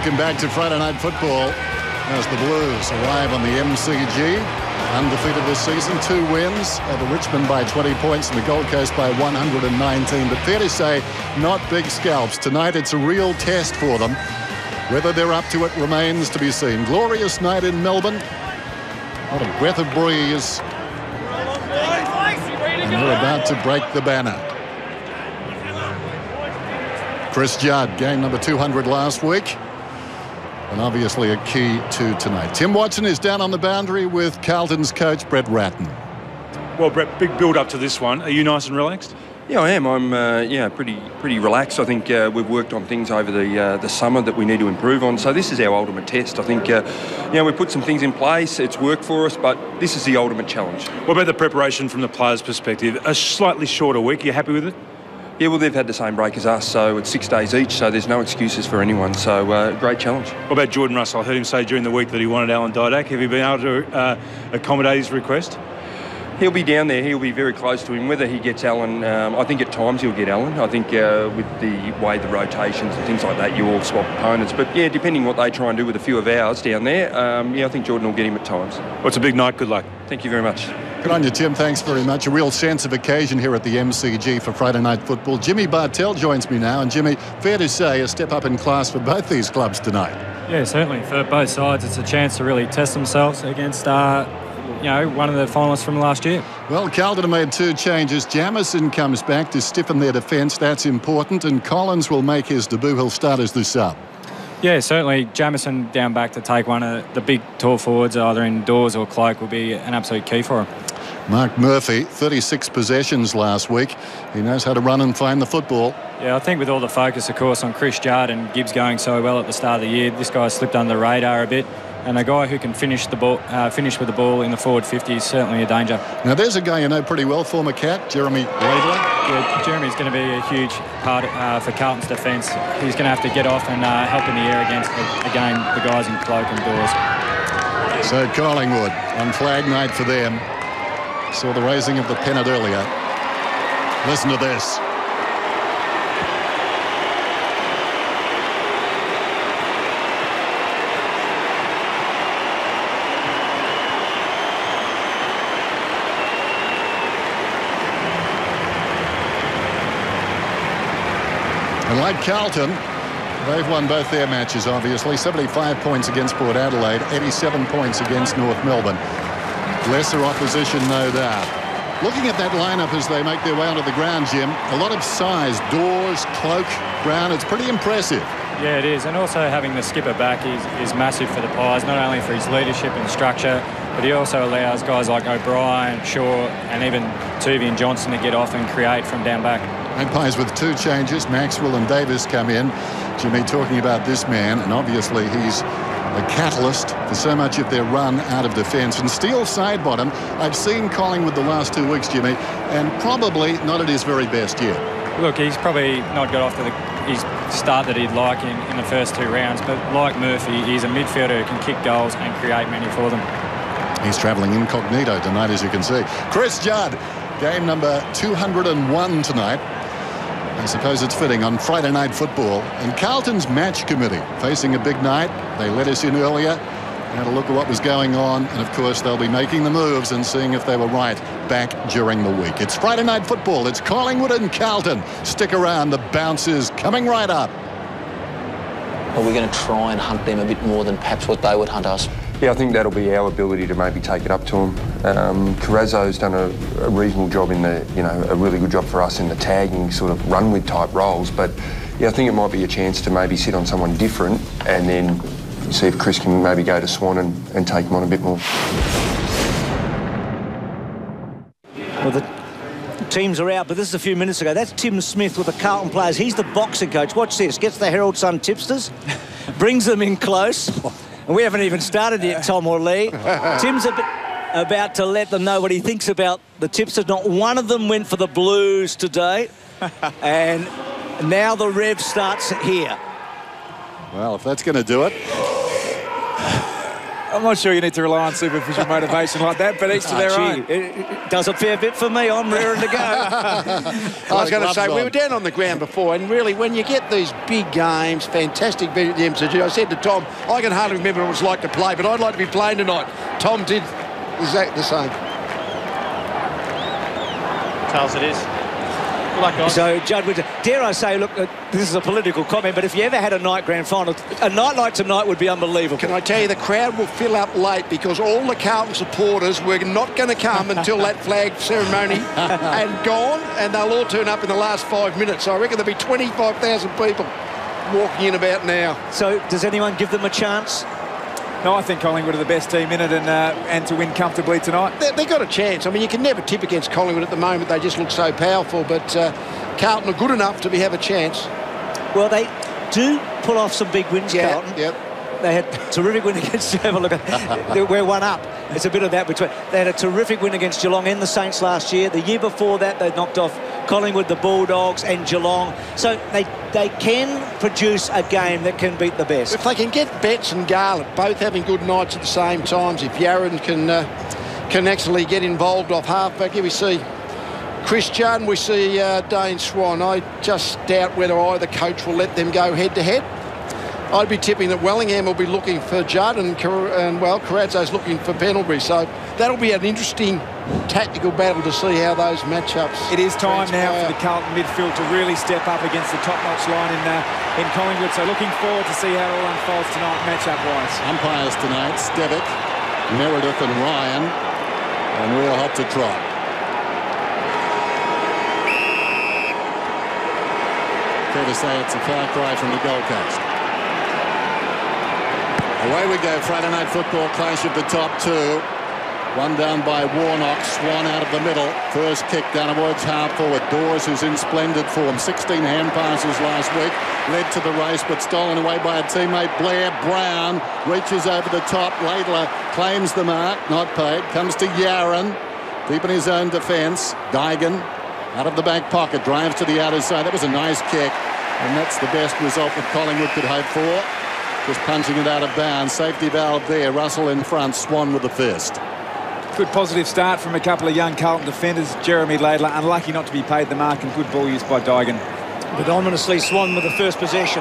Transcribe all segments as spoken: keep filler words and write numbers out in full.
Welcome back to Friday Night Football as the Blues arrive on the M C G. Undefeated this season, two wins over Richmond by twenty points and the Gold Coast by one hundred nineteen. But fair to say, not big scalps. Tonight it's a real test for them. Whether they're up to it remains to be seen. Glorious night in Melbourne. What a breath of breeze. And they're about to break the banner. Chris Judd, game number two hundred last week. And obviously a key to tonight. Tim Watson is down on the boundary with Carlton's coach, Brett Ratten. Well, Brett, big build up to this one. Are you nice and relaxed? Yeah, I am. I'm uh, yeah, pretty pretty relaxed. I think uh, we've worked on things over the uh, the summer that we need to improve on. So this is our ultimate test. I think uh, you know, we put some things in place. It's worked for us, but this is the ultimate challenge. What about the preparation from the players' perspective? A slightly shorter week. Are you happy with it? Yeah, well, they've had the same break as us, so it's six days each, so there's no excuses for anyone. So, uh, great challenge. What about Jordan Russell? I heard him say during the week that he wanted Alan Didak. Have you been able to uh, accommodate his request? He'll be down there. He'll be very close to him. Whether he gets Alan, um, I think at times he'll get Alan. I think uh, with the way the rotations and things like that, you all swap opponents. But, yeah, depending what they try and do with a few of ours down there, um, yeah, I think Jordan will get him at times. Well, it's a big night. Good luck. Thank you very much. Good on you, Tim. Thanks very much. A real sense of occasion here at the M C G for Friday Night Football. Jimmy Bartell joins me now. And, Jimmy, fair to say, a step up in class for both these clubs tonight. Yeah, certainly. For both sides, it's a chance to really test themselves against, uh, you know, one of the finalists from last year. Well, Carlton have made two changes. Jamison comes back to stiffen their defence. That's important. And Collins will make his debut. He'll start as the sub. Yeah, certainly. Jamison down back to take one of the big tall forwards, either indoors or cloak, will be an absolute key for him. Mark Murphy, thirty-six possessions last week. He knows how to run and find the football. Yeah, I think with all the focus, of course, on Chris Judd and Gibbs going so well at the start of the year, this guy slipped under the radar a bit. And a guy who can finish the ball, uh, finish with the ball in the forward fifty is certainly a danger. Now, there's a guy you know pretty well, former Cat, Jeremy Laidler. Yeah, Jeremy's going to be a huge part uh, for Carlton's defence. He's going to have to get off and uh, help in the air against, again, the guys in cloak and doors. So Collingwood on flag night for them. Saw the raising of the pennant earlier. Listen to this. And like Carlton, they've won both their matches, obviously. seventy-five points against Port Adelaide, eighty-seven points against North Melbourne. Lesser opposition, no doubt. Looking at that lineup as they make their way onto the ground, Jim, a lot of size, Dawes, Cloak, Brown. It's pretty impressive. Yeah, it is. And also having the skipper back is, is massive for the Pies, not only for his leadership and structure, but he also allows guys like O'Brien, Shaw, and even Tuvey and Johnson to get off and create from down back. Magpies with two changes. Maxwell and Davis come in. Jimmy talking about this man, and obviously he's a catalyst for so much of their run out of defence. And Steele Sidebottom, I've seen Collingwood the last two weeks, Jimmy, and probably not at his very best yet. Look, he's probably not got off to the, his start that he'd like in, in the first two rounds, but like Murphy, he's a midfielder who can kick goals and create many for them. He's travelling incognito tonight, as you can see. Chris Judd, game number two hundred and one tonight. I suppose it's fitting on Friday Night Football. And Carlton's match committee facing a big night. They let us in earlier, had a look at what was going on, and of course they'll be making the moves and seeing if they were right back during the week. It's Friday Night Football. It's Collingwood and Carlton. Stick around. The bounces coming right up. Are we going to try and hunt them a bit more than perhaps what they would hunt us? Yeah, I think that'll be our ability to maybe take it up to them. Um, Carrazzo's done a, a reasonable job in the, you know, a really good job for us in the tagging sort of run with type roles. But yeah, I think it might be a chance to maybe sit on someone different and then see if Chris can maybe go to Swan and, and take him on a bit more. Well, the teams are out, but this is a few minutes ago. That's Tim Smith with the Carlton players. He's the boxing coach. Watch this. Gets the Herald Sun tipsters, brings them in close. And we haven't even started yet, Tom or Lee. Tim's a bit about to let them know what he thinks about the tipsters. Not one of them went for the Blues today. And now the rev starts here. Well, if that's going to do it. I'm not sure you need to rely on superficial motivation like that, but each to their Oh, own. gee, it, it does a fair bit for me. I'm raring to go. I was going to say, we were down on the ground before, and really, when you get these big games, fantastic venue at the M C G, I said to Tom, I can hardly remember what it was like to play, but I'd like to be playing tonight. Tom did exactly the same. Charles, it is. Good luck, guys. So, Judd, would- dare I say, look, uh, this is a political comment, but if you ever had a night grand final, a night like tonight would be unbelievable. Can I tell you, the crowd will fill up late because all the Carlton supporters were not going to come until that flag ceremony had gone, and they'll all turn up in the last five minutes. So I reckon there'll be twenty-five thousand people walking in about now. So, does anyone give them a chance? No, I think Collingwood are the best team in it, and uh, and to win comfortably tonight. They, they've got a chance. I mean, you can never tip against Collingwood at the moment. They just look so powerful, but uh, Carlton are good enough to be, have a chance. Well, they do pull off some big wins, Yeah, Carlton. yep. They had a terrific win against, have a look at, we're one up. It's a bit of that between. They had a terrific win against Geelong and the Saints last year. The year before that, they knocked off Collingwood, the Bulldogs and Geelong. So they they can produce a game that can beat the best. If they can get Betts and Garlett both having good nights at the same times, if Yarran can uh, can actually get involved off halfback, here we see Chris Judd, we see uh, Dane Swan. I just doubt whether either coach will let them go head to head. I'd be tipping that Wellingham will be looking for Judd and, and well, Carrazzo's looking for Pendlebury. So that'll be an interesting tactical battle to see how those matchups. It is time transpire. now for the Carlton midfield to really step up against the top-notch line in uh, in Collingwood. So looking forward to see how it all unfolds tonight, matchup-wise. Umpires tonight, Stevic, Meredith and Ryan, and we'll have to try. Fair to say it's a far cry from the Gold Coast. Away we go, Friday night football clash of the top two. One down by Warnock, Swan out of the middle. First kick down towards half forward. Dawes, who's in splendid form. sixteen hand passes last week. Led to the race, but stolen away by a teammate. Blair Brown reaches over the top. Laidler claims the mark, not paid. Comes to Yarran, deep in his own defence. Dygan out of the back pocket, drives to the outer side. That was a nice kick, and that's the best result that Collingwood could hope for. Just punching it out of bounds. Safety valve there. Russell in front. Swan with the fist. Good positive start from a couple of young Carlton defenders. Jeremy Laidler unlucky not to be paid the mark, and good ball use by Dygan. But ominously, Swan with the first possession.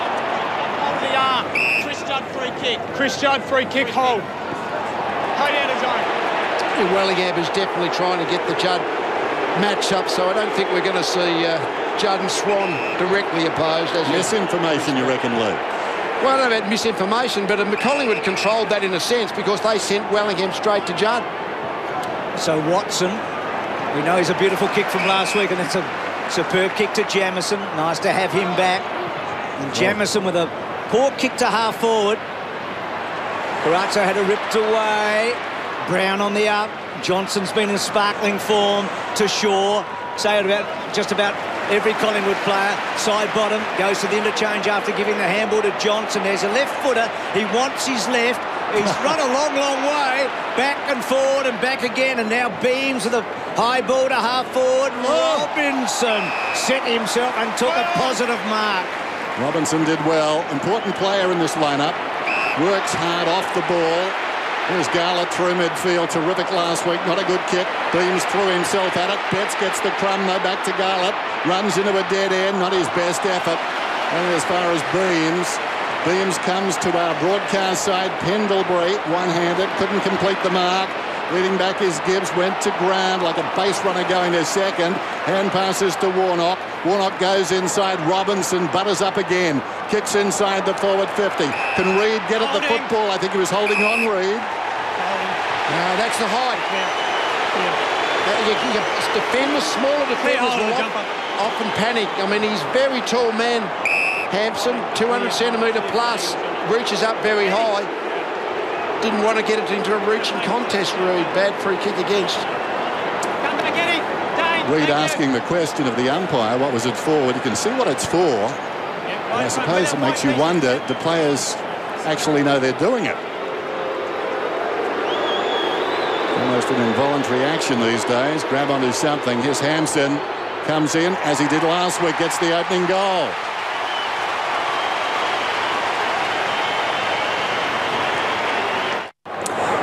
On the arm. Chris Judd free kick. Chris Judd free kick. Hold. Hold out his own. And Wellingham is definitely trying to get the Judd match up, so I don't think we're going to see uh, Judd and Swan directly opposed. As Misinformation, you reckon, Lou? Well, I don't know about misinformation, but Collingwood controlled that in a sense because they sent Wellingham straight to Judd. So Watson, we know he's a beautiful kick from last week, and it's a superb kick to Jamison. Nice to have him back. And Jamison with a poor kick to half forward. Carrazzo had it ripped away. Brown on the up. Johnson's been in sparkling form to Shaw. Say it about just about every Collingwood player. Side bottom, goes to the interchange after giving the handball to Johnson. There's a left footer. He wants his left. He's run a long, long way. Back and forward and back again. And now Beams with a high ball to half forward. Robinson set himself and took a positive mark. Robinson did well. Important player in this lineup. Works hard off the ball. Here's Garlett through midfield. Terrific last week. Not a good kick. Beams threw himself at it. Betts gets the crumb, though, back to Garlett. Runs into a dead end. Not his best effort. And as far as Beams, Beams comes to our broadcast side. Pendlebury, one-handed, couldn't complete the mark. Leading back is Gibbs. Went to ground like a base runner going to second. Hand passes to Warnock. Warnock goes inside. Robinson butters up again. Kicks inside the forward fifty. Can Reid get at the football? I think he was holding on, Reid. No, that's the height. Yeah. Yeah. You, you, defenders, smaller defenders will often, often panic. I mean, he's a very tall man, Hampson, two hundred centimetre plus, reaches up very high. Didn't want to get it into a reaching contest, Reid. Bad free kick against. Reid asking the question of the umpire, what was it for? Well, you can see what it's for. And I suppose it makes you wonder, do players actually know they're doing it? Almost an involuntary action these days. Grab onto something. Here's Hampson. Comes in, as he did last week, gets the opening goal.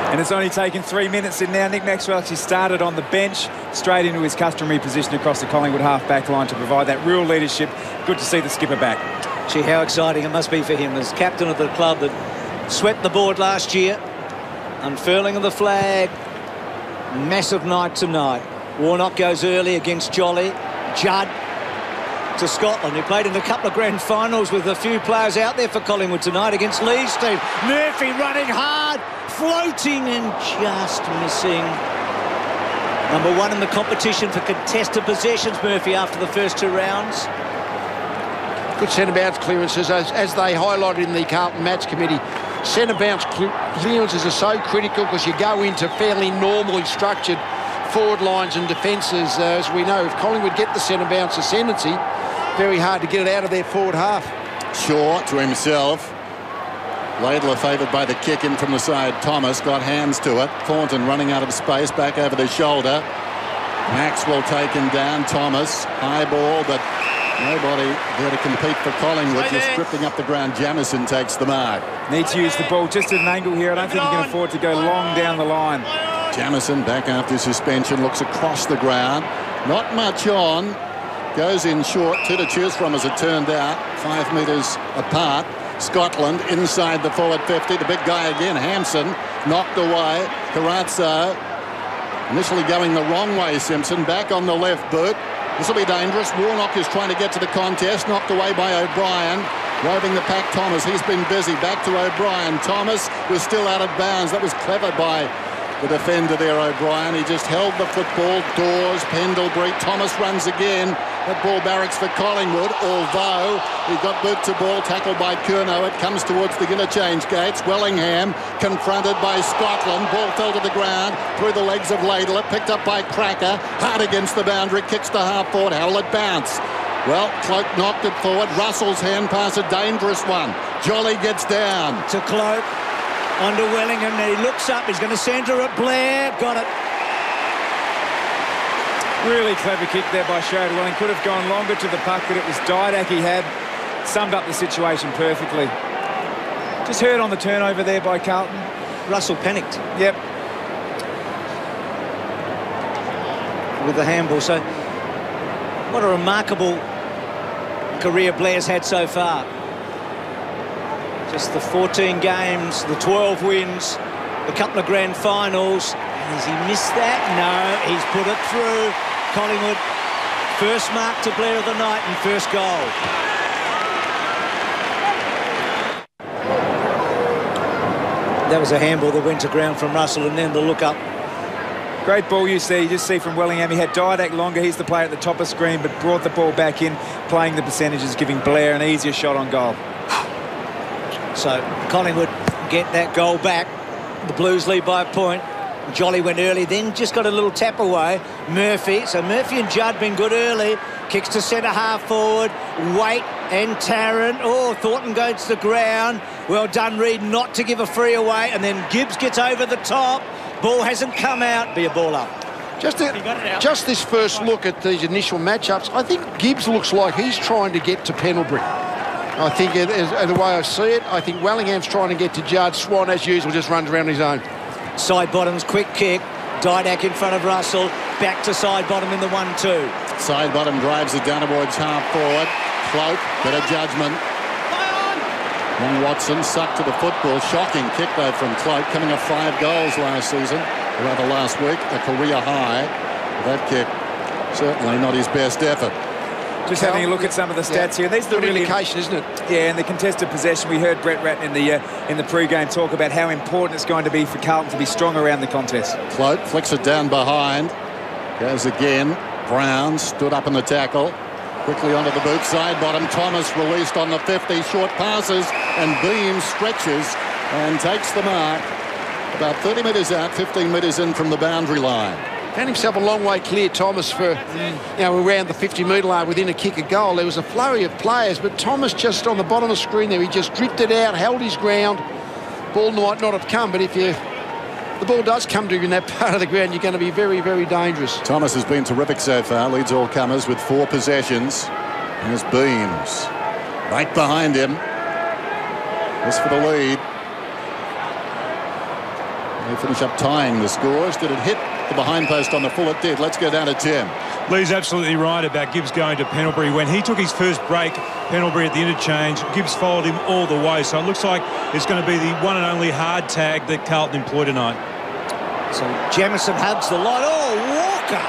And it's only taken three minutes in now. Nick Maxwell actually started on the bench, straight into his customary position across the Collingwood half-back line to provide that real leadership. Good to see the skipper back. Gee, how exciting it must be for him as captain of the club that swept the board last year. Unfurling of the flag. Massive night tonight. Warnock goes early against Jolly. Judd to Scotland, who played in a couple of grand finals with a few players out there for Collingwood tonight against Lee's team. Murphy running hard, floating and just missing. Number one in the competition for contested possessions, Murphy, after the first two rounds. Good centre-bounce clearances, as, as they highlighted in the Carlton Match Committee. Centre-bounce clearances are so critical because you go into fairly normally structured forward lines and defences. Uh, as we know, if Collingwood get the centre-bounce ascendancy, very hard to get it out of their forward half. Shaw to himself. Laidler favoured by the kick in from the side. Thomas got hands to it. Thornton running out of space, back over the shoulder. Maxwell taken down. Thomas, high ball, but nobody there to compete for Collingwood. Just stripping up the ground. Jamieson takes the mark. Needs to use the ball just at an angle here. I don't think he can afford to go long down the line. Jamieson back after suspension, looks across the ground. Not much on. Goes in short. Two to choose from as it turned out. Five metres apart. Scotland inside the forward fifty. The big guy again, Hampson, knocked away. Carazzo initially going the wrong way. Simpson back on the left boot. This will be dangerous. Warnock is trying to get to the contest. Knocked away by O'Brien. Roving the pack, Thomas. He's been busy. Back to O'Brien. Thomas was still out of bounds. That was clever by the defender there, O'Brien. He just held the football. Dawes, Pendlebury. Thomas runs again. That ball barracks for Collingwood, although he got boot to ball, tackled by Curnow. It comes towards the interchange gates. Wellingham confronted by Scotland. Ball fell to the ground through the legs of Laidler. Picked up by Cracker. Hard against the boundary. Kicks to half forward. How will it bounce? Well, Cloak knocked it forward. Russell's hand pass, a dangerous one. Jolly gets down. To Cloak. Onto Wellingham. He looks up. He's going to centre it. Blair. Got it. Really clever kick there by Sherrod Welling. Could have gone longer to the puck, but it was Didak he had. Summed up the situation perfectly. Just heard on the turnover there by Carlton. Russell panicked. Yep. With the handball. So, what a remarkable career Blair's had so far. Just the fourteen games, the twelve wins, a couple of grand finals. Has he missed that? No, he's put it through. Collingwood, first mark to Blair of the night and first goal. That was a handball that went to ground from Russell, and then the look up. Great ball use there. You just see from Wellingham, he had Didak longer. He's the player at the top of the screen, but brought the ball back in, playing the percentages, giving Blair an easier shot on goal. So Collingwood get that goal back. The Blues lead by a point. Jolly went early, then just got a little tap away. Murphy, so Murphy and Judd been good early. Kicks to centre half forward. Waite and Tarrant. Oh, Thornton goes to the ground. Well done, Reid, not to give a free away. And then Gibbs gets over the top. Ball hasn't come out. Be a ball up. Just, a, just this first look at these initial matchups, I think Gibbs looks like he's trying to get to Pendlebury. I think it is, the way I see it, I think Wellingham's trying to get to Judd. Swan, as usual, just runs around his own. Side bottoms, quick kick. Didak in front of Russell. Back to side bottom in the one two. Side bottom drives it down towards half forward. Cloak, bit of judgment. Young Watson sucked to the football. Shocking kick though from Cloak, coming off five goals last season, or rather last week, a career high. That kick, certainly not his best effort. Just having a look at some of the stats yeah. here. These are the really indication, isn't it? Yeah, and the contested possession. We heard Brett Ratton in the uh, in the pre-game talk about how important it's going to be for Carlton to be strong around the contest. Cloak flicks it down behind. Goes again. Brown stood up in the tackle. Quickly onto the boot side bottom. Thomas released on the fifty. Short passes and Beam stretches and takes the mark. About thirty metres out, fifteen metres in from the boundary line. Found himself a long way clear, Thomas, for mm. you know, around the fifty metre line within a kick of goal. There was a flurry of players, but Thomas just on the bottom of the screen there, he just drifted out, held his ground. Ball might not have come, but if you the ball does come to you in that part of the ground, you're going to be very, very dangerous. Thomas has been terrific so far, leads all comers with four possessions. There's Beams right behind him. This for the lead. They finish up tying the scores. Did it hit the behind post on the full? It did. Let's go down to Tim. Lee's absolutely right about Gibbs going to Pendlebury. When he took his first break, Pendlebury at the interchange, Gibbs followed him all the way. So it looks like it's going to be the one and only hard tag that Carlton employ tonight. So Jamison hugs the line. Oh, Walker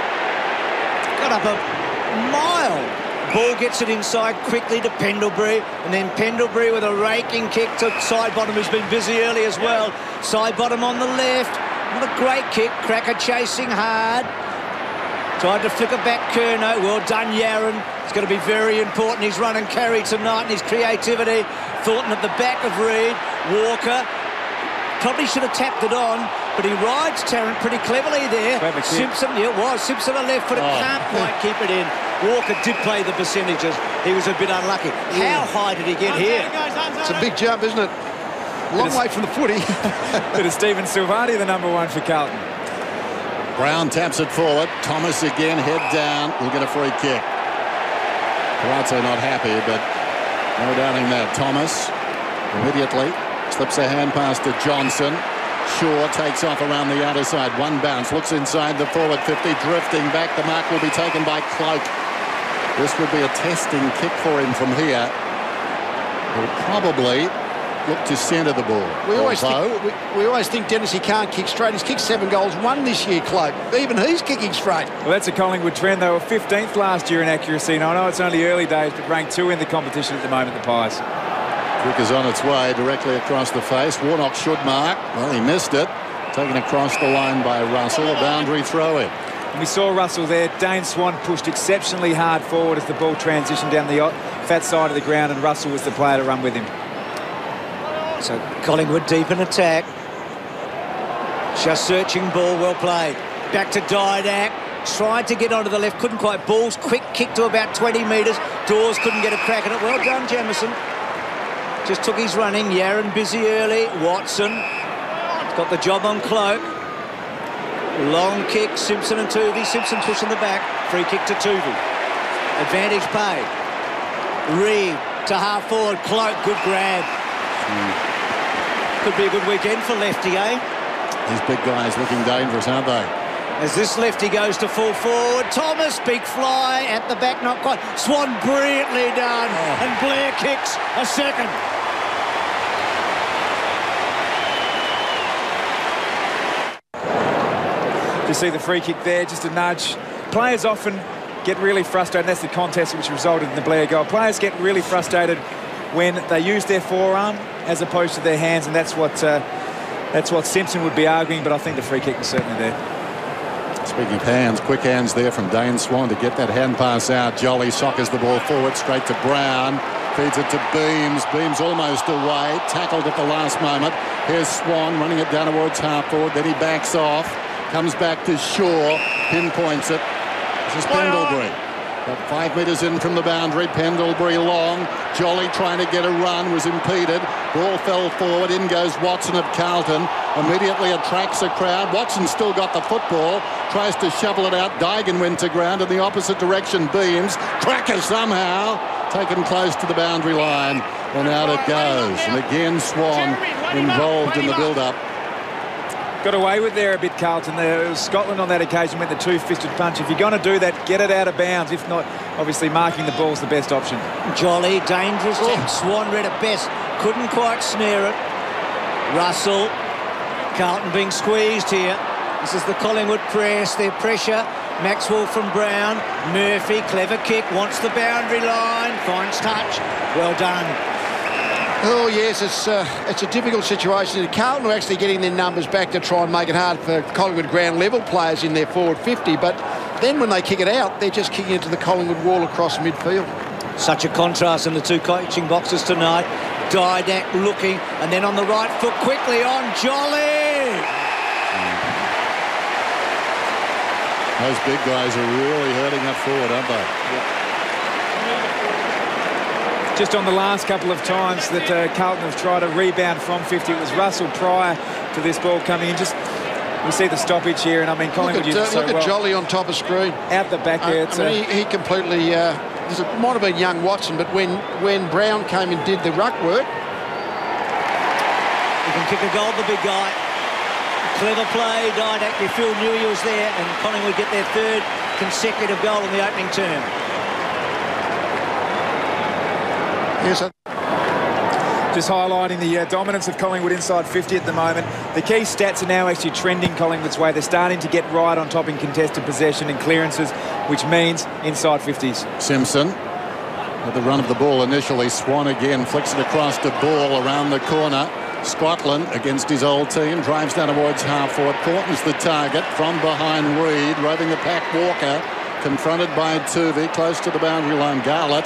got up a mile. Ball gets it inside quickly to Pendlebury, and then Pendlebury with a raking kick to Sidebottom, who's been busy early as well. Sidebottom on the left. What a great kick. Cracker chasing hard. Tried to flick it back, Curnow. Well done, Yaron. It's going to be very important. His run and carry tonight and his creativity. Thornton at the back of Reed. Walker probably should have tapped it on, but he rides Tarrant pretty cleverly there. Simpson, yeah, it was. Simpson a left foot, oh. Can't quite keep it in. Walker did play the percentages. He was a bit unlucky. Yeah. How high did he get here? It's a big jump, isn't it? Long way from the footy. Bit of Stephen Silvani, the number one for Carlton. Brown taps it forward. Thomas again, head down. We'll get a free kick. Carazzo not happy, but no doubting that. Thomas immediately slips a hand pass to Johnson. Shaw takes off around the outer side. One bounce. Looks inside the forward fifty. Drifting back. The mark will be taken by Cloak. This would be a testing kick for him from here. He'll probably look to centre the ball. We always, think, we, we always think Dennis, he can't kick straight. He's kicked seven goals, one this year, Cloak. Even he's kicking straight. Well, that's a Collingwood trend. They were fifteenth last year in accuracy. Now, I know it's only early days, but ranked two in the competition at the moment, the Pies. Kick is on its way directly across the face. Warnock should mark. Well, he missed it. Taken across the line by Russell. A boundary throw in. And we saw Russell there. Dane Swan pushed exceptionally hard forward as the ball transitioned down the fat side of the ground, and Russell was the player to run with him. So Collingwood deep in attack. Just searching ball, well played. Back to Didak. Tried to get onto the left, couldn't quite. Balls quick kick to about twenty metres. Dawes couldn't get a crack at it. Well done, Jamison. Just took his running. Yaron busy early. Watson got the job on Cloak. Long kick. Simpson and Tuvey. Simpson pushing the back. Free kick to Tuvey. Advantage paid. Reed to half forward. Cloak, good grab. Mm. Could be a good weekend for lefty, eh? These big guys looking dangerous, aren't they? As this lefty goes to full forward, Thomas, big fly at the back, not quite. Swan brilliantly done, oh. And Blair kicks a second. You see the free kick there, just a nudge. Players often get really frustrated. That's the contest which resulted in the Blair goal. Players get really frustrated when they use their forearm as opposed to their hands, and that's what uh, that's what Simpson would be arguing, but I think the free kick was certainly there. Speaking of hands, quick hands there from Dane Swan to get that hand pass out. Jolly soccers the ball forward straight to Brown. Feeds it to Beams. Beams almost away. Tackled at the last moment. Here's Swan running it down towards half forward. Then he backs off. Comes back to Shaw. Pinpoints it. This is Pendlebury. About five metres in from the boundary. Pendlebury long. Jolly trying to get a run. Was impeded. Ball fell forward. In goes Watson of Carlton. Immediately attracts a crowd. Watson still got the football. Tries to shovel it out. Dygan went to ground in the opposite direction. Beams. Cracker somehow. Taken close to the boundary line. And out it goes. And again Swan involved in the build-up. Got away with there a bit, Carlton. There was Scotland on that occasion went the two-fisted punch. If you're going to do that, get it out of bounds. If not, obviously marking the ball is the best option. Jolly, dangerous. Oh. Swan read it best. Couldn't quite snare it. Russell. Carlton being squeezed here. This is the Collingwood press. Their pressure. Maxwell from Brown. Murphy, clever kick. Wants the boundary line. Finds touch. Well done. Oh, yes, it's uh, it's a difficult situation. Carlton are actually getting their numbers back to try and make it hard for Collingwood ground level players in their forward fifty, but then when they kick it out, they're just kicking into the Collingwood wall across midfield. Such a contrast in the two coaching boxes tonight. Didak looking, and then on the right foot quickly on Jolly. Those big guys are really hurting up forward, aren't they? Yeah. Just on the last couple of times that uh, Carlton have tried to rebound from fifty, it was Russell prior to this ball coming in. Just we see the stoppage here, and I mean Collingwood look at, uh, so look at well. Jolly on top of screen out the back there. I, I mean, he, he completely. Uh, it might have been young Watson, but when when Brown came and did the ruck work, he can kick a goal, the big guy. Clever play, Didac. You Phil knew he was there, and Collingwood get their third consecutive goal in the opening term. Yes, sir. Just highlighting the uh, dominance of Collingwood inside fifty at the moment. The key stats are now actually trending Collingwood's way. They're starting to get right on top in contested possession and clearances, which means inside fifties. Simpson with the run of the ball initially. Swan again flicks it across to Ball around the corner. Scotland against his old team drives down towards half-forward. Portman's the target from behind Reid, roving the pack. Walker confronted by Tuvey close to the boundary line. Garlett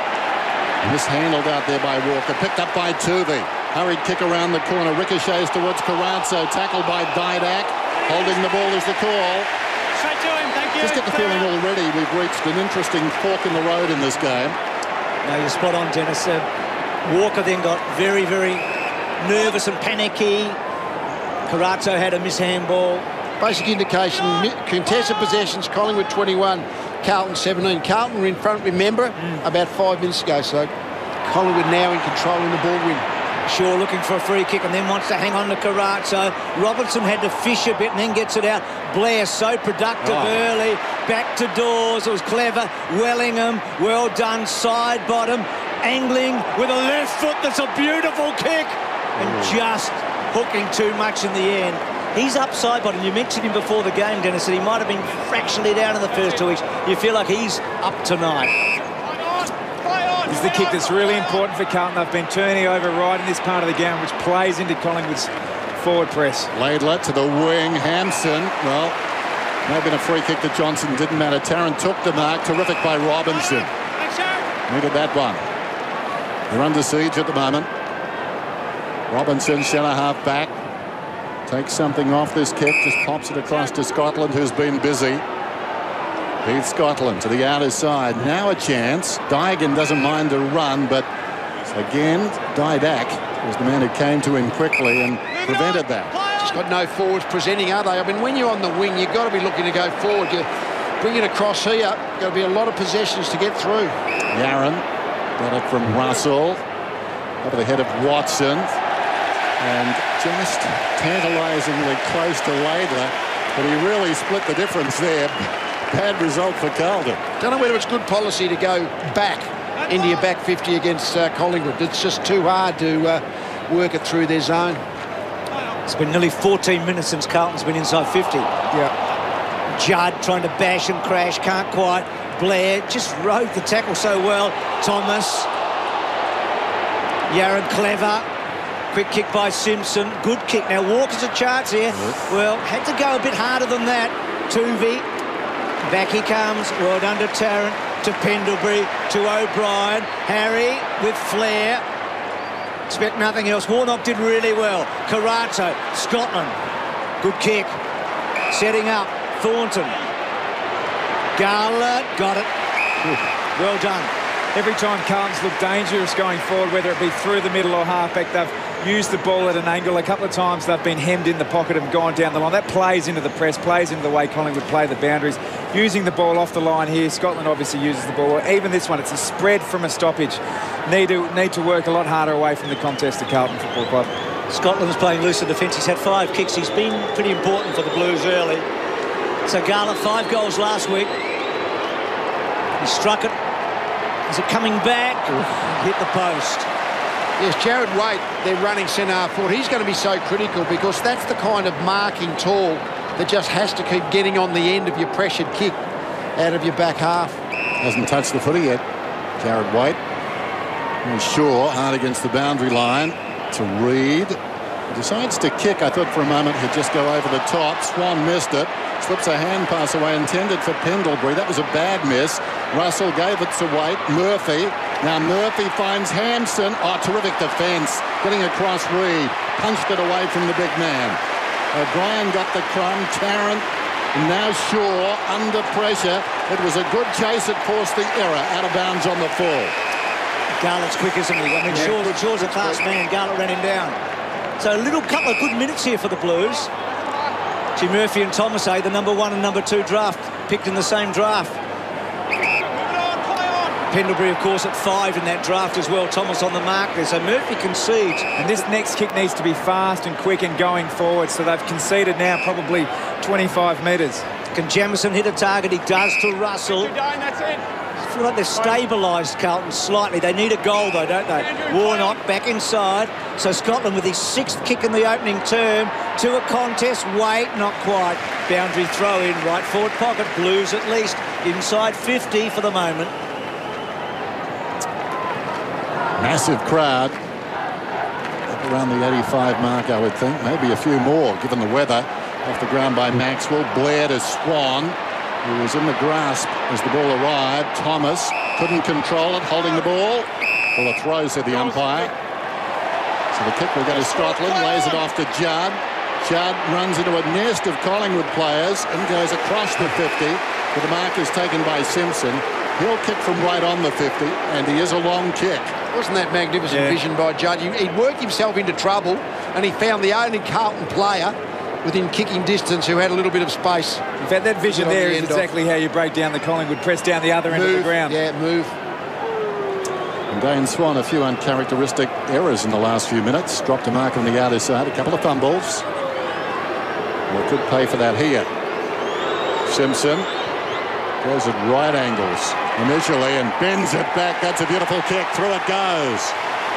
mishandled out there by Walker, picked up by Tuvey. Hurried kick around the corner, ricochets towards Carazzo, tackled by Didac. Holding the ball is the call. Straight to him, thank you. Just get the feeling already we've reached an interesting fork in the road in this game. No, you're spot on, Dennis. Uh, Walker then got very, very nervous and panicky. Carazzo had a mishandball. Basic indication, contested possessions, Collingwood twenty-one, Carlton seventeen. Carlton were in front, remember, mm. about five minutes ago, so Collingwood now in control in the ball win. Shaw looking for a free kick and then wants to hang on to Carazzo. Robinson had to fish a bit and then gets it out. Blair so productive oh. early. Back to Dawes. It was clever. Wellingham, well done. Side bottom. Angling with a left foot. That's a beautiful kick. And Ooh. just hooking too much in the end. He's upside bottom. You mentioned him before the game, Dennis, that he might have been fractionally down in the first two weeks. You feel like he's up tonight. This is the kick that's really important for Carlton. They've been turning over right in this part of the game, which plays into Collingwood's forward press. Laidler to the wing. Hampson, well, may have been a free kick to Johnson. Didn't matter. Tarrant took the mark. Terrific by Robinson. Needed that one. They're under siege at the moment. Robinson, centre half back. Takes something off this kick. Just pops it across to Scotland, who's been busy. Heath Scotland to the outer side. Now a chance. Daigan doesn't mind a run, but again, Didac was the man who came to him quickly and prevented that. Just got no forwards presenting, are they? I mean, when you're on the wing, you've got to be looking to go forward. You bring it across here, got to be a lot of possessions to get through. Yaron got it from Russell. Over the head of Watson. And just tantalisingly close to Laidler, but he really split the difference there. Bad result for Carlton. Don't know whether it's good policy to go back into your back fifty against uh, Collingwood. It's just too hard to uh, work it through their zone. It's been nearly fourteen minutes since Carlton's been inside fifty. Yeah. Judd trying to bash and crash, can't quite. Blair just rode the tackle so well. Thomas. Yaron clever. Quick kick by Simpson. Good kick. Now Walker's a chance here. Well, had to go a bit harder than that. Tuvey. Back he comes. Well done to Tarrant. To Pendlebury. To O'Brien. Harry with flair. Expect nothing else. Warnock did really well. Carazzo. Scotland. Good kick. Setting up. Thornton. Garlett. Got it. Well done. Every time Carlton's looked dangerous going forward, whether it be through the middle or halfback, they've used the ball at an angle. A couple of times they've been hemmed in the pocket and gone down the line. That plays into the press, plays into the way Collingwood play the boundaries. Using the ball off the line here. Scotland obviously uses the ball. Even this one, it's a spread from a stoppage. Need to, need to work a lot harder away from the contest to Carlton Football Club. Scotland's playing looser defence. He's had five kicks. He's been pretty important for the Blues early. So Garlett, five goals last week. He struck it. Is it coming back? Ooh, hit the post. Yes, Jared Waite, they're running centre half forward. He's going to be so critical because that's the kind of marking tool that just has to keep getting on the end of your pressured kick out of your back half. Hasn't touched the footy yet, Jared Waite. He's sure, hard against the boundary line to Reid. Decides to kick. I thought for a moment he'd just go over the top. Swan missed it. Slips a hand pass away intended for Pendlebury. That was a bad miss. Russell gave it to Waite. Murphy. Now Murphy finds Hampson. Oh, terrific defence. Getting across Reid. Punched it away from the big man. O'Brien got the crumb. Tarrant. And now Shaw under pressure. It was a good chase. It forced the error out of bounds on the full. Garlett's quick, isn't he? I mean, yeah. Shaw, Shaw's a fast man. Garlett ran him down. So a little couple of good minutes here for the Blues. See, Murphy and Thomas, eh, the number one and number two draft, picked in the same draft. Pendlebury, of course, at five in that draft as well. Thomas on the mark there. So Murphy concedes. And this next kick needs to be fast and quick and going forward. So they've conceded now probably twenty-five metres. Can Jamison hit a target? He does to Russell. That's it. I feel like they've stabilised Carlton slightly. They need a goal, though, don't they? Warnock back inside. So Scotland with his sixth kick in the opening term. To a contest. Wait, not quite. Boundary throw in. Right forward pocket. Blues at least. Inside fifty for the moment. Massive crowd. Up around the eighty-five mark, I would think. Maybe a few more, given the weather. Off the ground by Maxwell. Blair to Swan, who was in the grasp as the ball arrived. Thomas couldn't control it, holding the ball. Well, a throw, said the umpire. So the kick will go to Scotland. Lays it off to Judd. Judd runs into a nest of Collingwood players and goes across the fifty. But the mark is taken by Simpson. He'll kick from right on the fifty, and he is a long kick. Wasn't that magnificent yeah. vision by Judd? He, he'd worked himself into trouble, and he found the only Carlton player within kicking distance who had a little bit of space. In fact, that vision there is exactly how you break down the Collingwood press down the other end move, of the ground. Yeah, move. And Dane Swan, a few uncharacteristic errors in the last few minutes. Dropped a mark on the outer side, a couple of fumbles. Well, could pay for that here. Simpson goes at right angles initially and bends it back. That's a beautiful kick. Through it goes.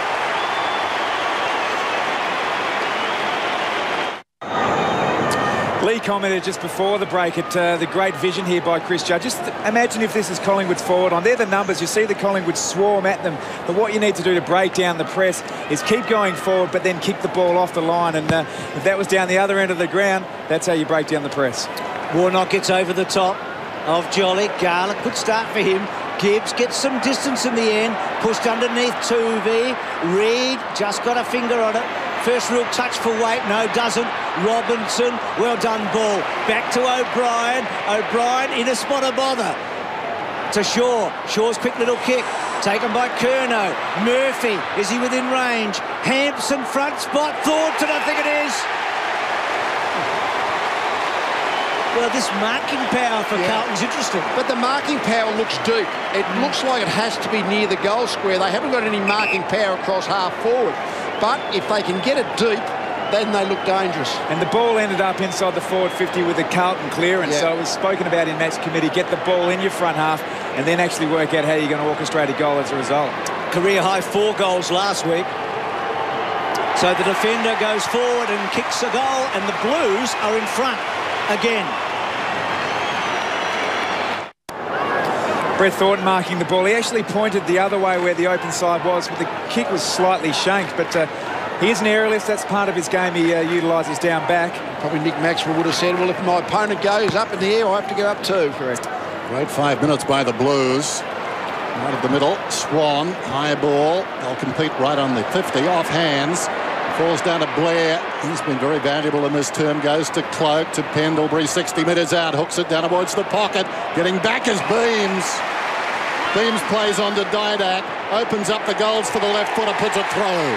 Lee commented just before the break at uh, the great vision here by Chris Judd. Just imagine if this is Collingwood's forward on. They're the numbers. You see the Collingwood swarm at them. But what you need to do to break down the press is keep going forward, but then kick the ball off the line. And uh, if that was down the other end of the ground, that's how you break down the press. Warnock gets over the top of Jolly. Garlick, good start for him. Gibbs gets some distance in the end. Pushed underneath Tuvey. Reid just got a finger on it. First real touch for Waite. No, doesn't. Robinson. Well done ball. Back to O'Brien. O'Brien in a spot of bother. To Shaw. Shaw's quick little kick. Taken by Curnow. Murphy. Is he within range? Hampson front spot. Thornton, I think it is. Well, this marking power for yeah. Carlton's interesting. But the marking power looks deep. It mm. looks like it has to be near the goal square. They haven't got any marking power across half forward. But if they can get it deep, then they look dangerous. And the ball ended up inside the forward fifty with a Carlton clearance. Yeah. So it was spoken about in match committee. Get the ball in your front half and then actually work out how you're going to orchestrate a goal as a result. Career high four goals last week. So the defender goes forward and kicks a goal, and the Blues are in front again. Brett Thornton marking the ball. He actually pointed the other way where the open side was, but the kick was slightly shanked. But uh, he is an aerialist. That's part of his game he uh, utilises down back. Probably Nick Maxwell would have said, well, if my opponent goes up in the air, I have to go up too. Correct. Great five minutes by the Blues. Right of the middle, Swan, high ball. They'll compete right on the fifty, off hands. Falls down to Blair. He's been very valuable in this term. Goes to Cloak, to Pendlebury, sixty metres out. Hooks it down towards the pocket. Getting back is Beams. Beams plays on to Didak. Opens up the goals for the left footer. Puts a throw.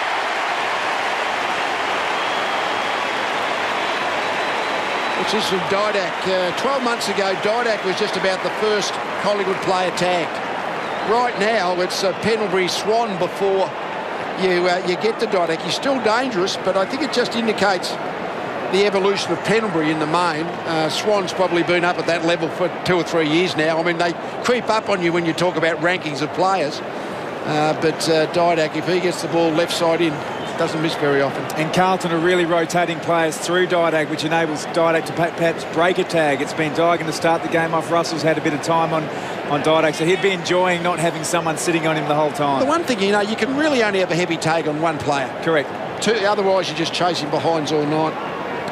What's this from Didak? Uh, twelve months ago, Didak was just about the first Collingwood player tagged. Right now, it's uh, Pendlebury Swan before you uh, you get to Didak. He's still dangerous, but I think it just indicates the evolution of Pendlebury in the main. Uh, Swan's probably been up at that level for two or three years now. I mean, they creep up on you when you talk about rankings of players. Uh, but uh, Didak, if he gets the ball left side in, doesn't miss very often. And Carlton are really rotating players through Didak, which enables Didak to perhaps break a tag. It's been Didak to start the game off. Russell's had a bit of time on, on Didak, so he'd be enjoying not having someone sitting on him the whole time. The one thing, you know, you can really only have a heavy tag on one player. Correct. Two, otherwise, you're just chasing behinds all night.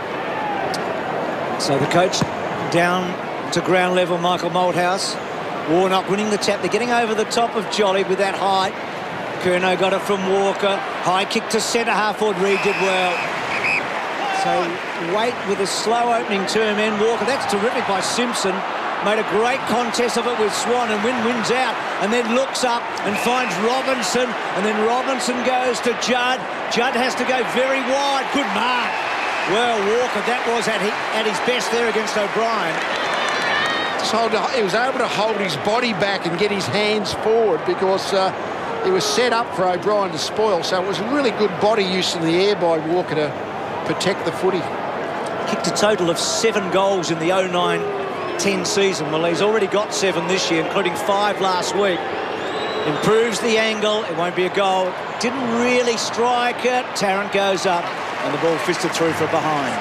So the coach down to ground level, Michael Malthouse. Warnock winning the tap. They're getting over the top of Jolly with that height. Curnow got it from Walker. High kick to centre half forward. Reid did well. So Waite with a slow opening term end. Walker, that's terrific by Simpson. Made a great contest of it with Swan, and Wynn wins out and then looks up and finds Robinson, and then Robinson goes to Judd. Judd has to go very wide. Good mark. Well, Walker, that was at, he, at his best there against O'Brien. was hold, he was able to hold his body back and get his hands forward because uh, it was set up for O'Brien to spoil. So it was really good body use in the air by Walker to protect the footy. Kicked a total of seven goals in the oh nine ten season. Well, he's already got seven this year, including five last week. Improves the angle. It won't be a goal. Didn't really strike it. Tarrant goes up and the ball fisted through for behind.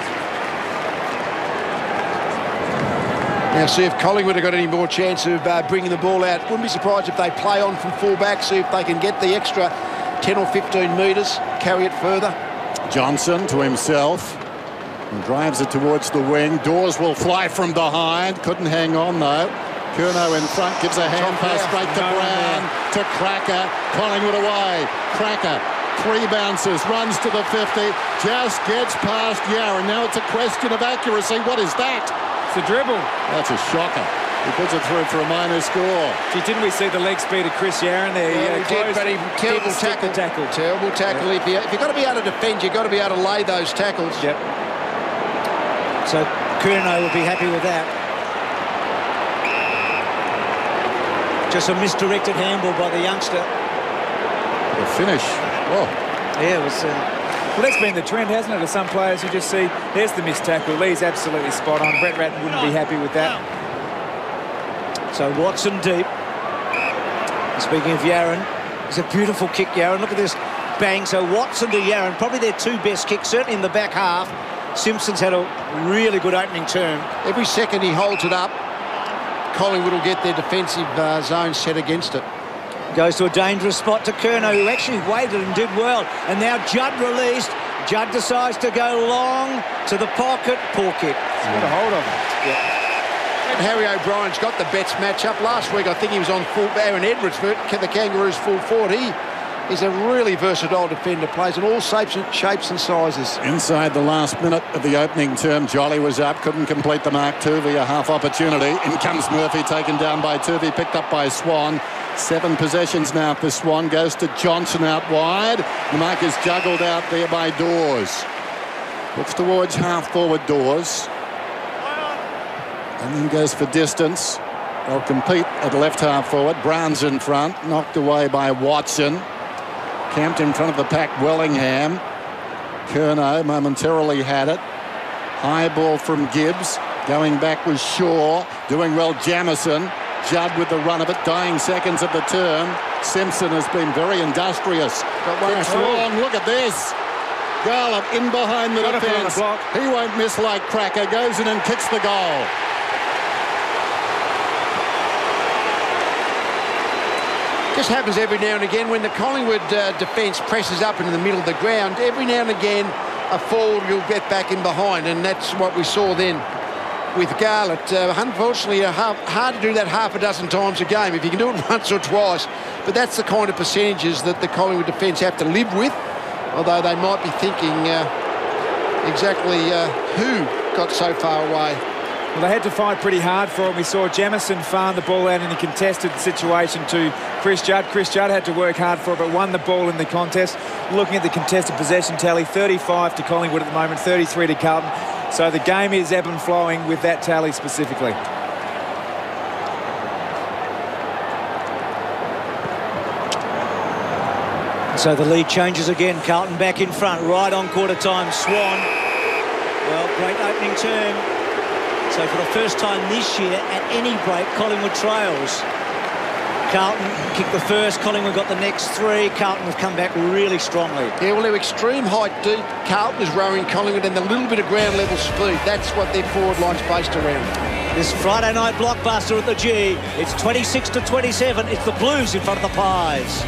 Now, see if Collingwood have got any more chance of uh, bringing the ball out. Wouldn't be surprised if they play on from full back, see if they can get the extra ten or fifteen metres, carry it further. Johnson to himself and drives it towards the wing. Dawes will fly from behind. Couldn't hang on, though. Curnow in front, gives a hand pass straight to Brown, to Cracker. Collingwood away. Cracker, three bounces, runs to the fifty, just gets past Yarran. Now it's a question of accuracy. What is that? It's a dribble. That's a shocker. He puts it through for a minor score. Gee, didn't we see the leg speed of Chris Yarran there? Yeah, he, he did, but he terrible tackle. tackle. Terrible tackle. Yeah. If, you, if you've got to be able to defend, you've got to be able to lay those tackles. Yep. So Curnow will be happy with that. Just a misdirected handball by the youngster. The finish. Whoa. Yeah, it was... Uh, Well, that's been the trend, hasn't it, of some players who just see, there's the missed tackle. Lee's absolutely spot on. Brett Ratten wouldn't be happy with that. So Watson deep. Speaking of Yarran, it's a beautiful kick, Yarran. Look at this bang. So Watson to Yarran, probably their two best kicks, certainly in the back half. Simpson's had a really good opening term. Every second he holds it up, Collingwood will get their defensive uh, zone set against it. Goes to a dangerous spot to Curnow, who actually waited and did well. And now Judd released. Judd decides to go long to the pocket. Poor kick. He's got a hold of it. Yeah. And Harry O'Brien's got the bets match up. Last week, I think he was on full... Aaron Edwards for the Kangaroos full forward. He is a really versatile defender. Plays in all shapes and, shapes and sizes. Inside the last minute of the opening term, Jolly was up, couldn't complete the mark. Tuvey, a half opportunity. In comes Murphy, taken down by Tuvey, picked up by Swan. Seven possessions now for Swan. Goes to Johnson out wide. The mark is juggled out there by Dawes. Looks towards half-forward Dawes. And then goes for distance. They'll compete at left half-forward. Brown's in front. Knocked away by Watson. Camped in front of the pack, Wellingham. Curnow momentarily had it. High ball from Gibbs. Going back was Shaw. Doing well, Jamison. Judd with the run of it, dying seconds of the term. Simpson has been very industrious. Chris Long, look at this. Garlop in behind the Got defence. The he won't miss like Cracker. Goes in and kicks the goal. Just happens every now and again when the Collingwood uh, defence presses up into the middle of the ground. Every now and again, a forward will get back in behind, and that's what we saw then with Garlett. Uh, unfortunately, uh, half, hard to do that half a dozen times a game if you can do it once or twice. But that's the kind of percentages that the Collingwood defence have to live with, although they might be thinking uh, exactly uh, who got so far away. Well, they had to fight pretty hard for it. We saw Jamison farm the ball out in a contested situation to Chris Judd. Chris Judd had to work hard for it, but won the ball in the contest. Looking at the contested possession tally, thirty-five to Collingwood at the moment, thirty-three to Carlton. So the game is ebb and flowing with that tally specifically. So the lead changes again. Carlton back in front, right on quarter time. Swan. Well, great opening term. So for the first time this year, at any break, Collingwood trails. Carlton kicked the first, Collingwood got the next three. Carlton have come back really strongly. Yeah, well, they're extreme height deep. Carlton is rowing Collingwood and a little bit of ground level speed. That's what their forward line's based around. This Friday night blockbuster at the G. It's twenty-six to twenty-seven. It's the Blues in front of the Pies.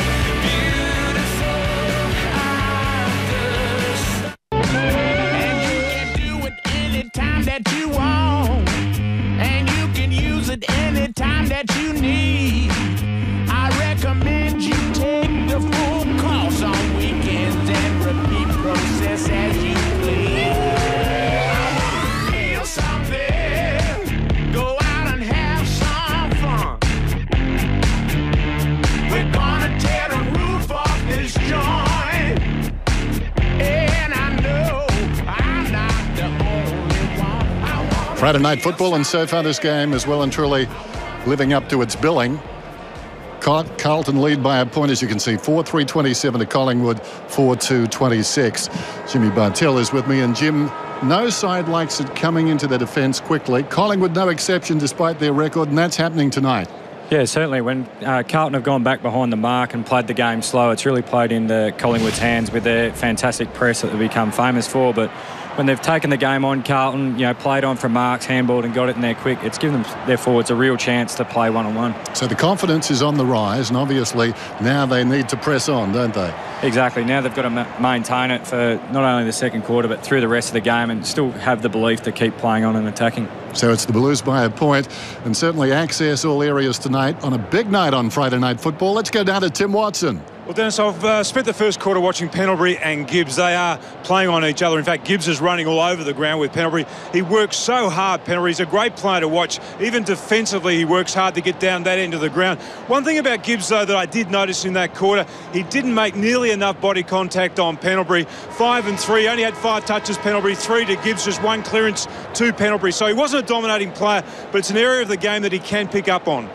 That you want, and you can use it anytime that you need. I recommend you take the full course on weekends and repeat process as you please. I wanna feel something, go out and have some fun. We're gonna tear the roof off this joint, and I know I'm not the only one. I wanna Friday night football, and so far this game is well and truly living up to its billing. Carlton lead by a point, as you can see, four three twenty-seven to Collingwood, four two twenty-six. Jimmy Bartell is with me, and Jim, no side likes it coming into the defence quickly. Collingwood no exception despite their record, and that's happening tonight. Yeah, certainly. When uh, Carlton have gone back behind the mark and played the game slow, it's really played into Collingwood's hands with their fantastic press that they've become famous for. But when they've taken the game on, Carlton, you know, played on from marks, handballed and got it in there quick, it's given them, their forwards, a real chance to play one-on-one. So the confidence is on the rise, and obviously now they need to press on, don't they? Exactly. Now they've got to ma maintain it for not only the second quarter, but through the rest of the game, and still have the belief to keep playing on and attacking. So it's the Blues by a point, and certainly access all areas tonight on a big night on Friday Night Football. Let's go down to Tim Watson. Well, Dennis, I've uh, spent the first quarter watching Pendlebury and Gibbs. They are playing on each other. In fact, Gibbs is running all over the ground with Pendlebury. He works so hard, Pendlebury. He's a great player to watch. Even defensively, he works hard to get down that end of the ground. One thing about Gibbs, though, that I did notice in that quarter, he didn't make nearly enough body contact on Pendlebury. Five and three, only had five touches, Pendlebury. Three to Gibbs, just one clearance to Pendlebury. So he wasn't a dominating player, but it's an area of the game that he can pick up on.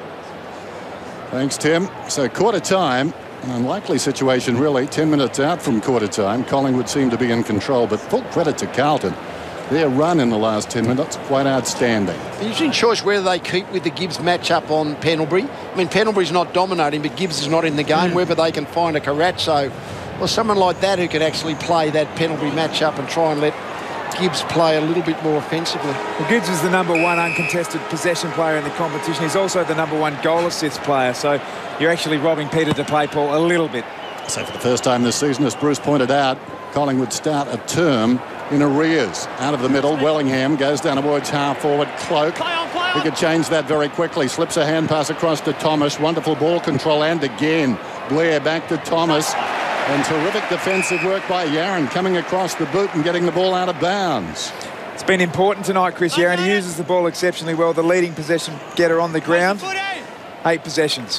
Thanks, Tim. So quarter time. An unlikely situation, really. Ten minutes out from quarter time. Collingwood seem to be in control, but full credit to Carlton. Their run in the last ten minutes, quite outstanding. Interesting choice whether they keep with the Gibbs matchup on Pendlebury. I mean, Pendlebury's not dominating, but Gibbs is not in the game. Mm. Whether they can find a Carazzo or someone like that who can actually play that Pendlebury matchup and try and let Gibbs play a little bit more offensively. Well, Gibbs is the number one uncontested possession player in the competition. He's also the number one goal assist player. So you're actually robbing Peter to play Paul a little bit. So for the first time this season, as Bruce pointed out, Collingwood start a term in arrears. Out of the middle, Wellingham goes down towards half forward. Cloak, he could change that very quickly. Slips a hand pass across to Thomas. Wonderful ball control, and again Blair back to Thomas. And terrific defensive work by Yaron, coming across the boot and getting the ball out of bounds. It's been important tonight, Chris Yaron. He uses the ball exceptionally well. The leading possession getter on the ground. Eight possessions.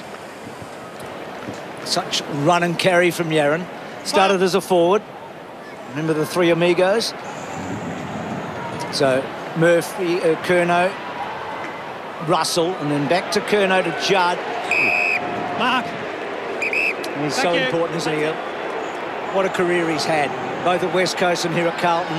Such run and carry from Yaron. Started as a forward. Remember the three amigos? So Murphy, uh, Curnow, Russell, and then back to Curnow to Judd. Mark. And he's so important, isn't he? What a career he's had, both at West Coast and here at Carlton.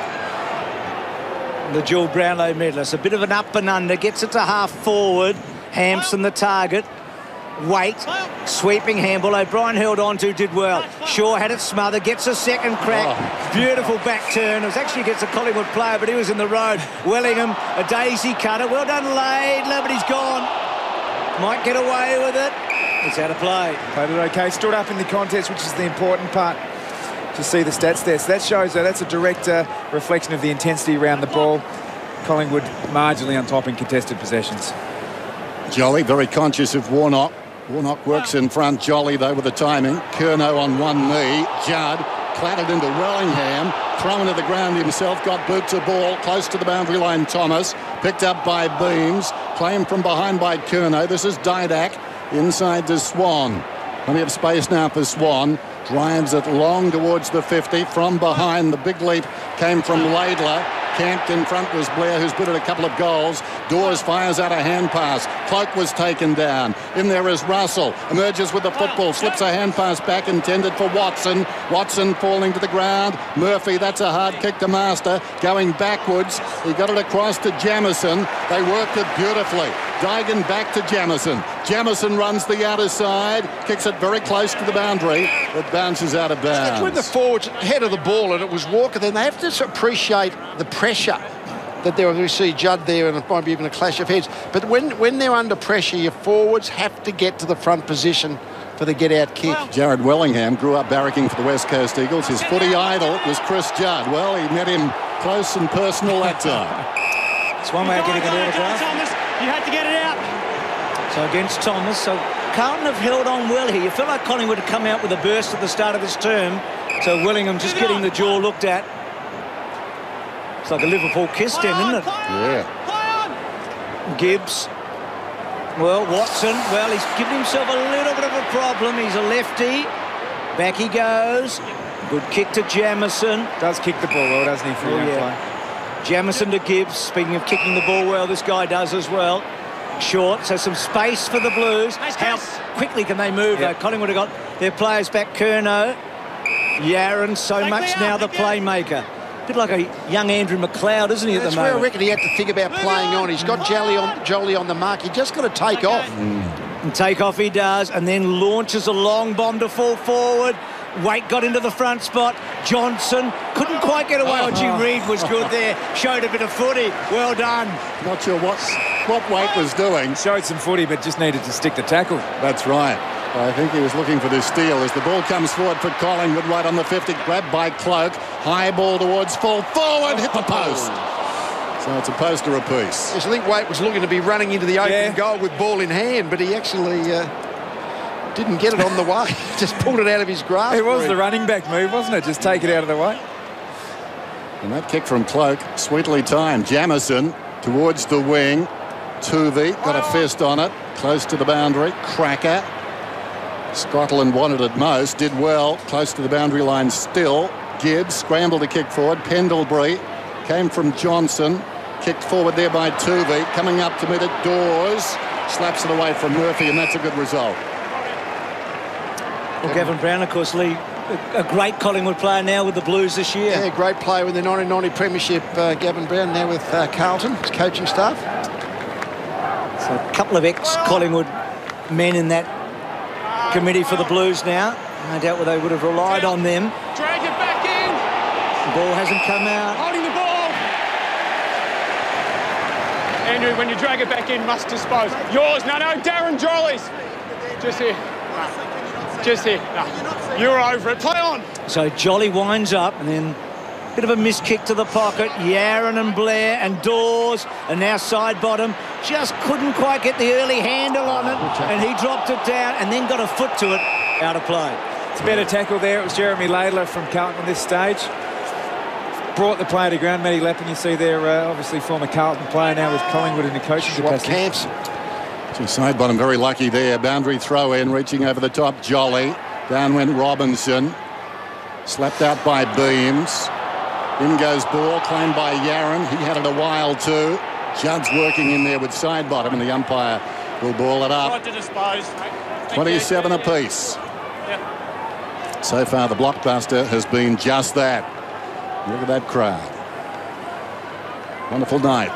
The dual Brownlow medalist. A bit of an up and under, gets it to half forward. Hampson the target. Wait, sweeping handball. O'Brien held on to, did well. Shaw had it smothered, gets a second crack. Oh. Beautiful back turn. It was actually against a Collingwood player, but he was in the road. Wellingham, a daisy cutter. Well done, Laidler, but he's gone. Might get away with it. It's out of play. Played it okay. Stood up in the contest, which is the important part to see the stats there. So that shows that that's a direct uh, reflection of the intensity around the ball. Collingwood marginally on top in contested possessions. Jolly very conscious of Warnock. Warnock works in front. Jolly, though, with the timing. Curnow on one knee. Judd clattered into Wellingham. Thrown to the ground himself. Got boot to ball. Close to the boundary line, Thomas. Picked up by Beams. Claimed from behind by Curnow. This is Didak. Inside to Swan. Plenty of space now for Swan. Drives it long towards the fifty. From behind, the big leap came from Laidler. Camped in front was Blair, who's booted a couple of goals. Dawes fires out a hand pass. Cloak was taken down. In there is Russell. Emerges with the football. Slips a hand pass back intended for Watson. Watson falling to the ground. Murphy, that's a hard kick to Master. Going backwards. He got it across to Jamison. They worked it beautifully. Dygan back to Jamison. Jamison runs the outer side. Kicks it very close to the boundary. It bounces out of bounds. When the forwards head of the ball and it was Walker, then they have to appreciate the pressure that there. We see Judd there, and it might be even a clash of heads. But when when they're under pressure, your forwards have to get to the front position for the get-out kick. Jared Wellingham grew up barracking for the West Coast Eagles. His footy idol was Chris Judd. Well, he met him close and personal that time. It's one way of getting an autograph. You had to get it out. So against Thomas. So Carlton have held on well here. You feel like Collingwood had come out with a burst at the start of this term. So Willingham just getting the jaw looked at. It's like a Liverpool kiss then, isn't it? Yeah. Gibbs. Well, Watson, well, he's given himself a little bit of a problem. He's a lefty. Back he goes. Good kick to Jamison. Does kick the ball well, doesn't he, for oh, a young yeah. player? Jamison to Gibbs. Speaking of kicking the ball well, this guy does as well. Short, so some space for the Blues. How quickly can they move? Yep. Though Collingwood have got their players back. Kerno, Yaron, so much now the playmaker. A bit like a young Andrew McLeod, isn't he, at That's the moment? where I reckon he had to think about playing on. He's got Jolly on, Jolly on the mark. He just got to take off. Mm. And take off he does, and then launches a long bomb to fall forward. Waite got into the front spot. Johnson couldn't quite get away. Oh, gee, Reid was good there. Showed a bit of footy. Well done. Not sure what, what Waite was doing. Showed some footy, but just needed to stick the tackle. That's right. I think he was looking for the steal as the ball comes forward for Collingwood right on the fifty. Grabbed by Cloak. High ball towards full forward. Hit the post. So it's a post or a piece. Yes, I think Waite was looking to be running into the open yeah. goal with ball in hand, but he actually uh, didn't get it on the way. Just pulled it out of his grasp. It was the running back move, wasn't it? Just take it out of the way. And that kick from Cloak, sweetly timed. Jamison towards the wing. Tuvey got a fist on it. Close to the boundary. Cracker. Scotland wanted it most. Did well. Close to the boundary line still. Gibbs scrambled to kick forward. Pendlebury came from Johnson. Kicked forward there by Tuvey. Coming up to meet it, Dawes. Slaps it away from Murphy, and that's a good result. Well, Gavin Brown, of course, Lee, a great Collingwood player now with the Blues this year. Yeah, great player with the nineteen ninety Premiership, uh, Gavin Brown, now with uh, Carlton, his coaching staff. So a couple of ex-Collingwood men in that committee for the Blues now. No doubt they would have relied on them. Drag it back in. The ball hasn't come out. Holding the ball. Andrew, when you drag it back in, must dispose. Yours. No, no, Darren Jolly's. Just here. Just here. No. You're over it. Play on. So Jolly winds up and then a bit of a miss kick to the pocket. Yaron and Blair and Dawes and now side bottom. Just couldn't quite get the early handle on it, and he dropped it down and then got a foot to it. Out of play. It's a better tackle there. It was Jeremy Laidler from Carlton on this stage. Brought the player to ground. Matty Lappin, you see there, uh, obviously former Carlton player now with Collingwood in the coaching capacity. Camps. Gee, side bottom very lucky there. Boundary throw in, reaching over the top. Jolly. Down went Robinson. Slapped out by Beams. In goes ball, claimed by Yaron. He had it a while too. Judd's working in there with side bottom, and the umpire will ball it up. Right to dispose. twenty-seven apiece. Yep. So far, the blockbuster has been just that. Look at that crowd. Wonderful night.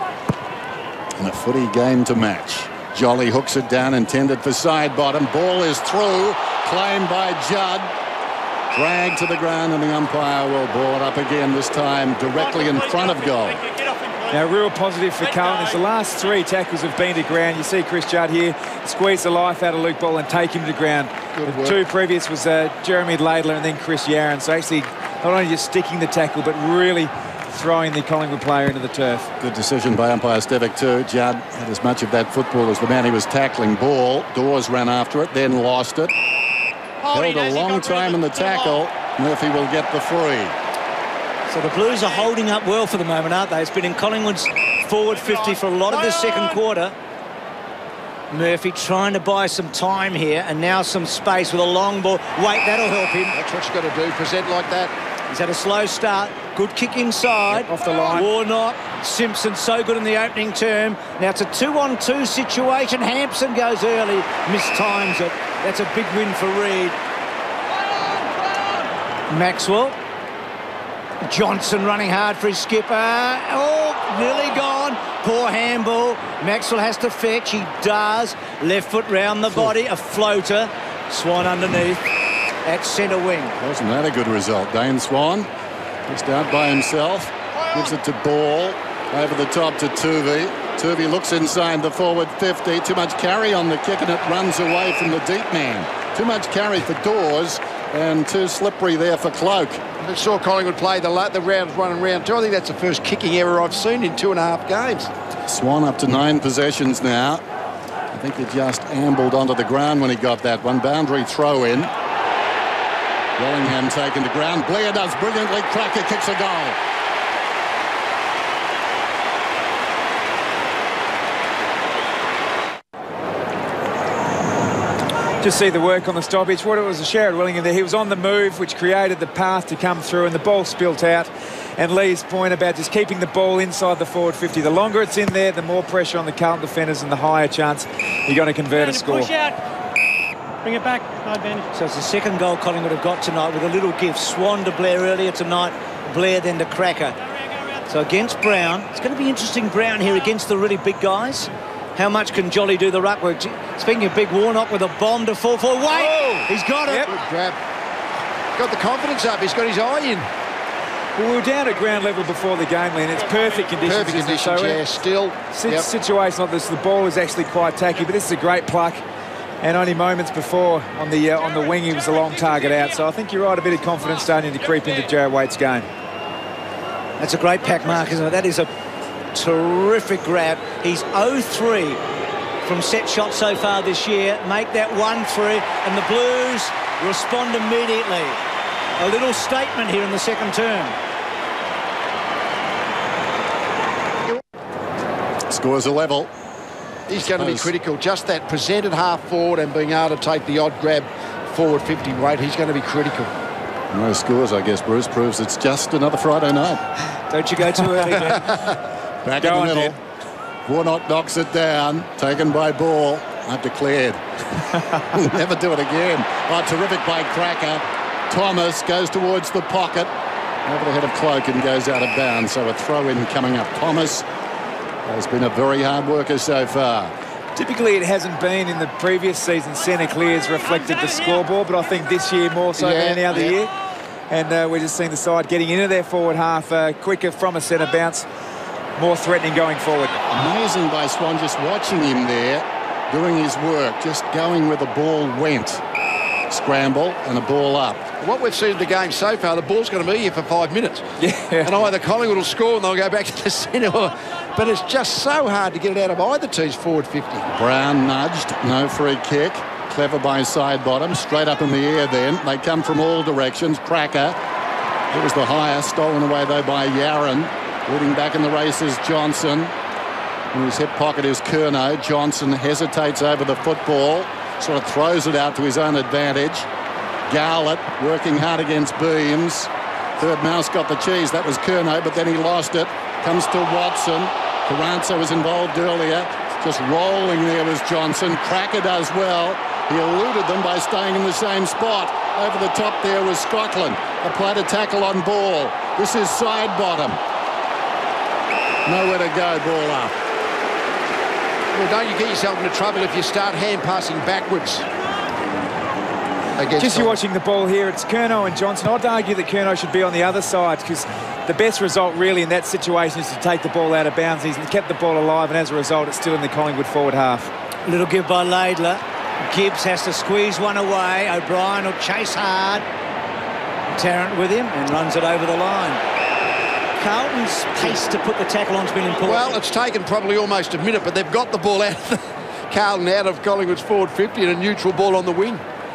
And a footy game to match. Jolly hooks it down, intended for side bottom. Ball is through. Claimed by Judd. Dragged to the ground, and the umpire will ball it up again, this time directly in front of goal. Now, real positive for Carlton is the last three tackles have been to ground. You see Chris Judd here squeeze the life out of Luke Ball and take him to ground. The two previous was uh, Jeremy Laidler and then Chris Yaron. So actually not only just sticking the tackle, but really throwing the Collingwood player into the turf. Good decision by umpire Stevic too. Judd had as much of that football as the man he was tackling. Ball. Dawes ran after it, then lost it. Held a long time in the tackle. Murphy will get the free. So the Blues are holding up well for the moment, aren't they? It's been in Collingwood's forward fifty for a lot of this second quarter. Murphy trying to buy some time here, and now some space with a long ball. Wait, that'll help him. That's what you've got to do, present like that. He's had a slow start. Good kick inside. Yep, off the line. Warnock, Simpson so good in the opening term. Now it's a two-on-two situation. Hampson goes early, mistimes it. That's a big win for Reid. Maxwell. Johnson running hard for his skipper. Oh, nearly gone. Poor handball. Maxwell has to fetch. He does. Left foot round the body. A floater. Swan underneath at centre wing. Wasn't that a good result? Dane Swan just out by himself. Gives it to Ball. Over the top to Tuvey. Tuvey looks inside the forward fifty. Too much carry on the kick, and it runs away from the deep man. Too much carry for Dawes, and too slippery there for Cloak. I saw Collingwood play the, the round one and round two. I think that's the first kicking error I've seen in two and a half games. Swan up to nine possessions now. I think he just ambled onto the ground when he got that one. Boundary throw in. Wellingham taken to ground. Blair does brilliantly. Cracker kicks a goal. Just see the work on the stoppage. What it was a Sherrod Willingham there. He was on the move, which created the path to come through, and the ball spilt out. And Lee's point about just keeping the ball inside the forward fifty. The longer it's in there, the more pressure on the Carlton defenders and the higher chance you're going to convert a score. Push out. Bring it back. No advantage. So it's the second goal Collingwood have got tonight with a little gift. Swan to Blair earlier tonight. Blair then to Cracker. So against Brown, it's going to be interesting, Brown here against the really big guys. How much can Jolly do the ruck work? Speaking of big, Warnock with a bomb to fall for. Wait! Oh, he's got it. Yep. Good grab. Got the confidence up. He's got his eye in. Well, we were down at ground level before the game, Lee, and it's perfect conditions. Perfect conditions, so yeah, still. Si yep. Situation like this, the ball is actually quite tacky, but this is a great pluck. And only moments before on the uh, on the wing, he was a long target out. So I think you're right, a bit of confidence starting to creep into Jarrad Waite's game. That's a great pack mark, isn't it? That is a terrific grab. He's oh three from set shots so far this year. Make that one three, and the Blues respond immediately. A little statement here in the second term. Scores a level. He's going to be critical. Just that presented half forward and being able to take the odd grab forward fifty weight, he's going to be critical. No scores, I guess, Bruce, proves it's just another Friday night. Don't you go too early, man. Back Go in the middle. Warnock knocks it down. Taken by Ball. I've declared. We'll never do it again. Oh, terrific by Cracker. Thomas goes towards the pocket. Over the head of Cloak and goes out of bounds. So a throw-in coming up. Thomas has been a very hard worker so far. Typically it hasn't been in the previous season. Centre clears reflected the scoreboard, but I think this year more so yeah, than any other yeah. year. And uh, we're just seeing the side getting into their forward half uh, quicker from a centre bounce, more threatening going forward. Amazing by Swan, just watching him there, doing his work, just going where the ball went. Scramble and a ball up. What we've seen in the game so far, the ball's going to be here for five minutes. Yeah. And either Collingwood will score and they'll go back to the centre. But it's just so hard to get it out of either team's forward fifty. Brown nudged, no free kick. Clever by side bottom, straight up in the air then. They come from all directions. Cracker. It was the highest, stolen away though by Yaron. Leading back in the race is Johnson. In his hip pocket is Curnow. Johnson hesitates over the football. Sort of throws it out to his own advantage. Garlett working hard against Beams. Third mouse got the cheese. That was Curnow, but then he lost it. Comes to Watson. Carranza was involved earlier. Just rolling there was Johnson. Cracker does well. He eluded them by staying in the same spot. Over the top there was Scotland. Applied a tackle on Ball. This is side bottom. Nowhere to go, ball up. Well, don't you get yourself into trouble if you start hand passing backwards. Just you watching the ball here, it's Curnow and Johnson. I'd argue that Curnow should be on the other side because the best result really in that situation is to take the ball out of bounds. He's kept the ball alive, and as a result, it's still in the Collingwood forward half. Little give by Laidler. Gibbs has to squeeze one away. O'Brien will chase hard. Tarrant with him and runs it over the line. Carlton's pace to put the tackle on's been important. Well, it's taken probably almost a minute, but they've got the ball out of the, Carlton out of Collingwood's forward fifty and a neutral ball on the wing.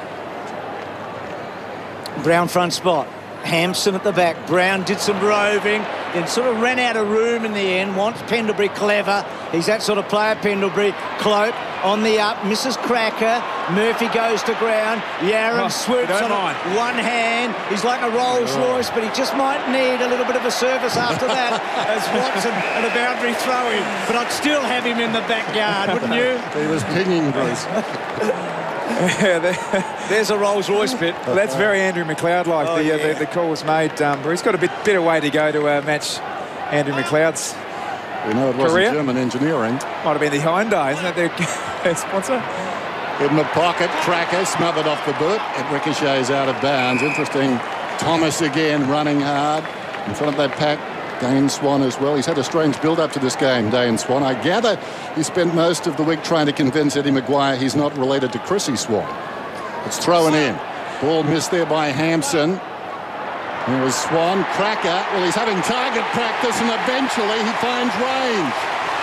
Brown front spot. Hampson at the back. Brown did some roving, then sort of ran out of room in the end. Wants Pendlebury clever. He's that sort of player, Pendlebury. Cloak on the up, misses Cracker. Murphy goes to ground. Yaron oh, swoops on it. One hand. He's like a Rolls oh. Royce, but he just might need a little bit of a service after that as Watson and a boundary throw in. But I'd still have him in the backyard, wouldn't you? He was pinging, Bruce. Yeah, there's a Rolls Royce bit. Well, that's very Andrew McLeod-like. Oh, the, yeah. uh, the, the call was made. Um, but he's got a bit, bit of way to go to uh, match Andrew McLeod's We know it wasn't career. German engineering. Might have been the Hyundai, isn't it? Their, their sponsor. In the pocket, Cracker smothered off the boot. It ricochets out of bounds. Interesting. Thomas again running hard in front of that pack. Dane Swan as well. He's had a strange build-up to this game, Dane Swan. I gather he spent most of the week trying to convince Eddie Maguire he's not related to Chrissy Swan. It's thrown in. Ball missed there by Hampson. There was Swan. Cracker. Well, he's having target practice and eventually he finds range.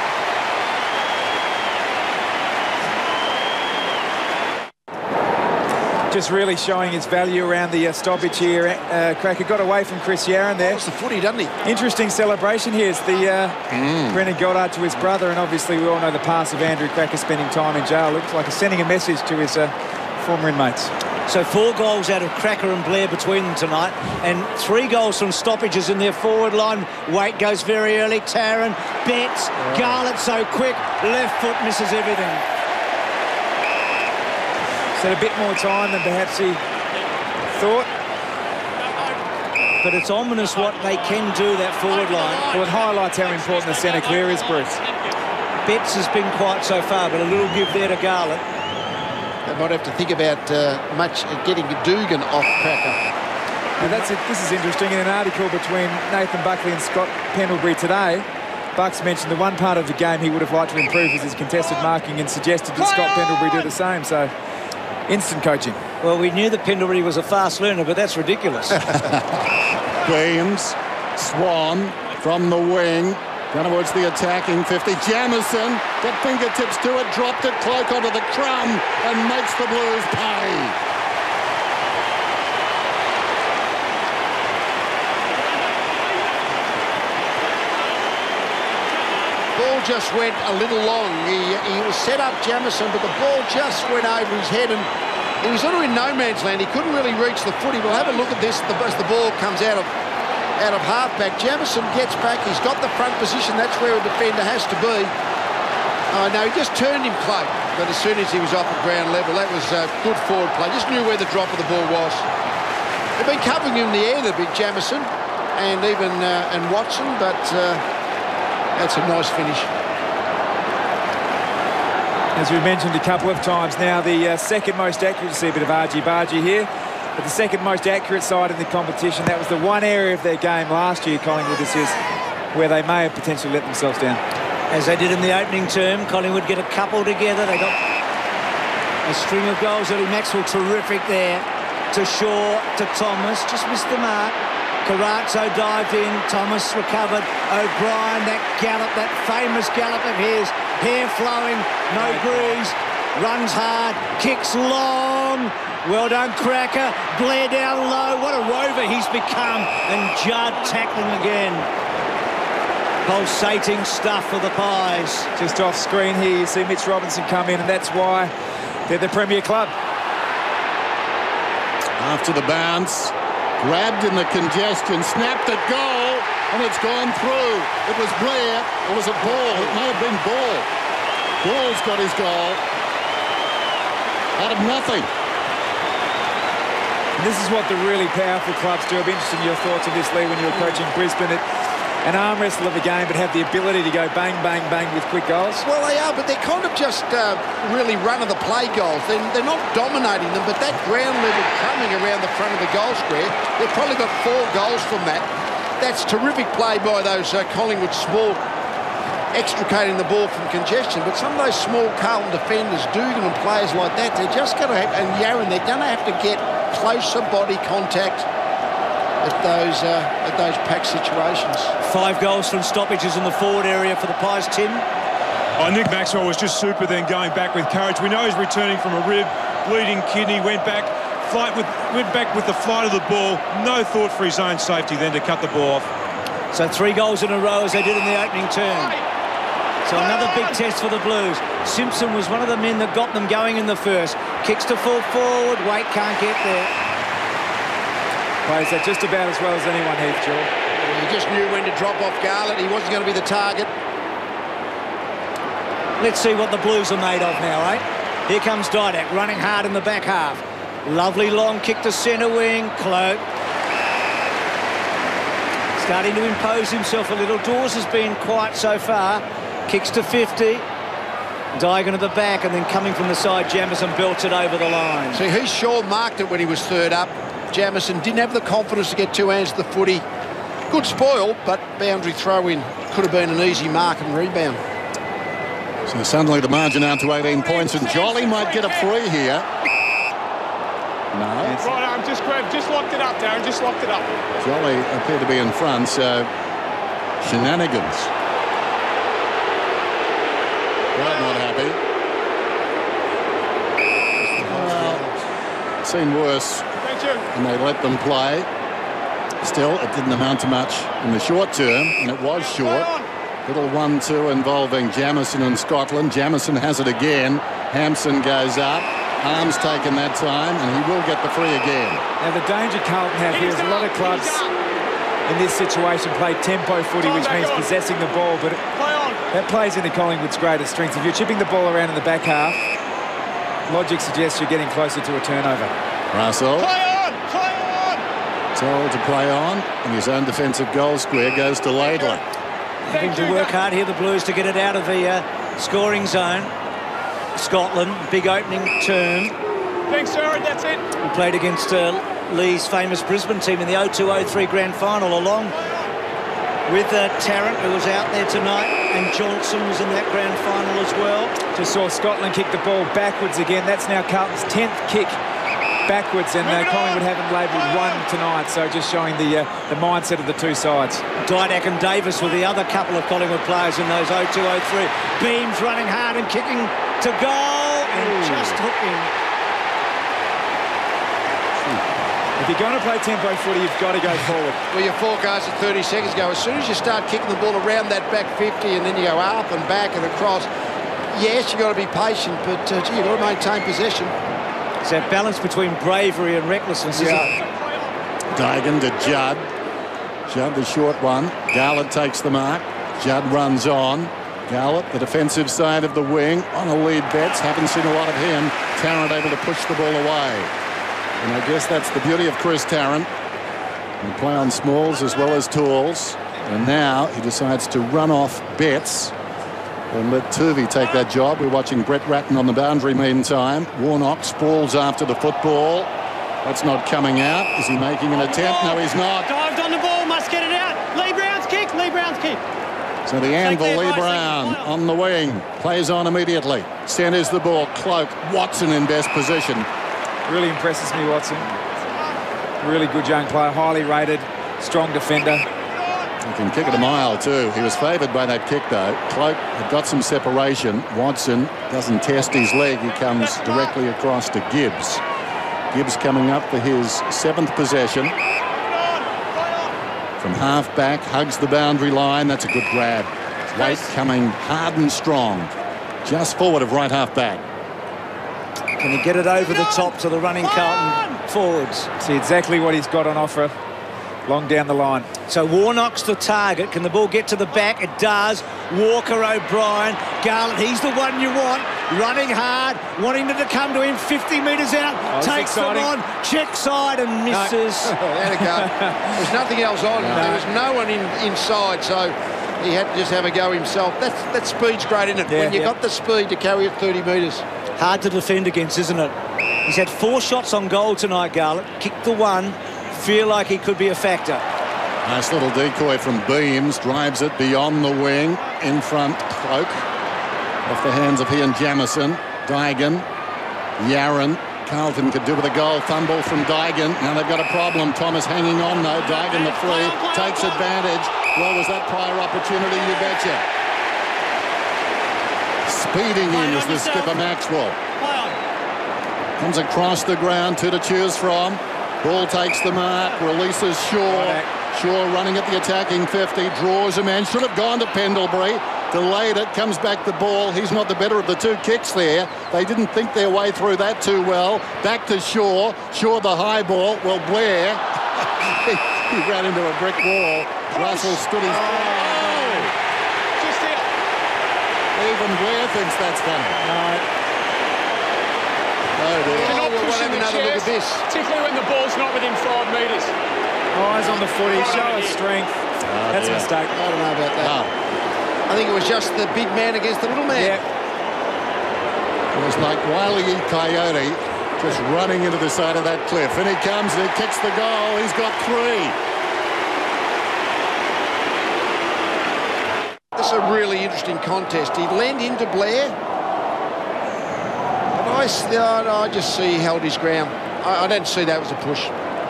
Just really showing his value around the uh, stoppage here. Uh, Cracker got away from Chris Yaron there. That's the footy, doesn't he? Interesting celebration here. It's the uh, mm. Brendan Goddard to his brother, and obviously we all know the past of Andrew Cracker spending time in jail. Looks like he's sending a message to his uh, former inmates. So four goals out of Cracker and Blair between them tonight, and three goals from stoppages in their forward line. Waite goes very early, Tarrant, Betts, oh. Garlett so quick, left foot misses everything. So a bit more time than perhaps he thought. But it's ominous what they can do, that forward line. Well, it highlights how important the centre clear is, Bruce. Betts has been quiet so far, but a little give there to Garlett. They might have to think about uh, much uh, getting Dugan off Cracker. Now that's it. This is interesting. In an article between Nathan Buckley and Scott Pendlebury today, Bucks mentioned the one part of the game he would have liked to improve is his contested marking, and suggested that Scott Pendlebury do the same. So, instant coaching. Well, we knew that Pendlebury was a fast learner, but that's ridiculous. Queens, Swan from the wing. Gunnerwood's the attacking fifty. Jamieson got fingertips to it, dropped it, cloak onto the crumb, and makes the Blues pay. Ball just went a little long. He, he was set up, Jamieson, but the ball just went over his head, and he was sort of in no man's land. He couldn't really reach the footy. We'll have a look at this as the ball comes out of out of halfback. Jamieson gets back. He's got the front position. That's where a defender has to be. Oh, no, he just turned him close. But as soon as he was off at ground level, that was uh, good forward play. Just knew where the drop of the ball was. They've been covering him in the air, the big Jamieson, and even uh, and Watson, but uh, that's a nice finish. As we've mentioned a couple of times now, the uh, second most accurate, see a bit of argy-bargy here, but the second most accurate side in the competition. That was the one area of their game last year, Collingwood, this is, where they may have potentially let themselves down. As they did in the opening term, Collingwood get a couple together. They got a string of goals. Eddie Maxwell, terrific there. To Shaw, to Thomas, just missed the mark. Carazzo dived in, Thomas recovered. O'Brien, that gallop, that famous gallop of his, hair flowing, no breeze, runs hard, kicks long. Well done, Cracker. Blair down low. What a rover he's become. And Judd tackling again. Pulsating stuff for the Pies. Just off screen here, you see Mitch Robinson come in, and that's why they're the Premier Club. After the bounce, grabbed in the congestion, snapped at goal, and it's gone through. It was Blair. It was a ball. It may have been Ball. Ball's got his goal. Out of nothing. And this is what the really powerful clubs do. I'd be interested in your thoughts on this, Lee, when you were coaching Brisbane. It, an arm wrestle of a game, but have the ability to go bang, bang, bang with quick goals. Well, they are, but they're kind of just uh, really run-of-the-play goals. They're, they're not dominating them, but that ground level coming around the front of the goal square, they've probably got four goals from that. That's terrific play by those uh, Collingwood small, extricating the ball from congestion. But some of those small Carlton defenders, Dugan and players like that, they're just going to have, and Yarran, they're going to have to get closer body contact at those uh, at those pack situations. Five goals from stoppages in the forward area for the Pies, Tim. Oh, Nick Maxwell was just super then, going back with courage. We know he's returning from a rib, bleeding kidney, went back, flight with, went back with the flight of the ball. No thought for his own safety then to cut the ball off. So three goals in a row as they did in the opening term. So another big test for the Blues. Simpson was one of the men that got them going in the first. Kicks to full forward, Waite can't get there. Plays that just about as well as anyone, Heath, Joel. He just knew when to drop off Garlett. He wasn't going to be the target. Let's see what the Blues are made of now, eh? Here comes Didak, running hard in the back half. Lovely long kick to centre wing. Cloak. Starting to impose himself a little. Dawes has been quiet so far. Kicks to fifty. Diagon at the back, and then coming from the side, Jamieson belts it over the line. See, he sure marked it when he was third up. Jamieson didn't have the confidence to get two hands to the footy. Good spoil, but boundary throw-in. Could have been an easy mark and rebound. So suddenly the margin out to eighteen points, and Jolly might get a free here. No. Right arm, just grabbed, just locked it up, Darren, just locked it up. Jolly appeared to be in front, so shenanigans. Right, not happy. Well, seen worse. And they let them play. Still, it didn't amount to much in the short term, and it was short. Little one two involving Jamieson and Scotland. Jamieson has it again. Hampson goes up. Arms taken that time, and he will get the free again. Now, the danger Carlton have here is a lot of clubs in this situation play tempo footy, which means possessing the ball, but that plays into Collingwood's greatest strength. If you're chipping the ball around in the back half, logic suggests you're getting closer to a turnover. Russell. Play on! Play on! Told to play on, and his own defensive goal square goes to Laidler. Having to work hard here, the Blues, to get it out of the uh, scoring zone. Scotland, big opening term. Thanks, sir. That's it. We played against uh, Lee's famous Brisbane team in the oh two oh three grand final, along with uh, Tarrant, who was out there tonight, and Johnson was in that grand final as well. Just saw Scotland kick the ball backwards again. That's now Carlton's tenth kick backwards, and uh, Collingwood haven't labelled one tonight, so just showing the uh, the mindset of the two sides. Didak and Davis were the other couple of Collingwood players in those oh two oh three. Beams running hard and kicking to goal, and Ooh. just hooking. If you're going to play tempo footy, you've got to go forward. Well, your forecast at thirty seconds ago, as soon as you start kicking the ball around that back fifty and then you go up and back and across, yes, you've got to be patient, but uh, gee, you've got to maintain possession. It's that balance between bravery and recklessness, isn't yeah. it? Daigan to Judd. Judd, the short one. Garlett takes the mark. Judd runs on. Garlett, the defensive side of the wing, on a lead. Betts, haven't seen a lot of him. Tarrant able to push the ball away. And I guess that's the beauty of Chris Tarrant. He play on smalls as well as tools. And now he decides to run off Betts and let Turvey take that job. We're watching Brett Ratton on the boundary meantime. Warnock sprawls after the football. That's not coming out. Is he making an attempt? No, he's not. Dived on the ball, must get it out. Lee Brown's kick, Lee Brown's kick. So the anvil, Lee Brown on the wing. Plays on immediately. Centres the ball. Cloak. Watson in best position. Really impresses me, Watson. Really good young player, highly rated, strong defender. He can kick it a mile too. He was favoured by that kick though. Cloak had got some separation. Watson doesn't test his leg. He comes directly across to Gibbs. Gibbs coming up for his seventh possession. From half back, hugs the boundary line. That's a good grab. Waite coming hard and strong. Just forward of right half back. Can he get it over the top to the running Carlton forwards? See exactly what he's got on offer long down the line. So Warnock's the target. Can the ball get to the back? It does. Walker, O'Brien, Garlett, he's the one you want. Running hard, wanting them to come to him fifty metres out. Oh, takes them on, check side and misses. No. There to go. There's nothing else on. No. There was no one in, inside, so he had to just have a go himself. That's, that speed's great, isn't it? Yeah, when you've yeah. got the speed to carry it thirty metres. Hard to defend against, isn't it? He's had four shots on goal tonight, Garlett. Kicked the one. Feel like he could be a factor. Nice little decoy from Beams. Drives it beyond the wing. In front, Cloak. Off the hands of he and Jamison. Daigan. Yarran. Carlton could do with a goal. Fumble from Daigan. Now they've got a problem. Thomas hanging on, though. Daigan the free. Takes advantage. Well, was that prior opportunity? You betcha. Speeding in is the skipper Maxwell. Comes across the ground, two to choose from. Ball takes the mark, releases Shaw. Shaw running at the attacking fifty, draws a man. Should have gone to Pendlebury. Delayed it, comes back the ball. He's not the better of the two kicks there. They didn't think their way through that too well. Back to Shaw. Shaw the high ball. Well, Blair, he, he ran into a brick wall. Russell stood his... Even Blair thinks that's funny. No. Oh, dear. You're not oh, we'll have another chairs, look at this. Particularly when the ball's not within five metres. Eyes on the footy, show us strength. Oh, that's dear. a mistake. I don't know about that. Oh. I think it was just the big man against the little man. Yeah. It was like Wile E. Coyote just running into the side of that cliff. And he comes and he kicks the goal. He's got three. This is a really interesting contest. He leaned into Blair. But I, I just see he held his ground. I, I don't see that was a push.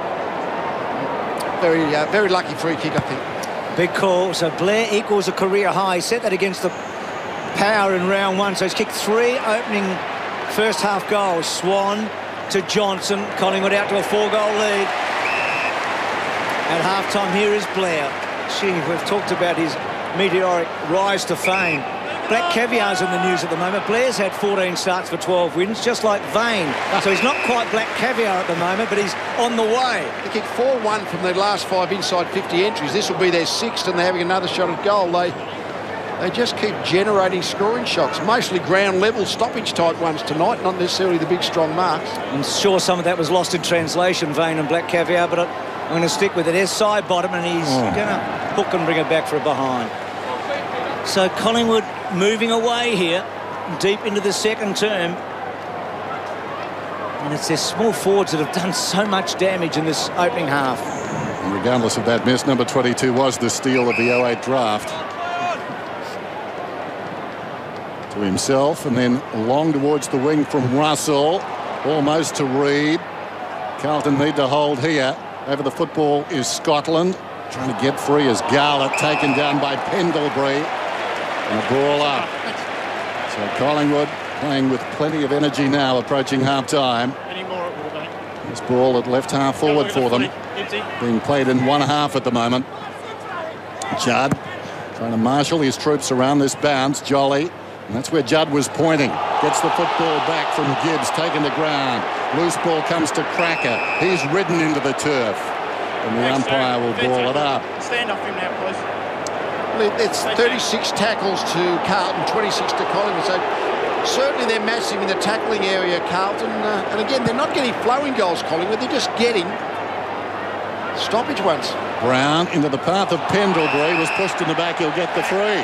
Very, uh, very lucky free kick, I think. Big call. So Blair equals a career high. He set that against the Power in round one. So he's kicked three opening first half goals. Swan to Johnson. Collingwood out to a four-goal lead. At half-time, here is Blair. Gee, we've talked about his meteoric rise to fame. Black Caviar's in the news at the moment. Blair's had fourteen starts for twelve wins, just like Vane. So he's not quite Black Caviar at the moment, but he's on the way. They kicked four one from their last five inside fifty entries. This will be their sixth, and they're having another shot at goal. They they just keep generating scoring shots, mostly ground-level stoppage-type ones tonight, not necessarily the big, strong marks. I'm sure some of that was lost in translation, Vane and Black Caviar, but I'm going to stick with it. There's side bottom, and he's oh. going to hook and bring it back for a behind. So Collingwood moving away here, deep into the second term. And it's their small forwards that have done so much damage in this opening half. And regardless of that miss, number twenty-two was the steal of the oh eight draft. To himself, and then long towards the wing from Russell. Almost to Reid. Carlton need to hold here. Over the football is Scotland. Trying to get free as Garlett taken down by Pendlebury. And a ball up. So Collingwood playing with plenty of energy now, approaching half-time. This ball at left half forward for them. Being played in one half at the moment. Judd trying to marshal his troops around this bounce. Jolly. And that's where Judd was pointing. Gets the football back from Gibbs, taken to ground. Loose ball comes to Cracker. He's ridden into the turf. And the umpire will ball it up. Stand off him now, please. It's thirty-six tackles to Carlton, twenty-six to Collingwood. So certainly they're massive in the tackling area, Carlton. Uh, and again, they're not getting flowing goals, Collingwood. They're just getting stoppage ones. Brown into the path of Pendlebury. Was pushed in the back. He'll get the free.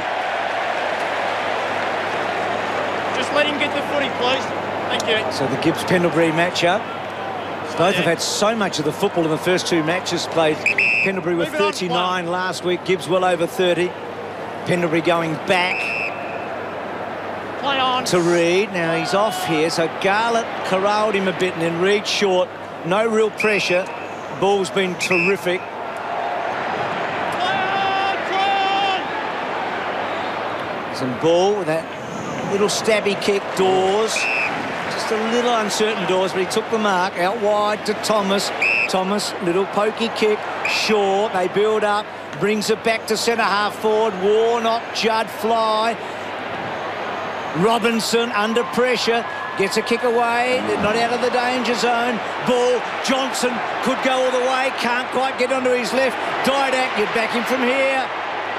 Just let him get the footy, please. Thank you. So the Gibbs-Pendlebury matchup. Both have had so much of the football in the first two matches played. Pendlebury with thirty-nine last week. Gibbs well over thirty. Pendlebury going back Play on. to Reid. Now he's off here. So Garlett corralled him a bit, and then Reid short. No real pressure. Ball's been terrific. Play on, play on. Some ball with that little stabby kick. Dawes. Just a little uncertain, Dawes, but he took the mark. Out wide to Thomas. Thomas, little pokey kick. Shaw, they build up. Brings it back to centre half forward. Warnock, Judd, Fly. Robinson under pressure. Gets a kick away. Not out of the danger zone. Ball. Johnson could go all the way. Can't quite get onto his left. Didak, you'd back him from here.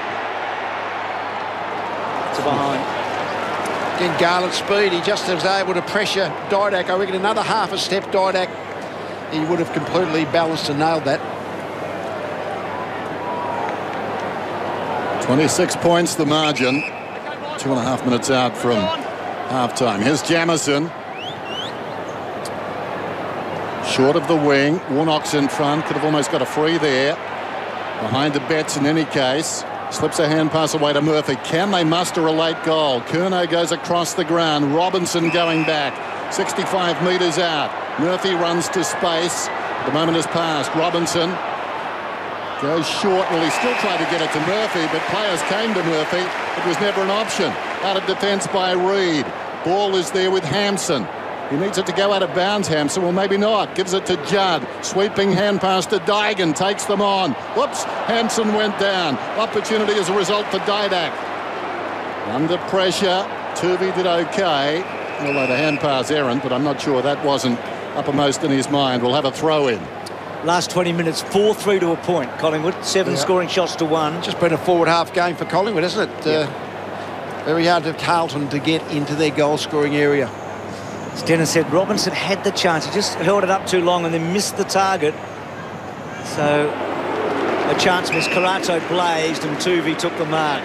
It's a behind. Again, Garlett's speed, he just was able to pressure Didak. I reckon another half a step, Didak, he would have completely balanced and nailed that. twenty-six points the margin. Two and a half minutes out from half-time. Here's Jamison. Short of the wing. Warnock's in front. Could have almost got a free there. Behind the Betts in any case. Slips a hand pass away to Murphy. Can they muster a late goal? Curnow goes across the ground. Robinson going back. sixty-five metres out. Murphy runs to space. The moment has passed. Robinson goes short. Well, he still tried to get it to Murphy, but players came to Murphy. It was never an option. Out of defence by Reid. Ball is there with Hampson. He needs it to go out of bounds, Hampson. Well, maybe not. Gives it to Judd. Sweeping hand pass to Dygan. Takes them on. Whoops. Hampson went down. Opportunity as a result for Didak. Under pressure. Tuvey did okay. Although the hand pass errant, but I'm not sure that wasn't uppermost in his mind. We'll have a throw in. Last twenty minutes, four three to a point. Collingwood, seven yeah. scoring shots to one. Just been a forward half game for Collingwood, hasn't it? Yeah. Uh, very hard for Carlton to get into their goal-scoring area. As Dennis said, Robinson had the chance. He just held it up too long and then missed the target. So a chance miss. Carato blazed and Tuvey took the mark.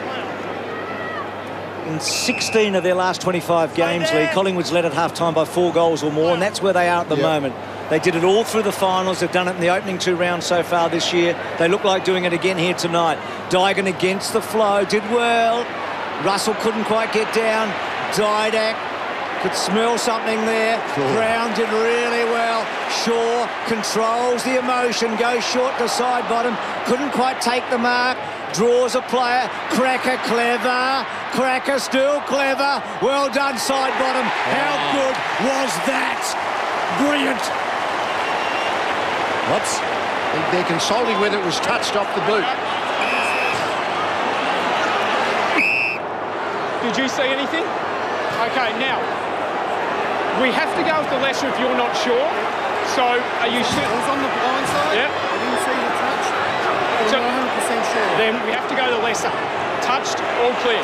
In sixteen of their last twenty-five games, Lee, Collingwood's led at half-time by four goals or more, and that's where they are at the yep. moment. They did it all through the finals. They've done it in the opening two rounds so far this year. They look like doing it again here tonight. Dygan against the flow, did well. Russell couldn't quite get down. Didak could smell something there. Cool. Brown did really well. Shaw controls the emotion, goes short to side bottom. Couldn't quite take the mark. Draws a player. Cracker clever. Cracker still clever. Well done, side bottom. How good was that? Brilliant. Whoops. They're consulting whether it was touched off the boot. Did you see anything? Okay, now, we have to go with the lesser if you're not sure. So, are you sure? It was on the blind side. Yep. I didn't see the touch. I'm So, not one hundred percent sure. Then we have to go the lesser. Touched, all clear.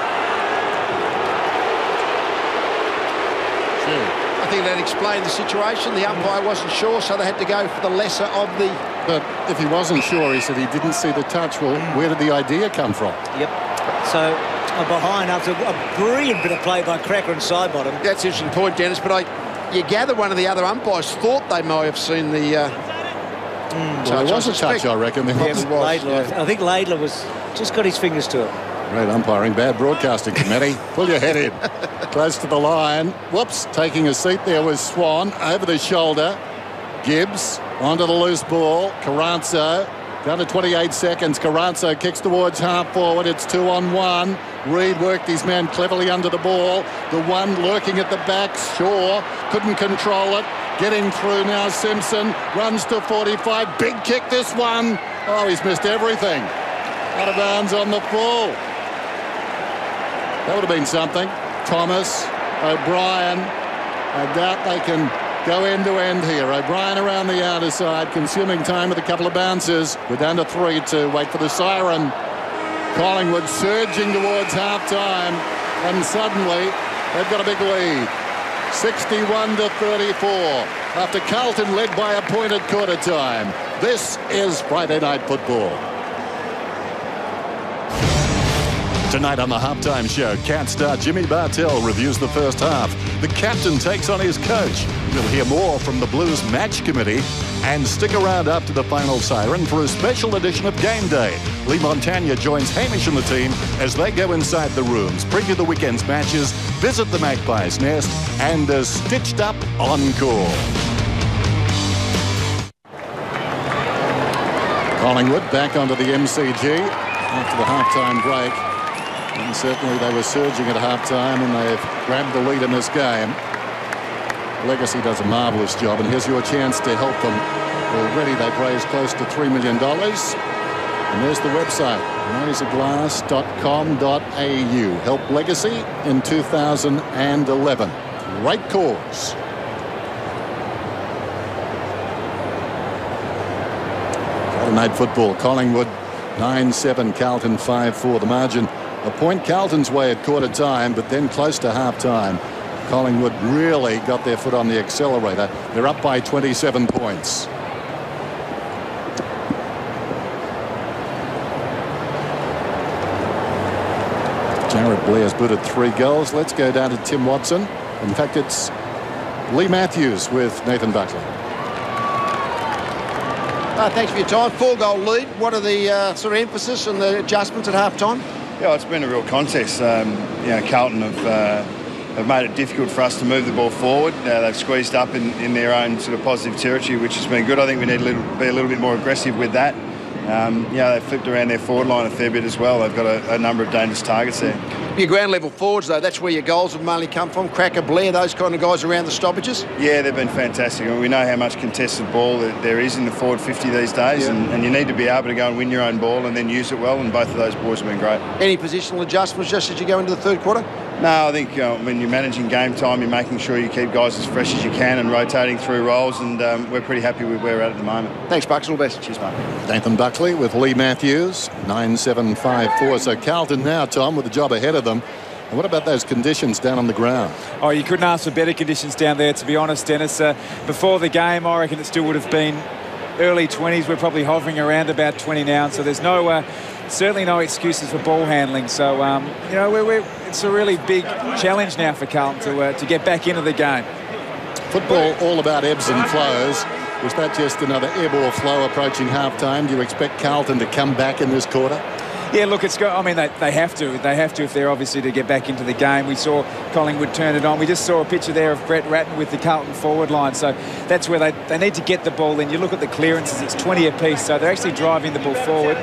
Sure. I think that explained the situation. The umpire wasn't sure, so they had to go for the lesser of the... But if he wasn't sure, he said he didn't see the touch. Well, where did the idea come from? Yep. So, uh, behind after a brilliant bit of play by Cracker and Sidebottom. That's an interesting point, Dennis, but I, you gather one of the other umpires thought they might have seen the uh, mm. Well, there was a touch, I reckon. There yeah, was. Laidler, Yeah. I think Laidler was just got his fingers to it. Great umpiring, bad broadcasting committee. Pull your head in. Close to the line. Whoops, taking a seat there was Swan. Over the shoulder. Gibbs onto the loose ball. Carranzo. Down to twenty-eight seconds. Carranzo kicks towards half forward. It's two on one. Reed worked his man cleverly under the ball. The one lurking at the back. Shaw couldn't control it. Getting through now. Simpson runs to forty-five. Big kick this one. Oh, he's missed everything. Out of bounds on the full. That would have been something. Thomas, O'Brien. I doubt they can go end to end here. O'Brien around the outer side, consuming time with a couple of bounces. We're down to three to wait for the siren. Collingwood surging towards half-time, and suddenly they've got a big lead. sixty-one to thirty-four after Carlton led by a point at quarter time. This is Friday Night Football. Tonight on the Halftime Show, Cat star Jimmy Bartell reviews the first half. The captain takes on his coach. We'll hear more from the Blues match committee. And stick around after the final siren for a special edition of Game Day. Lee Montagna joins Hamish and the team as they go inside the rooms, preview the weekend's matches, visit the Magpies Nest, and a stitched-up encore. Collingwood back onto the M C G after the halftime break. And certainly they were surging at halftime, and they've grabbed the lead in this game. Legacy does a marvellous job, and here's your chance to help them. Already they've raised close to three million dollars. And there's the website, razor glass dot com dot a u. Help Legacy in two thousand eleven. Great cause. Friday Night Football, Collingwood nine seven, Carlton five four. The margin a point Carlton's way at quarter time, but then close to half time. Collingwood really got their foot on the accelerator. They're up by twenty-seven points. Jared Blair's booted three goals. Let's go down to Tim Watson. In fact, it's Lee Matthews with Nathan Buckley. Uh, thanks for your time. Four-goal lead. What are the uh, sort of emphasis and the adjustments at half-time? Yeah, it's been a real contest. Um, you know, Carlton have, uh, have made it difficult for us to move the ball forward. Uh, they've squeezed up in, in their own sort of positive territory, which has been good. I think we need to little, be a little bit more aggressive with that. Um, you know, they've flipped around their forward line a fair bit as well. They've got a, a number of dangerous targets there. Your ground level forwards, though, that's where your goals have mainly come from. Cracker, Blair, those kind of guys around the stoppages? Yeah, they've been fantastic. I mean, we know how much contested ball there is in the forward fifty these days, yeah. and, and you need to be able to go and win your own ball and then use it well, and both of those boys have been great. Any positional adjustments just as you go into the third quarter? No, I think uh, when you're managing game time, you're making sure you keep guys as fresh as you can and rotating through roles, and um, we're pretty happy with where we're at at the moment. Thanks, Bucks. All the best. Cheers, mate. Nathan Buckley with Lee Matthews, nine seven five four. So Carlton now, Tom, with the job ahead of them. And what about those conditions down on the ground? Oh, you couldn't ask for better conditions down there, to be honest, Dennis. Uh, before the game, I reckon it still would have been early twenties. We're probably hovering around about twenty now, so there's no... Uh, certainly no excuses for ball handling. So, um, you know, we're, we're, it's a really big challenge now for Carlton to, uh, to get back into the game. Football all about ebbs and flows. Was that just another ebb or flow approaching half-time? Do you expect Carlton to come back in this quarter? Yeah, look, it's got, I mean, they, they have to. They have to if they're obviously to get back into the game. We saw Collingwood turn it on. We just saw a picture there of Brett Ratton with the Carlton forward line. So that's where they, they need to get the ball in. You look at the clearances, it's twenty apiece. So they're actually driving the ball forward.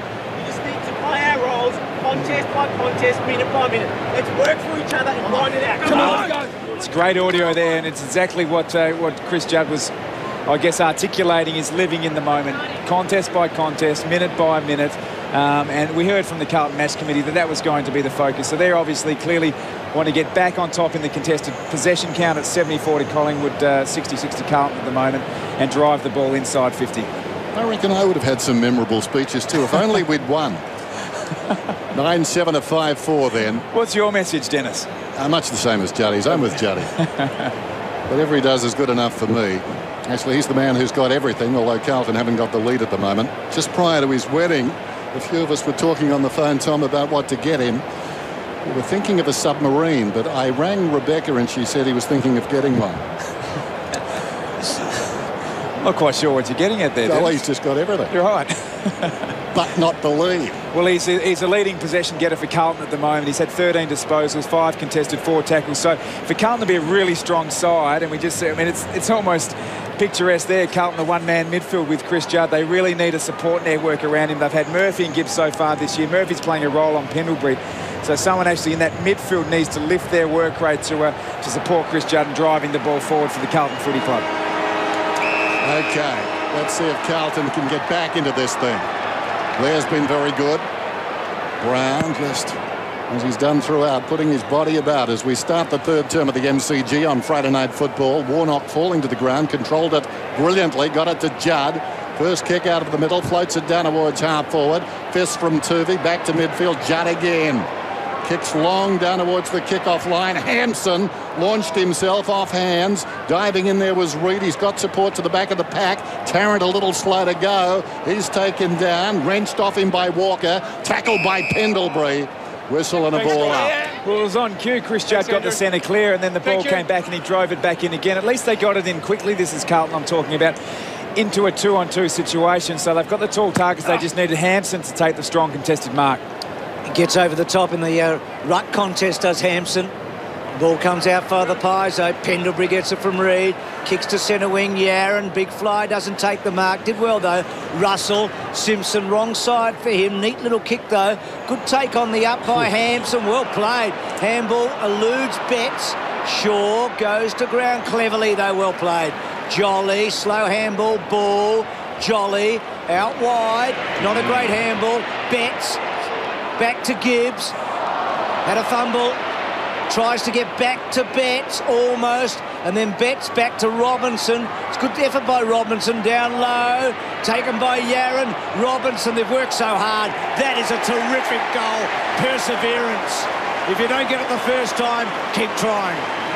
Contest by contest, minute by minute. Let's work for each other and grind it out. Come on, let's go. It's great audio there, and it's exactly what uh, what Chris Judd was, I guess, articulating, is living in the moment. Contest by contest, minute by minute. Um, and we heard from the Carlton Match Committee that that was going to be the focus. So they're obviously clearly want to get back on top in the contested possession count at seventy-four to Collingwood, uh, sixty-six to Carlton at the moment, and drive the ball inside fifty. I reckon I would have had some memorable speeches too, if only we'd won. nine seven to five four then. What's your message, Dennis? Uh, much the same as Juddy's. I'm with Juddy. Whatever he does is good enough for me. Actually, he's the man who's got everything, although Carlton haven't got the lead at the moment. Just prior to his wedding, a few of us were talking on the phone, Tom, about what to get him. We were thinking of a submarine, but I rang Rebecca and she said he was thinking of getting one. Not quite sure what you're getting at there. Well, he's just got everything. You're right. But not the lead. Well, he's a, he's a leading possession getter for Carlton at the moment. He's had thirteen disposals, five contested, four tackles. So for Carlton to be a really strong side, and we just, I mean, it's it's almost picturesque there. Carlton, a one-man midfield with Chris Judd. They really need a support network around him. They've had Murphy and Gibbs so far this year. Murphy's playing a role on Pendlebury. So someone actually in that midfield needs to lift their work rate to, uh, to support Chris Judd and driving the ball forward for the Carlton Footy Club. Okay, let's see if Carlton can get back into this thing. Blair's been very good. Brown, just as he's done throughout, putting his body about as we start the third term of the M C G on Friday Night Football. Warnock falling to the ground, controlled it brilliantly, got it to Judd. First kick out of the middle, floats it down towards half forward. Fist from Tuvey, back to midfield, Judd again. Kicks long down towards the kickoff line. Hampson launched himself off hands. Diving in there was Reid. He's got support to the back of the pack. Tarrant a little slow to go. He's taken down. Wrenched off him by Walker. Tackled by Pendlebury. Whistle and a ball up. Well, it was on cue. Chris Judd got the centre clear, and then the ball came back and he drove it back in again. At least they got it in quickly. This is Carlton I'm talking about. Into a two-on-two situation. So they've got the tall targets. They just needed Hampson to take the strong contested mark. Gets over the top in the uh, ruck contest, does Hampson. Ball comes out for the Paizo. Pendlebury gets it from Reid. Kicks to centre wing. Yaron, big fly, doesn't take the mark. Did well, though. Russell, Simpson, wrong side for him. Neat little kick, though. Good take on the up by Hampson. Well played. Handball eludes Betts. Shaw goes to ground cleverly, though. Well played. Jolly, slow handball, ball. Jolly, out wide. Not a great handball. Betts. Back to Gibbs, had a fumble, tries to get back to Betts, almost, and then Betts back to Robinson. It's good effort by Robinson, down low, taken by Yaron. Robinson, they've worked so hard. That is a terrific goal. Perseverance. If you don't get it the first time, keep trying.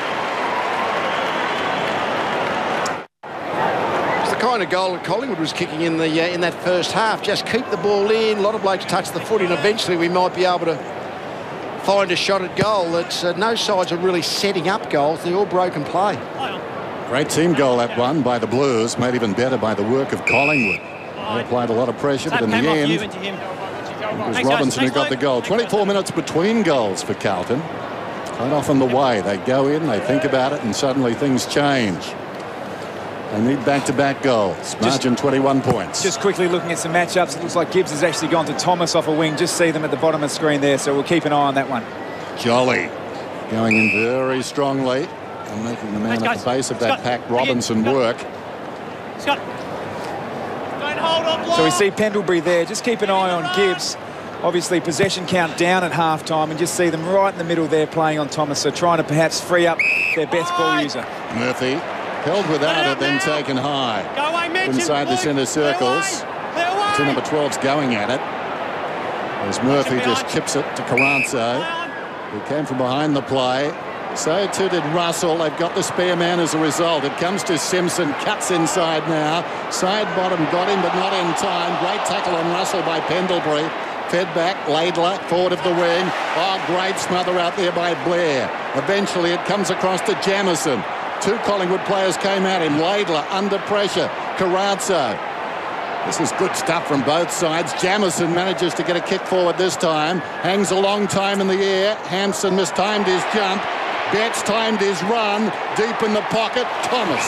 Kind of goal that Collingwood was kicking in the uh, in that first half. Just keep the ball in. A lot of blokes touch the footy, and eventually we might be able to find a shot at goal. It's uh, no sides are really setting up goals. They're all broken play. Great team goal, that one by the Blues, made even better by the work of Collingwood. They applied a lot of pressure, but in the end, it was Robinson who got the goal. twenty-four minutes between goals for Carlton. Quite often the way they go in, they think about it, and suddenly things change. They need back-to-back goals. Margin twenty-one points. Just quickly looking at some matchups, it looks like Gibbs has actually gone to Thomas off a wing. Just see them at the bottom of the screen there, so we'll keep an eye on that one. Jolly going in very strongly and making the man Thanks, at the base of that Scott, pack, Robinson, Scott. work. Scott. Don't hold on long. So we see Pendlebury there. Just keep an eye on Gibbs. Obviously, possession count down at half-time, and just see them right in the middle there playing on Thomas, so trying to perhaps free up their best ball user. Murphy. Held without it, then taken high. Inside the centre circles. To number twelve's going at it. As Murphy just chips it to Carranzo, who came from behind the play. So too did Russell. They've got the spare man as a result. It comes to Simpson. Cuts inside now. Side bottom got him, but not in time. Great tackle on Russell by Pendlebury. Fed back, Laidler, forward of the wing. Oh, great smother out there by Blair. Eventually it comes across to Jamison. Two Collingwood players came at him. Laidler under pressure. Carranzo. This is good stuff from both sides. Jamison manages to get a kick forward this time. Hangs a long time in the air. Hampson mistimed his jump. Betts timed his run. Deep in the pocket. Thomas.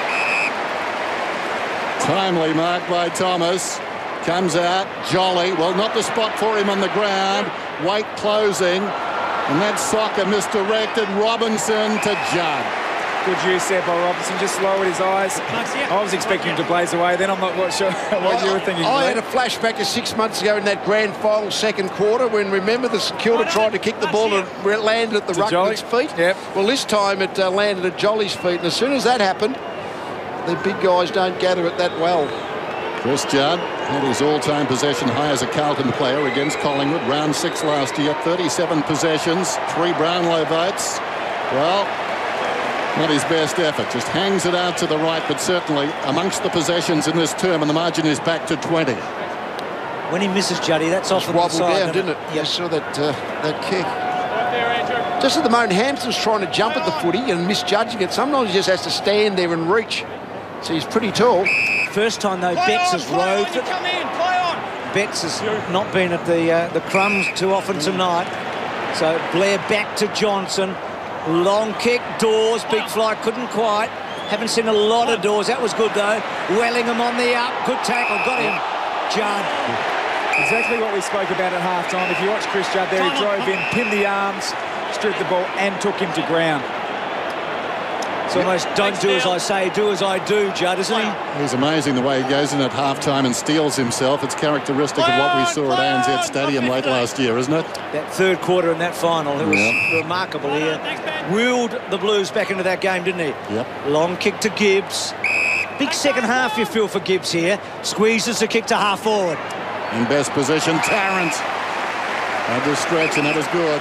Timely mark by Thomas. Comes out. Jolly. Well, not the spot for him on the ground. Waite closing. And that soccer misdirected. Robinson to Judd. Good use there by Robinson. Just lowered his eyes. I was expecting him to blaze away. Then I'm not quite sure what you were thinking. I had a flashback to six months ago in that grand final second quarter when, remember, the Kilda tried to kick the ball and it landed at the ruckman's feet. Yep. Well, this time it uh, landed at Jolly's feet, and as soon as that happened, the big guys don't gather it that well. Chris Judd had his all-time possession high as a Carlton player against Collingwood. Round six last year, thirty-seven possessions, three Brownlow votes. Well, not his best effort. Just hangs it out to the right, but certainly amongst the possessions in this term, and the margin is back to twenty. When he misses Juddy, that's off the wobbled side, down, didn't it? Yep. You saw that, uh, that kick. Just at the moment, Hampton's trying to jump at the footy and misjudging it. Sometimes he just has to stand there and reach. So he's pretty tall. First time, though, Play Betts on, has play rode. on, you come in, play on. Betts has not been at the uh, the crumbs too often tonight. So Blair back to Johnson. Long kick, Dawes, big fly, couldn't quite. Haven't seen a lot of Dawes. That was good, though. Wellingham on the up. Good tackle. Got him. Judd. Exactly what we spoke about at half-time. If you watch Chris Judd there, he drove in, pinned the arms, stripped the ball and took him to ground. It's almost don't do as I say, do as I do, Judd, isn't he? He's amazing the way he goes in at half-time and steals himself. It's characteristic of what we saw at A N Z Stadium late last year, isn't it? That third quarter in that final, it was Yep. remarkable here. Wheeled the Blues back into that game, didn't he? Yep. Long kick to Gibbs. Big second half you feel for Gibbs here. Squeezes the kick to half forward. In best position, Tarrant. Had to stretch, and that was good.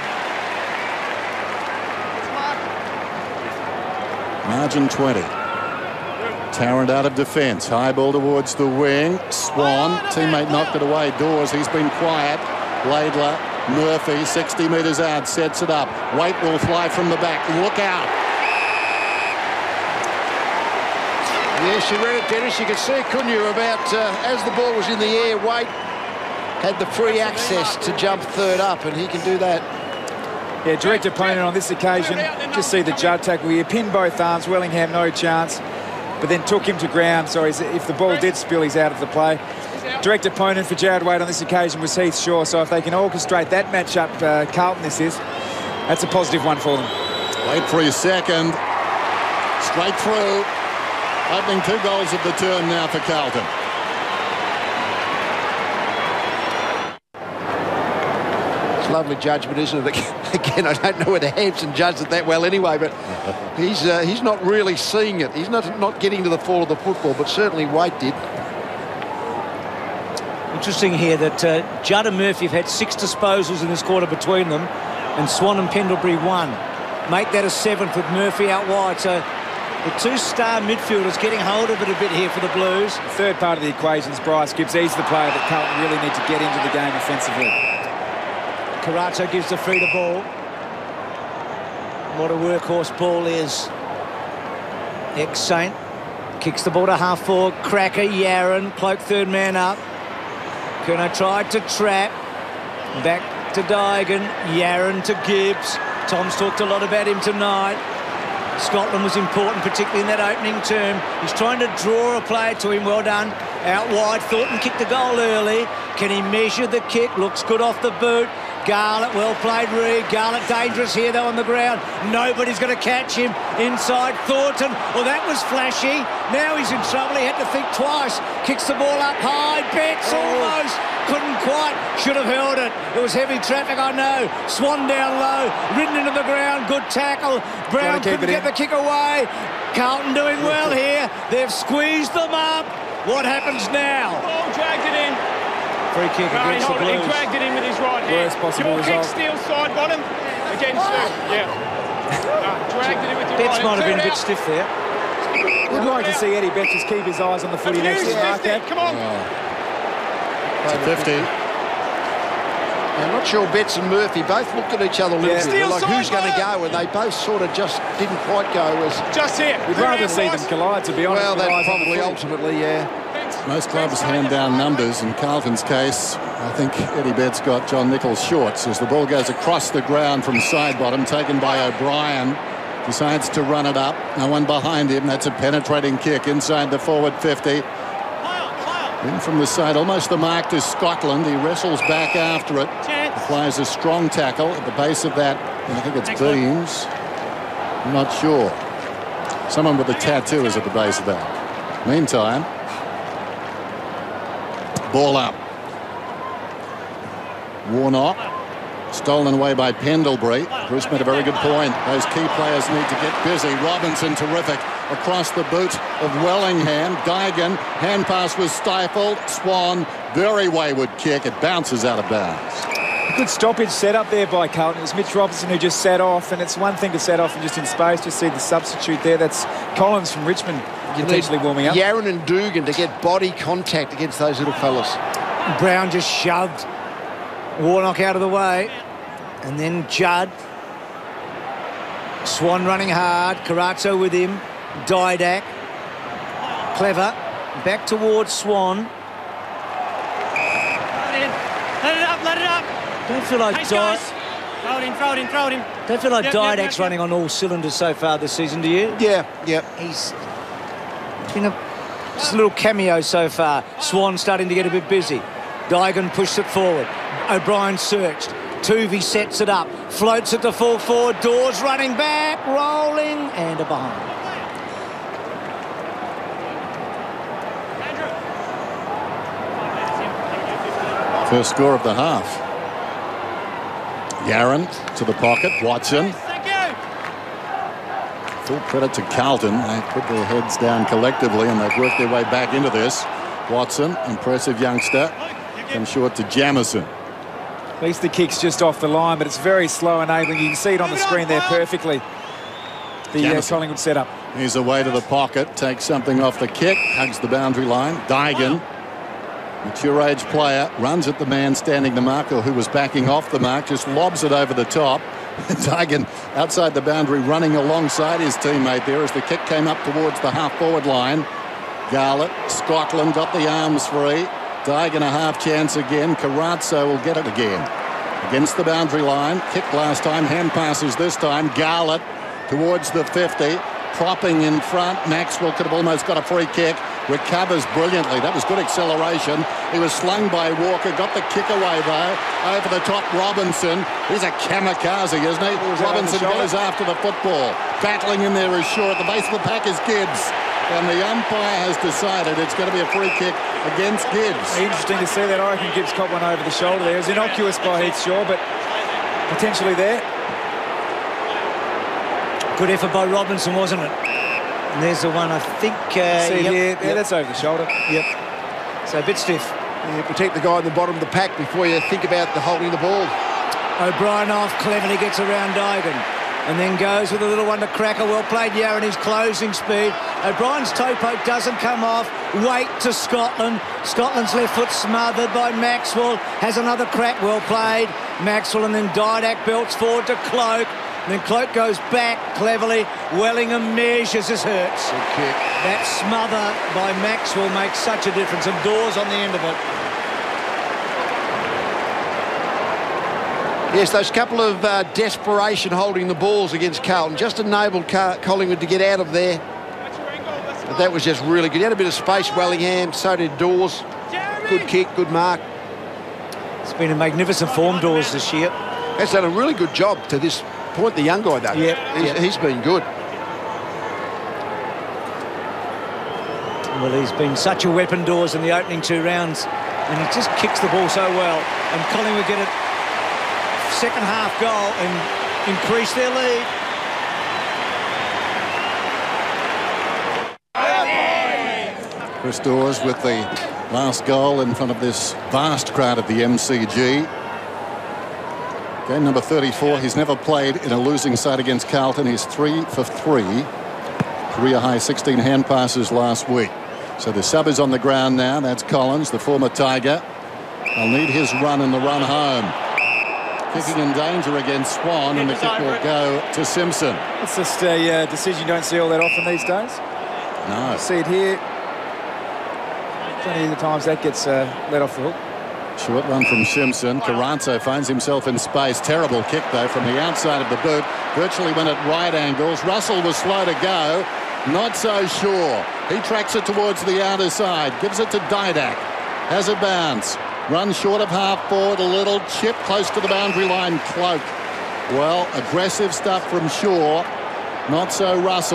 Margin twenty. Tarrant out of defence. High ball towards the wing. Swan. Teammate knocked it away. Dawes. He's been quiet. Laidler. Murphy. sixty metres out. Sets it up. Waite will fly from the back. Look out. Yes, you read it, Dennis. You could see, couldn't you, about uh, as the ball was in the air, Waite had the free access to jump third up, and he can do that. Yeah, direct opponent on this occasion. Just see the Judd tackle here. Pinned both arms. Wellingham, no chance. But then took him to ground. So he's, if the ball did spill, he's out of the play. Direct opponent for Jared Waite on this occasion was Heath Shaw. So if they can orchestrate that matchup, uh, Carlton this is, that's a positive one for them. Wait for his second. Straight through. Opening two goals of the term now for Carlton. It's lovely judgment, isn't it? Again, I don't know whether Hampson judged it that well anyway, but he's uh, he's not really seeing it. He's not not getting to the fall of the football, but certainly Waite did. Interesting here that uh, Judd and Murphy have had six disposals in this quarter between them, and Swan and Pendlebury one. Make that a seventh with Murphy out wide. So the two star midfielders getting hold of it a bit here for the Blues. The third part of the equation is Bryce Gibbs. He's the player that Carlton really need to get into the game offensively. Carato gives the free to ball. What a workhorse ball is. Ex-Saint kicks the ball to half forward. Cracker, Yaron, cloak third man up. Curnow tried to trap. Back to Daigan. Yaron to Gibbs. Tom's talked a lot about him tonight. Scotland was important, particularly in that opening term. He's trying to draw a player to him. Well done. Out wide. Thornton kicked the goal early. Can he measure the kick? Looks good off the boot. Garlett, well played, Reid. Garlett dangerous here, though, on the ground. Nobody's going to catch him inside. Thornton, well, that was flashy. Now he's in trouble. He had to think twice. Kicks the ball up high. Betts oh. almost. Couldn't quite. Should have held it. It was heavy traffic, I know. Swan down low. Ridden into the ground. Good tackle. Brown couldn't get in. the kick away. Carlton doing well here. They've squeezed them up. What happens now? Ball dragged it in. Free kick no, against he, the Blues. he dragged it in with his right hand. Worst possible Your kick result. steal side bottom against you. Yeah. No, dragged it in with your Betts right might have been a bit out. stiff there. Would like to see Eddie Betts just keep his eyes on the footy next to the market. Come on. Oh. It's a fifty. I'm not sure Betts and Murphy both looked at each other a little Yeah. bit. They're like, who's going to go? And they both sort of just didn't quite go as... Just here. We'd rather see them collide, to be honest. Well, that Collide on the probably footy. ultimately, yeah. Most clubs hand down numbers. In Carlton's case, I think Eddie Betts got John Nichols shorts as the ball goes across the ground from side bottom, taken by O'Brien. Decides to run it up. No one behind him. That's a penetrating kick inside the forward fifty. In from the side, almost the mark to Scotland. He wrestles back after it. Applies a strong tackle at the base of that. I think it's Beams. I'm not sure. Someone with a tattoo is at the base of that. Meantime, ball up. Warnock, stolen away by Pendlebury. Bruce made a very good point. Those key players need to get busy. Robinson, terrific. Across the boot of Wellingham. Dygan, hand pass was stifled. Swan, very wayward kick. It bounces out of bounds. Good stoppage set up there by Carlton. It was Mitch Robinson who just sat off, and it's one thing to set off and just in space. Just see the substitute there. That's Collins from Richmond potentially warming up. Yaron and Dugan to get body contact against those little fellas. Brown just shoved Warnock out of the way, and then Judd. Swan running hard. Carazzo with him. Didac. Clever. Back towards Swan. Let it up, let it up. Don't feel like Pace, Di guys. Throw it in, throw it in, throw it in. Don't feel like Yep, Didac's yep, yep, running on all cylinders so far this season, do you? Yeah, yeah. He's been a, just a little cameo so far. Swan starting to get a bit busy. Dygan pushed it forward. O'Brien searched. Tuvey sets it up. Floats it to full forward. Dawes running back, rolling, and a behind. First score of the half. Yaron to the pocket. Watson. Thank you. Full credit to Carlton. They put their heads down collectively and they've worked their way back into this. Watson, impressive youngster. Comes short to Jamison. At least the kick's just off the line, but it's very slow enabling. You can see it on the screen there perfectly. The uh, Collingwood setup. He's away to the pocket. Takes something off the kick. Hugs the boundary line. Dygan. Mature age player, runs at the man standing the mark or who was backing off the mark, just lobs it over the top. Dygan outside the boundary running alongside his teammate there as the kick came up towards the half-forward line. Garlett, Scotland got the arms free. Dygan a half chance again. Carazzo will get it again. Against the boundary line. Kick last time, hand passes this time. Garlett towards the fifty. Propping in front. Maxwell could have almost got a free kick. Recovers brilliantly. That was good acceleration. He was slung by Walker. Got the kick away though. Over the top, Robinson. He's a kamikaze, isn't he? Robinson goes after the football. Battling in there is Shaw. At the base of the pack is Gibbs. And the umpire has decided it's going to be a free kick against Gibbs. Interesting to see that. I reckon Gibbs caught one over the shoulder there. It was innocuous by Heath Shaw, but potentially there. Good effort by Robinson, wasn't it? And there's the one, I think. Uh, See yep, here, yep. yeah, that's over the shoulder. Yep. So a bit stiff. Yeah, protect the guy in the bottom of the pack before you think about the holding the ball. O'Brien off, cleverly gets around Dygan. And then goes with a little one to Cracker. Well played, Yaron, his closing speed. O'Brien's toe poke doesn't come off. Wait to Scotland. Scotland's left foot smothered by Maxwell. Has another crack, well played. Maxwell and then Didac belts forward to Cloak. And then Cloak goes back cleverly. Wellingham measures, this hurts. Good kick. That smother by Maxwell makes such a difference. And Dawes on the end of it. Yes, those couple of uh, desperation holding the balls against Carlton just enabled Car Collingwood to get out of there. But that was just really good. He had a bit of space, Wellingham, so did Dawes. Good kick, good mark. It's been a magnificent form, Dawes, this year. Has done a really good job to this point, the young guy, though. Yep, he's, yep. he's been good. Well, he's been such a weapon, Dawes, in the opening two rounds. And he just kicks the ball so well. And Collingwood get it. Second half goal and increase their lead. Chris Dawes with the last goal in front of this vast crowd at the M C G. Game number thirty-four. He's never played in a losing side against Carlton. He's three for three. Career high sixteen hand passes last week. So the sub is on the ground now. That's Collins, the former Tiger. They'll need his run in the run home. Kicking in danger against Swan, and the kick will go to Simpson. It's just a uh, decision you don't see all that often these days. No. You see it here. Plenty of the times that gets uh, let off the hook. Short run from Simpson. Carazzo finds himself in space. Terrible kick, though, from the outside of the boot. Virtually went at right angles. Russell was slow to go. Not so sure. He tracks it towards the outer side. Gives it to Didac. Has a bounce. Runs short of half forward, a little chip close to the boundary line. Cloak. Well, aggressive stuff from Shaw. Not so Russell.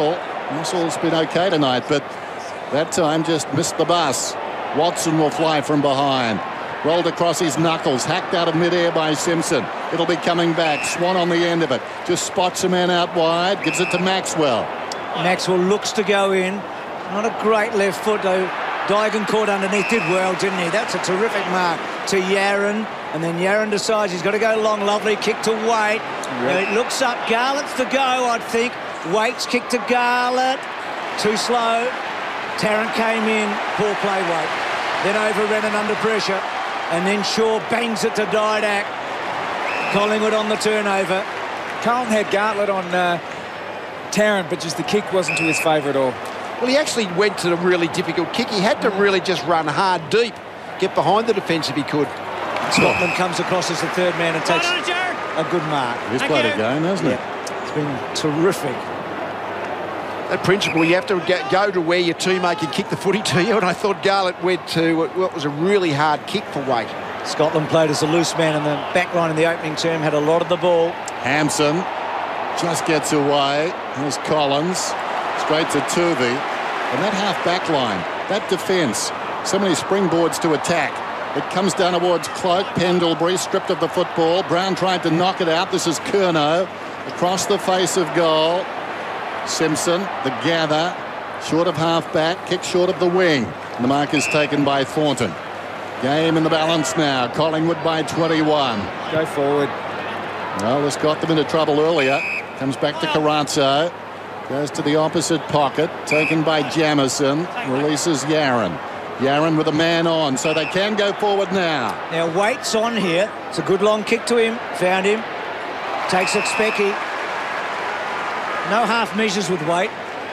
Russell's been okay tonight, but that time just missed the bus. Watson will fly from behind. Rolled across his knuckles, hacked out of midair by Simpson. It'll be coming back. Swan on the end of it. Just spots a man out wide, gives it to Maxwell. Maxwell looks to go in. Not a great left foot, though. Dygan caught underneath, did well, didn't he? That's a terrific mark to Yaron. And then Yaron decides he's got to go long. Lovely kick to Waite. It looks up. Garlett's the go, I think. Waite's kick to Garlett. Too slow. Tarrant came in. Poor play, Waite. Then overran and under pressure. And then Shaw bangs it to Didak. Collingwood on the turnover. Carlton had Gartlett on uh, Tarrant, but just the kick wasn't to his favour at all. Well, he actually went to the really difficult kick. He had to really just run hard, deep, get behind the defence if he could. Scotland comes across as the third man and takes a good mark. He's played a game, hasn't he? Yeah. It's been terrific. That principle, you have to get, go to where your teammate can kick the footy to you, and I thought Garlett went to what was a really hard kick for Waite. Scotland played as a loose man in the back line in the opening term, had a lot of the ball. Hampson just gets away. Here's Collins, straight to Tuvey. And that half-back line, that defence, so many springboards to attack. It comes down towards Cloak, Pendlebury, stripped of the football. Brown tried to knock it out. This is Curnow, across the face of goal. Simpson, the gather, short of half-back, kick short of the wing. And the mark is taken by Thornton. Game in the balance now. Collingwood by twenty-one. Go forward. Well, this got them into trouble earlier. Comes back to Carazzo. Goes to the opposite pocket. Taken by Jamison. Releases Yaron. Yaron with a man on, so they can go forward now. Now, Waite's on here. It's a good long kick to him. Found him. Takes it Specky. No half measures with Waite.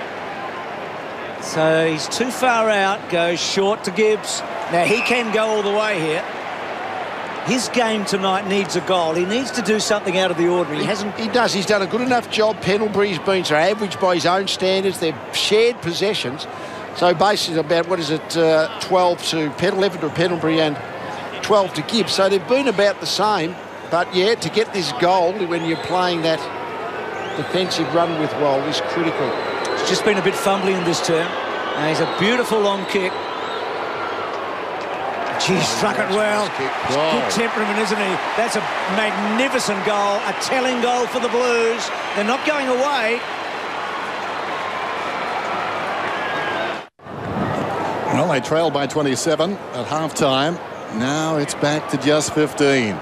So he's too far out. Goes short to Gibbs. Now, he can go all the way here. His game tonight needs a goal. He needs to do something out of the ordinary. He hasn't. He does. He's done a good enough job. Pendlebury's been so average by his own standards. They've shared possessions. So basically about, what is it, uh, twelve to eleven to Pendlebury and twelve to Gibbs. So they've been about the same. But, yeah, to get this goal when you're playing that defensive run with Wold is critical. It's just been a bit fumbly in this term. Now he's a beautiful long kick. Gee, struck it well. Good temperament, isn't he? That's a magnificent goal, a telling goal for the Blues. They're not going away. Well, they trailed by twenty-seven at half-time. Now it's back to just fifteen.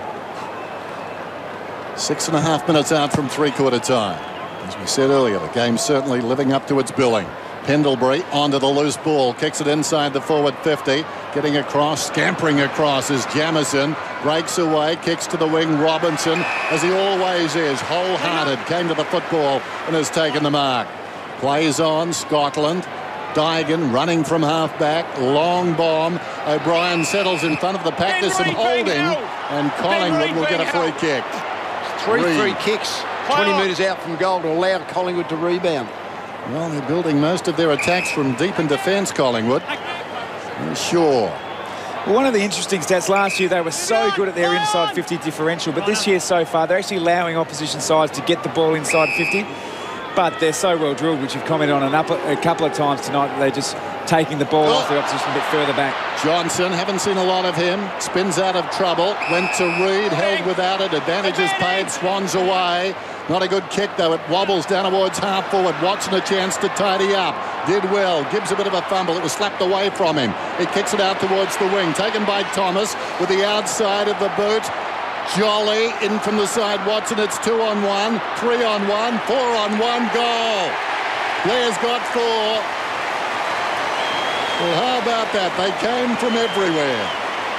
Six and a half minutes out from three-quarter time. As we said earlier, the game's certainly living up to its billing. Pendlebury onto the loose ball, kicks it inside the forward fifty, getting across, scampering across is Jamison, breaks away, kicks to the wing, Robinson, as he always is, wholehearted, came to the football and has taken the mark. Plays on, Scotland, Dygan running from half-back, long bomb, O'Brien settles in front of the pack, there's some holding, and Collingwood will get a free kick. Three free kicks, twenty metres out from goal to allow Collingwood to rebound. Well, they're building most of their attacks from deep in defence, Collingwood. Sure. Well, one of the interesting stats last year, they were so good at their inside fifty differential, but this year so far, they're actually allowing opposition sides to get the ball inside fifty, but they're so well drilled, which you've commented on an up a couple of times tonight, that they're just taking the ball off the opposition a bit further back. Johnson, haven't seen a lot of him, spins out of trouble, went to Reid, held without it, advantages paid, Swans away. Not a good kick, though. It wobbles down towards half forward. Watson a chance to tidy up. Did well. Gives a bit of a fumble. It was slapped away from him. He kicks it out towards the wing. Taken by Thomas with the outside of the boot. Jolly in from the side. Watson, it's two on one, three on one, four on one. Goal. Blair's got four. Well, how about that? They came from everywhere.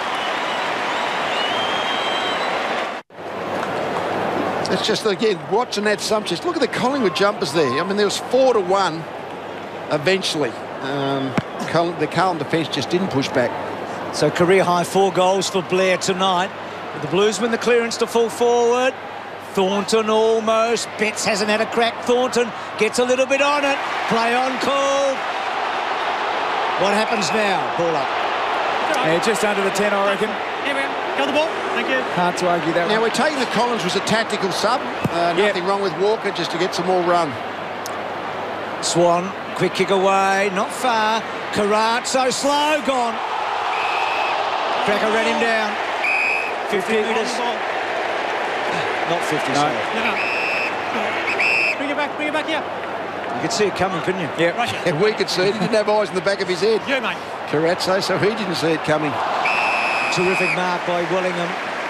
It's just, again, Watson had sumptuous. Look at the Collingwood jumpers there. I mean, there was four to one eventually. Um, the Carlton defence just didn't push back. So career high four goals for Blair tonight. The Blues win the clearance to full forward. Thornton almost. Betts hasn't had a crack. Thornton gets a little bit on it. Play on call. What happens now? Ball up. Yeah, just under the ten, I reckon. Here we go. Got the ball. Thank you. Hard to argue that now, one. we're taking the Collins was a tactical sub. Uh, nothing yep. wrong with Walker, just to get some more run. Swan Quick kick away, not far. Carazzo, slow, gone. Cracker ran him down. fifty metres. Not fifty, No. sorry. No, no. Bring it back, bring it back here. You could see it coming, couldn't you? Yeah. Russia. And we could see it. He didn't have eyes in the back of his head. You, mate. Carazzo, so he didn't see it coming. Terrific mark by Willingham.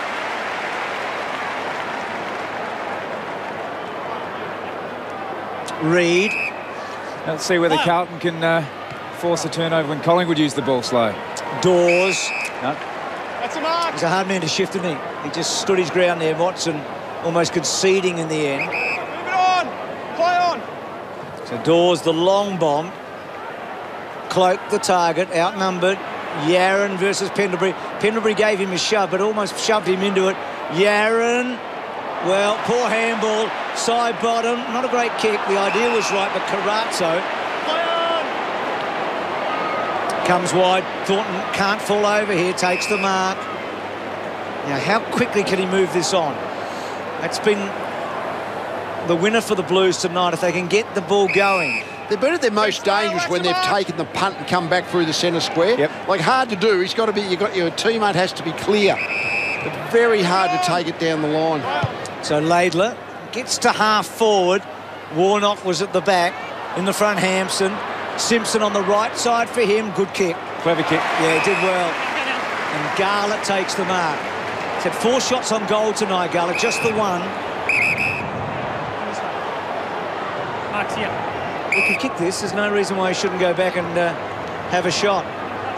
Reed. Let's see whether Carlton can uh, force a turnover when Collingwood use the ball slow. Dawes. No. That's a mark. He's a hard man to shift, isn't he? He just stood his ground there. Watson almost conceding in the end. Move it on. Play on. So Dawes, the long bomb. Cloak the target, outnumbered. Yaron versus Pendlebury. Pendlebury gave him a shove, but almost shoved him into it. Yaron, well, poor handball. Side bottom, not a great kick. The idea was right, but Carazzo comes wide. Thornton can't fall over here, takes the mark. Now, how quickly can he move this on? That's been the winner for the Blues tonight, if they can get the ball going. They've been at their most dangerous when they've taken the punt and come back through the centre square. Yep. Like, hard to do. He's got to be. You got your teammate has to be clear, but very hard to take it down the line. So Laidler gets to half forward. Warnock was at the back. In the front, Hampson. Simpson on the right side for him. Good kick. Clever kick. Yeah, he did well. And Garlett takes the mark. He's had four shots on goal tonight, Garlett. Just the one. Mark's here. He can kick this. There's no reason why he shouldn't go back and uh, have a shot.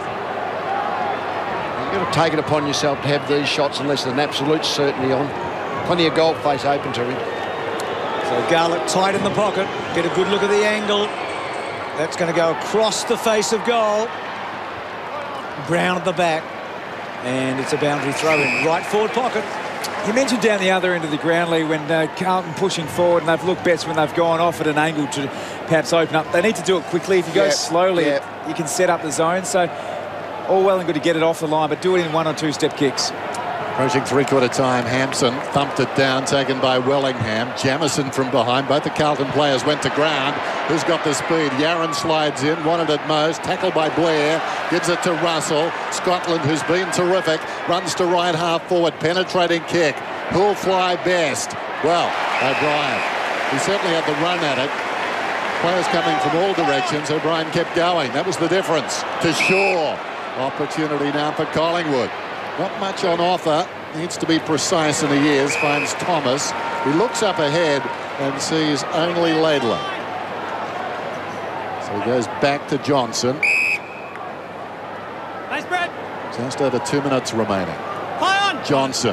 You've got to take it upon yourself to have these shots unless there's an absolute certainty on. Plenty of goal face open to him. So Garlett tight in the pocket. Get a good look at the angle. That's going to go across the face of goal. Brown at the back. And it's a boundary throw in. Right forward pocket. You mentioned down the other end of the ground, Lee, when uh, Carlton pushing forward, and they've looked best when they've gone off at an angle to perhaps open up. They need to do it quickly. If you go Yep, slowly, yep. you can set up the zone. So all well and good to get it off the line, but do it in one or two step kicks. Approaching three-quarter time, Hampson thumped it down, taken by Wellingham. Jamison from behind. Both the Carlton players went to ground. Who's got the speed? Yaron slides in, wanted it most. Tackled by Blair. Gives it to Russell. Scotland, who's been terrific, runs to right half forward. Penetrating kick. Who'll fly best? Well, O'Brien. He certainly had the run at it. Players coming from all directions. O'Brien kept going. That was the difference. To Shaw. Opportunity now for Collingwood. Not much on offer. Needs to be precise, and he is. Finds Thomas. He looks up ahead and sees only Laidler. So he goes back to Johnson. Nice, Brad. Just over two minutes remaining. Play on. Johnson.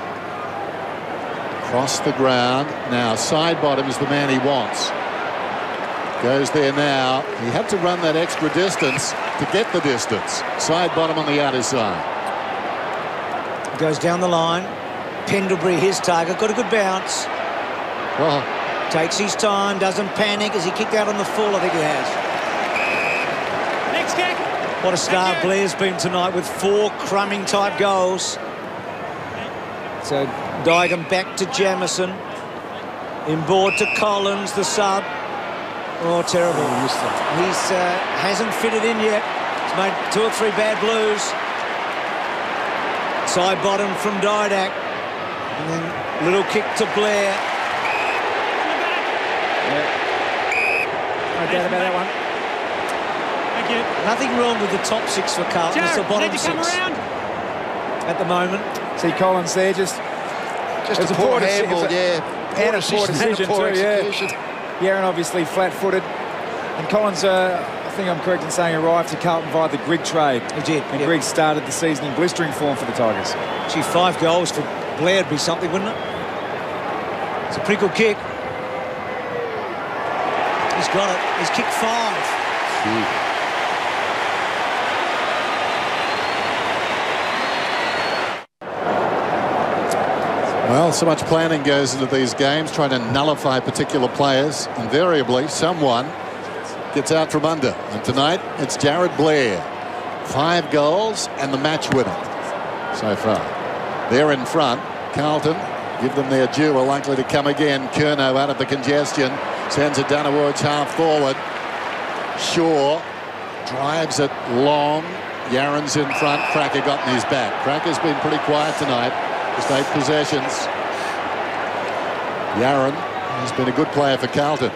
Across the ground. Now, side bottom is the man he wants. Goes there now. He had to run that extra distance to get the distance. Side bottom on the outer side. Goes down the line. Pendlebury, his target. Got a good bounce. Well, Takes his time. Doesn't panic. Has he kicked out on the full? I think he has. Next kick. What a start Blair's been tonight with four crumbing type goals. So Digan back to Jamison. Inboard to Collins, the sub. Oh, terrible. He's uh, hasn't fitted in yet. He's made two or three bad Blues. Side bottom from Didak. And then little kick to Blair. Yeah. No doubt about that one. Thank you. Nothing wrong with the top six for Carlton. It's the Jared, bottom need to come six around. at the moment. See Collins there, just Just It's a a poor poor deci- handball, it's a- yeah. Poor and a poor decision and a decision poor too, yeah. execution. Yaron obviously flat-footed. And Collins, uh, I think I'm correct in saying, arrived to Carlton via the Grigg trade. He did. And Yep. Grigg started the season in blistering form for the Tigers. Gee, five goals for Blair would be something, wouldn't it? It's a pretty good kick. He's got it. He's kicked five. gee. Well, so much planning goes into these games, trying to nullify particular players. Invariably, someone gets out from under. And tonight, it's Jared Blair. Five goals and the match winner so far. They're in front. Carlton, give them their due, are likely to come again. Curnow out of the congestion. Sends it down towards half forward. Shaw drives it long. Yaron's in front. Cracker got in his back. Cracker's been pretty quiet tonight. Just eight possessions. Yaron has been a good player for Carlton.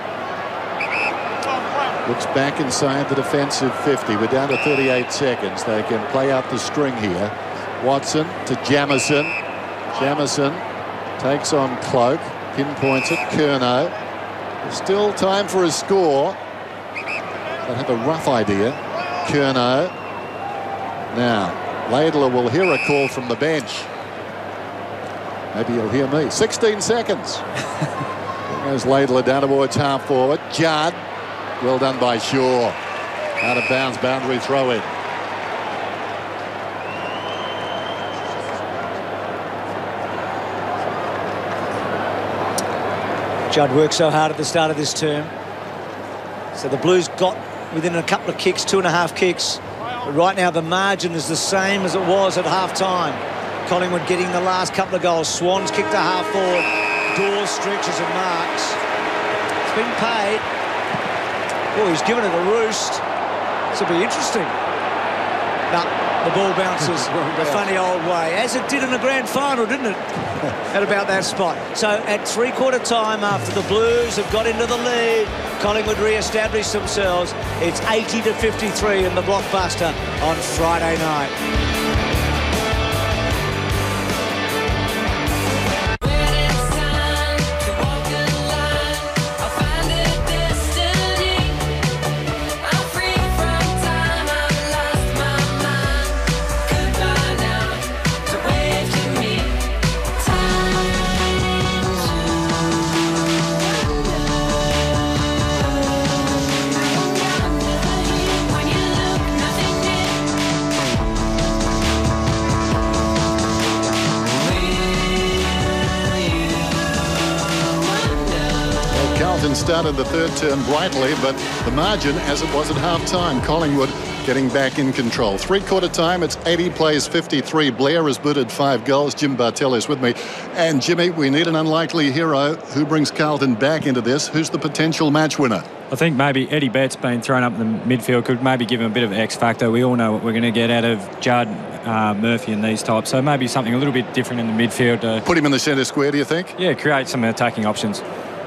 Looks back inside the defensive fifty. We're down to thirty-eight seconds. They can play out the string here. Watson to Jamison. Jamison takes on Cloak. Pinpoints it. Curnow. There's still time for a score. They have a rough idea. Curnow. Now, Laidler will hear a call from the bench. Maybe you'll hear me. sixteen seconds. There goes Laidler down towards half forward. Judd. Well done by Shaw. Out of bounds, boundary throw in. Judd worked so hard at the start of this term. So the Blues got within a couple of kicks, two and a half kicks. But right now the margin is the same as it was at half-time. Collingwood getting the last couple of goals. Swans kicked a half forward. Dawes stretches and marks. It's been paid. Oh, he's given it a roost. This will be interesting. No, the ball bounces a funny old way, as it did in the grand final, didn't it? At about that spot. So at three-quarter time, after the Blues have got into the lead, Collingwood re-established themselves. It's eighty to fifty-three in the blockbuster on Friday night. Started the third term brightly, but the margin, as it was at half-time, Collingwood getting back in control. Three-quarter time, it's eighty plays fifty-three. Blair has booted five goals. Jim Bartell is with me. And Jimmy, we need an unlikely hero. Who brings Carlton back into this? Who's the potential match winner? I think maybe Eddie Betts being thrown up in the midfield could maybe give him a bit of X factor. We all know what we're going to get out of Judd, uh, Murphy and these types. So maybe something a little bit different in the midfield. Uh, Put him in the centre square, do you think? Yeah, create some attacking options.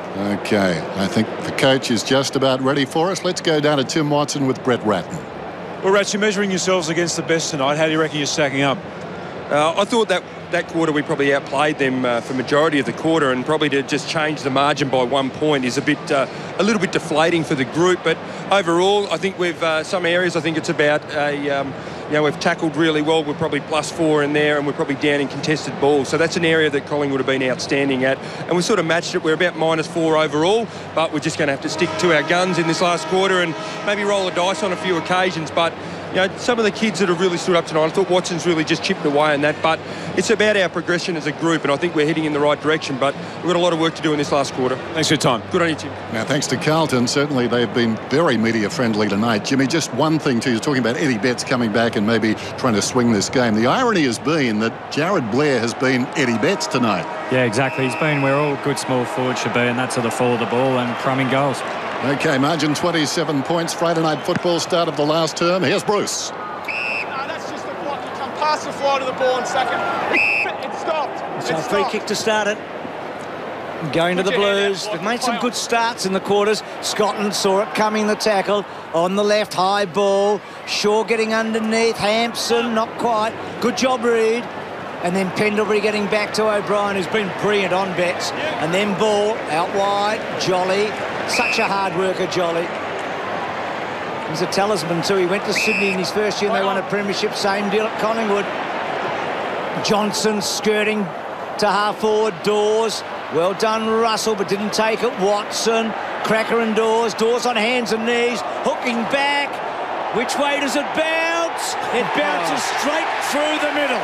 Okay, I think the coach is just about ready for us. Let's go down to Tim Watson with Brett Ratten. Well, Rats, you're measuring yourselves against the best tonight. How do you reckon you're stacking up? Uh, I thought that that quarter we probably outplayed them uh, for majority of the quarter, and probably to just change the margin by one point is a bit uh, a little bit deflating for the group. But overall, I think we've uh, some areas I think it's about a um, you know, we've tackled really well. We're probably plus four in there, and we're probably down in contested balls. So that's an area that Collingwood have been outstanding at, and we sort of matched it. We're about minus four overall, but we're just going to have to stick to our guns in this last quarter and maybe roll the dice on a few occasions. But you know, some of the kids that have really stood up tonight, I thought Watson's really just chipped away on that, but it's about our progression as a group, and I think we're heading in the right direction, but we've got a lot of work to do in this last quarter. Thanks for your time. Good on you, Tim. Now, thanks to Carlton, certainly they've been very media-friendly tonight. Jimmy, just one thing too, you're talking about Eddie Betts coming back and maybe trying to swing this game. The irony has been that Jared Blair has been Eddie Betts tonight. Yeah, exactly. He's been where all good small forwards should be, and that's at the fall of the ball and crumbing goals. Okay, margin twenty-seven points. Friday night football, start of the last term. Here's Bruce. Pass the fly to the ball in second. It stopped. So it free stopped. kick to start it. Going to the Blues. They've made some good starts in the quarters. Scotland saw it coming, the tackle. On the left, high ball. Shaw getting underneath. Hampson, not quite. Good job, Reid. And then Pendlebury getting back to O'Brien, who's been brilliant on Betts. And then ball out wide. Jolly. Such a hard worker, Jolly. He's a talisman too. He went to Sydney in his first year and they won a premiership. Same deal at Collingwood. Johnson skirting to half forward. Dawes. Well done, Russell, but didn't take it. Watson. Cracker and Dawes. Dawes on hands and knees. Hooking back. Which way does it bounce? It bounces straight through the middle.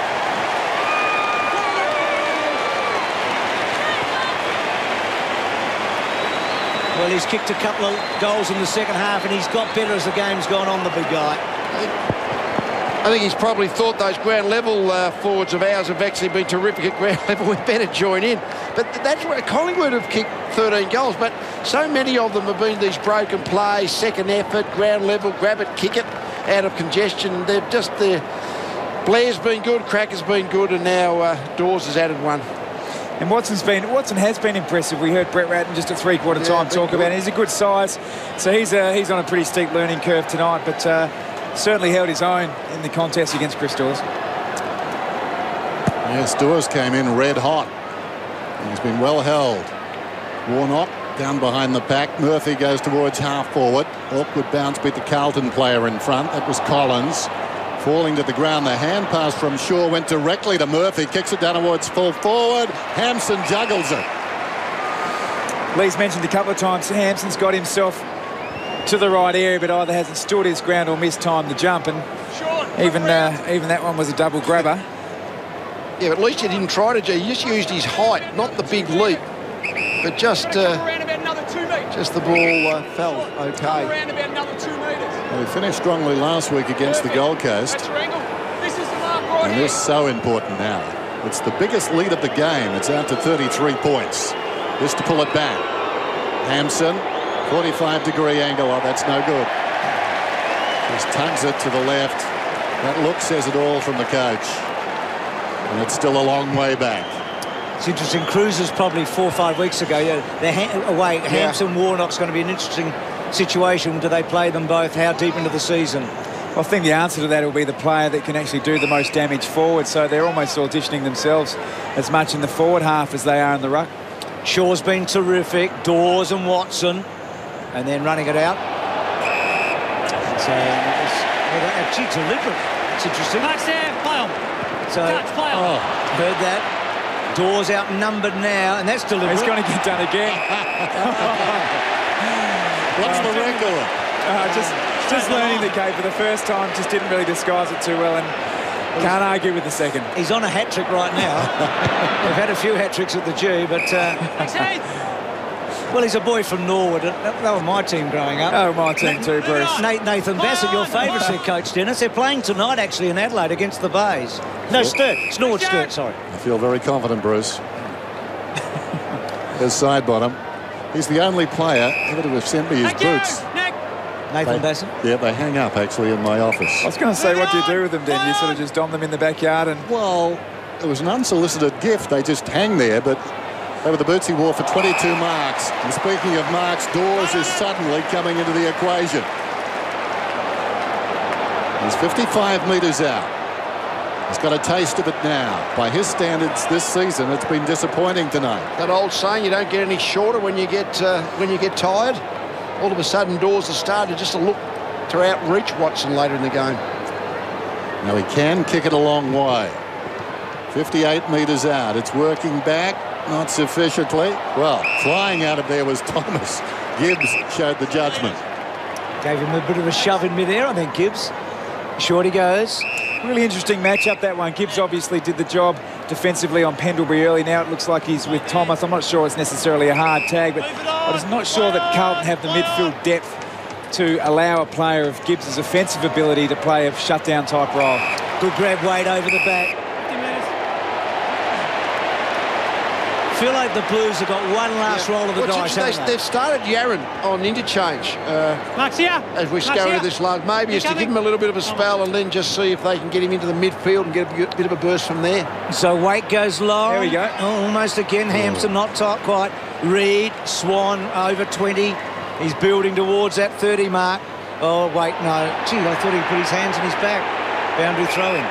Well, he's kicked a couple of goals in the second half and he's got better as the game's gone on, the big guy. I think he's probably thought those ground level uh, forwards of ours have actually been terrific at ground level. We better join in. But that's where Collingwood have kicked thirteen goals. But so many of them have been these broken plays, second effort, ground level, grab it, kick it out of congestion. They've just the Blair's been good, Cracker's been good, and now uh, Dawes has added one. And Watson's been Watson has been impressive. We heard Brett Ratton just at three-quarter yeah, time talk good. about it. He's a good size, so he's uh, he's on a pretty steep learning curve tonight. But. Uh, Certainly held his own in the contest against Chris Dawes. Yes, Dawes came in red hot. He's been well held. Warnock down behind the pack. Murphy goes towards half forward. Awkward bounce beat the Carlton player in front. That was Collins. Falling to the ground. The hand pass from Shaw went directly to Murphy. Kicks it down towards full forward. Hampson juggles it. Lee's mentioned a couple of times Hampson's got himself to the right area, but either hasn't stood his ground or mistimed the jump, and even uh, even that one was a double grabber. Yeah, but at least he didn't try to do. He just used his height, not the big leap, but just uh, just the ball uh, fell okay. Well, he finished strongly last week against the Gold Coast, and this is so important now. It's the biggest lead of the game. It's out to thirty-three points. Just to pull it back. Hampson. forty-five degree angle. Oh, that's no good. Just tugs it to the left. That look says it all from the coach. And it's still a long way back. It's interesting. Cruisers probably four or five weeks ago. Yeah, they're ha away. Yeah. Hampson, Warnock's going to be an interesting situation. Do they play them both? How deep into the season? I think the answer to that will be the player that can actually do the most damage forward. So they're almost auditioning themselves as much in the forward half as they are in the ruck. Shaw's been terrific. Dawes and Watson. And then running it out. So it was well, actually deliberate. It's interesting. Touch there, play on. So Touch, play on. Oh, heard that. Dawes outnumbered now, and that's deliberate. It's going to get done again. What's the record? Uh, just just learning the game for the first time. Just didn't really disguise it too well, and can't argue with the second. He's on a hat trick right now. We've had a few hat tricks at the G, but. Uh, Well, he's a boy from Norwood. That was my team growing up. Oh, my team too, Bruce. Nathan Bassett, your favourites there, Coach Dennis. They're playing tonight, actually, in Adelaide against the Bays. No, Sturt. It's Norwood Sturt, sorry. I feel very confident, Bruce. His side bottom. He's the only player ever to have sent me his boots. Nathan they, Bassett? Yeah, they hang up, actually, in my office. I was going to say, what do you do with them, then? You sort of just dom them in the backyard and... Well, it was an unsolicited gift. They just hang there, but... They were the boots he wore for twenty-two marks. And speaking of marks, Dawes is suddenly coming into the equation. He's fifty-five metres out. He's got a taste of it now. By his standards this season, it's been disappointing tonight. That old saying, you don't get any shorter when you get uh, when you get tired. All of a sudden, Dawes has started just to look to outreach Watson later in the game. Now he can kick it a long way. fifty-eight metres out. It's working back. Not sufficiently. Well, flying out of there was Thomas. Gibbs showed the judgment. Gave him a bit of a shove in midair, I think, Gibbs. Short he goes. Really interesting matchup, that one. Gibbs obviously did the job defensively on Pendlebury early. Now it looks like he's with Thomas. I'm not sure it's necessarily a hard tag, but I'm just not sure that Carlton have the midfield depth to allow a player of Gibbs' offensive ability to play a shutdown type role. Good grab, Wade, over the back. I feel like the Blues have got one last yeah. roll of the well, dice, they, haven't they? They've started Yarran on interchange. Uh, Max here. As we go into this last, maybe is to give him a little bit of a spell and then just see if they can get him into the midfield and get a bit of a burst from there. So Waite goes low. There we go. Oh, almost again. Hampson not tight quite. Reid, Swan over twenty. He's building towards that thirty mark. Oh, wait, no. Gee, I thought he put his hands in his back. Boundary throw-in.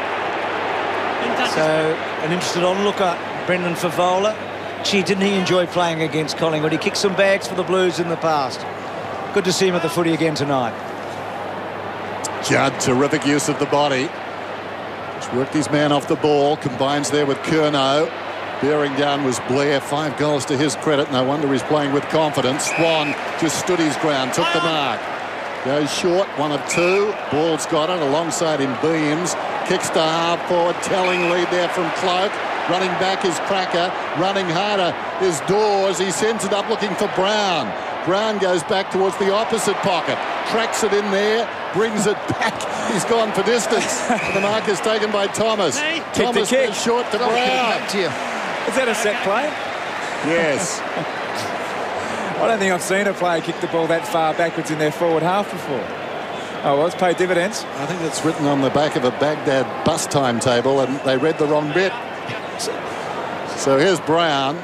So an interested onlooker, Brendan Favola. Gee, didn't he enjoy playing against Collingwood? He kicked some bags for the Blues in the past. Good to see him at the footy again tonight. Judd, terrific use of the body. Just worked his man off the ball. Combines there with Curnow. Bearing down was Blair. Five goals to his credit. No wonder he's playing with confidence. Swan just stood his ground, took the mark. Goes short, one of two. Ball's got it. Alongside him, Beams. Kicks to half forward. Telling lead there from Cloak. Running back is Cracker. Running harder is Dawes. He sends it up looking for Brown. Brown goes back towards the opposite pocket. tracks it in there, brings it back. He's gone for distance. The mark is taken by Thomas. Thomas goes short to Brown. Is that a set play? Yes. I don't think I've seen a player kick the ball that far backwards in their forward half before. Oh, well, it's paid dividends. I think it's written on the back of a Baghdad bus timetable and they read the wrong bit. So here's Brown.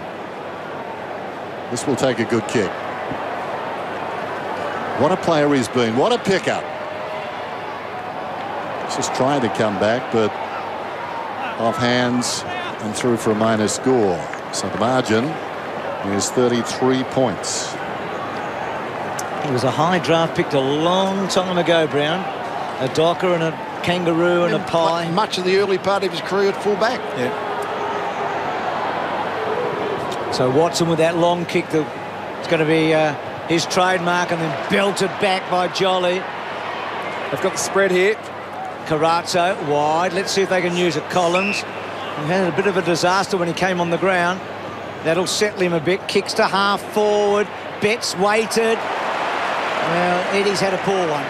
This will take a good kick. What a player he's been. What a pickup. He's just trying to come back, but off hands and through for a minor score. So the margin is thirty-three points. He was a high draft picked a long time ago, Brown. A Docker and a Kangaroo and, and a Pie. Much of the early part of his career at full back. Yeah. So Watson with that long kick, that it's going to be uh, his trademark, and then belted back by Jolly. They've got the spread here. Carazzo wide. Let's see if they can use it. Collins, he had a bit of a disaster when he came on the ground. That'll settle him a bit. Kicks to half forward. Betts waited. Well, Eddie's had a poor one.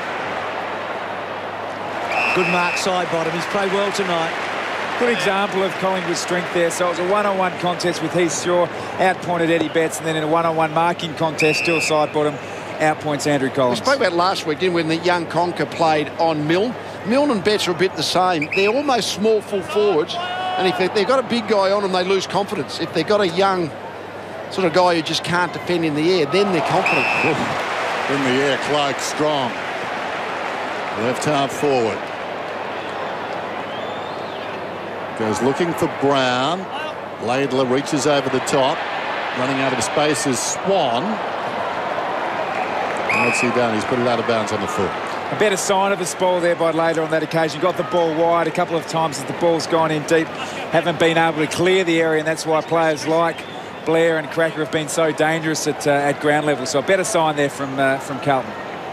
Good mark side bottom. He's played well tonight. Good example of Collingwood's strength there. So it was a one-on-one contest with Heath Shaw, outpointed Eddie Betts, and then in a one-on-one marking contest, still side bottom, outpoints Andrew Collins. We spoke about last week, didn't we, when the young Conker played on Milne. Milne and Betts are a bit the same. They're almost small full forwards, and if they've got a big guy on them, they lose confidence. If they've got a young sort of guy who just can't defend in the air, then they're confident. In the air, Clark strong. Left half forward. Goes looking for Brown. Laidler reaches over the top. Running out of space is Swan. And what's he done? He's put it out of bounds on the foot. A better sign of a spoil there by Laidler on that occasion. Got the ball wide a couple of times as the ball's gone in deep. Haven't been able to clear the area, and that's why players like Blair and Cracker have been so dangerous at, uh, at ground level. So a better sign there from, uh, from Carlton.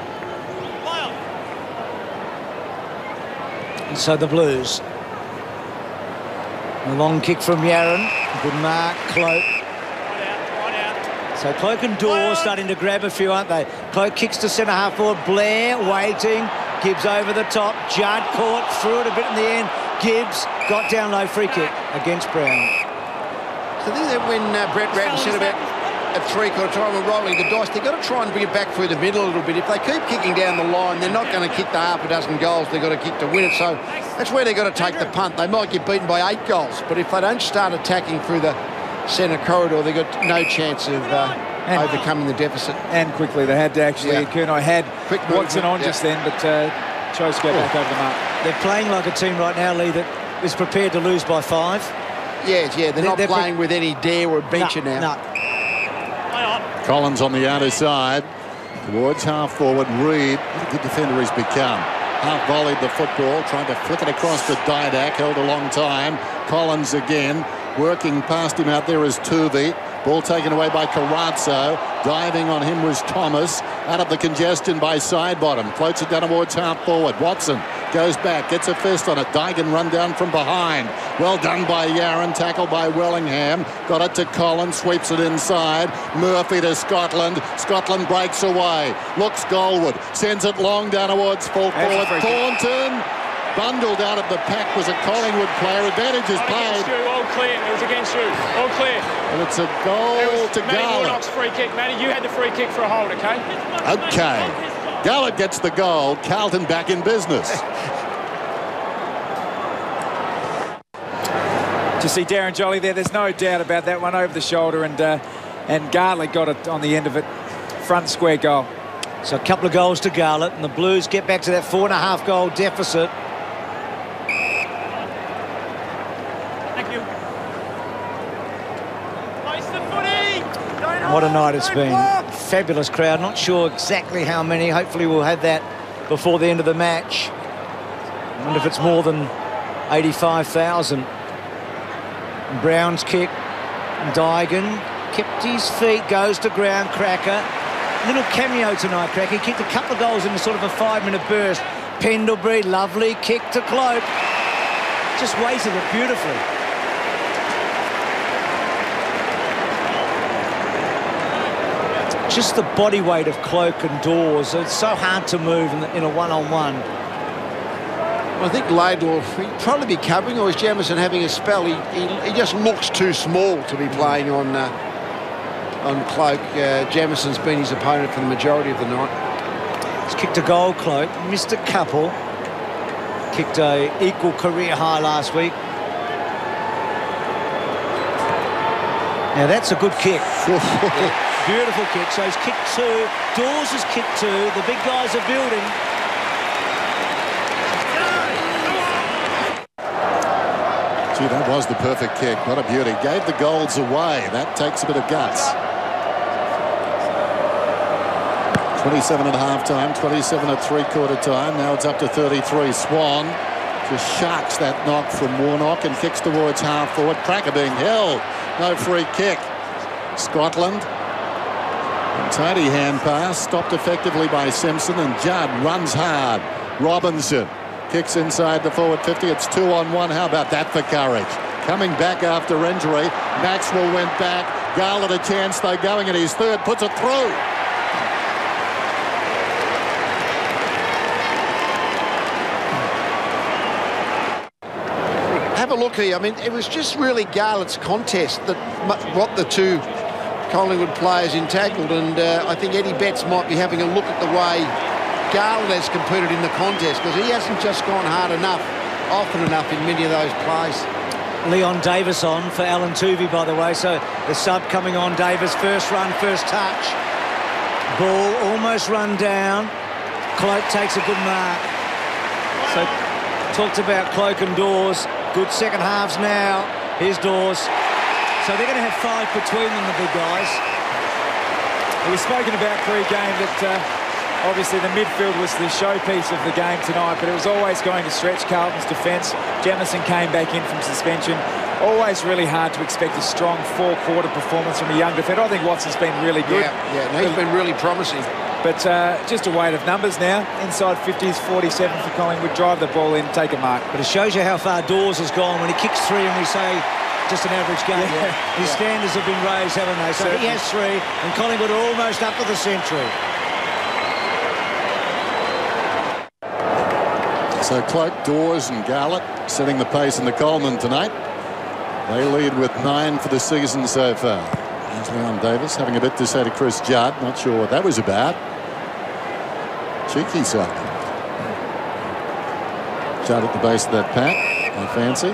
And so the Blues. A long kick from Yarran. Good mark. Cloak. So Cloak and Dawes starting to grab a few, aren't they? Cloak kicks to centre half forward. Blair waiting. Gibbs over the top. Judd caught. Threw it a bit in the end. Gibbs got down low. Free kick against Brown. So I think that when uh, Brett Ratton said about at three-quarter time and rolling the dice, they've got to try and bring it back through the middle a little bit. If they keep kicking down the line, they're not going to kick the half a dozen goals. They've got to kick to win it. So that's where they've got to take the punt. They might get beaten by eight goals, but if they don't start attacking through the centre corridor, they've got no chance of uh, overcoming the deficit. And quickly, they had to actually, yeah. Kernai had Quick Watson on yeah. just then, but uh, chose to go back over the mark. They're playing like a team right now, Lee, that is prepared to lose by five. Yes, yeah, they're, they're not they're playing with any dare or adventure no, now. No. Collins on the outer side towards half forward. Reid, what a good defender he's become. Half volleyed the football, trying to flick it across to Didak, held a long time. Collins again, working past him out there is Tuvey. Ball taken away by Carazzo. Diving on him was Thomas. Out of the congestion by side bottom. Floats it down towards half forward. Watson goes back, gets a fist on it. Dygan run down from behind. Well done by Yarran, tackled by Wellingham. Got it to Collins, sweeps it inside. Murphy to Scotland. Scotland breaks away. Looks goalward. Sends it long down towards full forward. Thornton. Bundled out of the pack was a Collingwood player. Advantage is played. You, all clear. It was against you. All clear. And it's a goal it was to Matty Garlett. Warnock's free kick. Matty, you had the free kick for a hold, okay? Okay. Garlett gets the goal. Carlton back in business. To see Darren Jolly there, there's no doubt about that one, over the shoulder, and uh, and Garlett got it on the end of it. Front square goal. So a couple of goals to Garlett, and the Blues get back to that four and a half goal deficit. Thank you. Place the footy. What a night it's been. Fabulous crowd. Not sure exactly how many. Hopefully we'll have that before the end of the match. I wonder if it's more than eighty-five thousand. Brown's kick. Dygan kept his feet, goes to ground. Cracker. Little cameo tonight, Cracker. He kicked a couple of goals in a sort of a five-minute burst. Pendlebury, lovely kick to Cloak. Just weighted it beautifully. just the body weight of Cloke and Dawes. It's so hard to move in, the, in a one-on-one. I think Laidlaw, he'd probably be covering, or is Jamieson having a spell? He, he, he just looks too small to be playing on uh, on Cloke. Uh, Jamieson's been his opponent for the majority of the night. He's kicked a goal, Cloke. Missed a couple. Kicked a equal career high last week. Now that's a good kick. Beautiful kick. So he's kicked two. Dawes has kicked two. The big guys are building. Gee, that was the perfect kick. What a beauty. Gave the goals away. That takes a bit of guts. twenty-seven at half-time, twenty-seven at three-quarter time. Now it's up to thirty-three. Swan just sharks that knock from Warnock and kicks towards half-forward. Cracker being held. No free kick. Scotland. Tidy hand pass. Stopped effectively by Simpson, and Judd runs hard. Robinson kicks inside the forward fifty. It's two on one. How about that for courage? Coming back after injury. Maxwell went back. Garland a chance, though, going at his third. Puts it through. Have a look here. I mean, it was just really Garlett's contest that brought the two Collingwood players entangled, and uh, I think Eddie Betts might be having a look at the way Garland has competed in the contest, because he hasn't just gone hard enough, often enough in many of those plays. Leon Davis on for Alan Tuvey, by the way, so the sub coming on. Davis, first run, first touch. Ball almost run down. Cloke takes a good mark. So talked about Cloke and Dawes. Good second halves now. Here's Dawes. So they're going to have five between them, the big guys. We've spoken about pre-game that uh, obviously the midfield was the showpiece of the game tonight, but it was always going to stretch Carlton's defence. Jamieson came back in from suspension. Always really hard to expect a strong four-quarter performance from a young defender. I think Watson's been really good. Yeah, yeah, no, he's been really promising. But uh, just a weight of numbers now. Inside fifties, forty-seven for Collingwood. Drive the ball in, take a mark. But it shows you how far Dawes has gone when he kicks three and we say just an average game. Yeah, His yeah. standards have been raised, haven't they? So Certainly. He has three, and Collingwood are almost up for the century. So Cloke, Dawes and Garlett setting the pace in the Coleman tonight. They lead with nine for the season so far. There's Leon Davis having a bit to say to Chris Judd. Not sure what that was about. Cheeky side. Judd at the base of that pack. I fancy.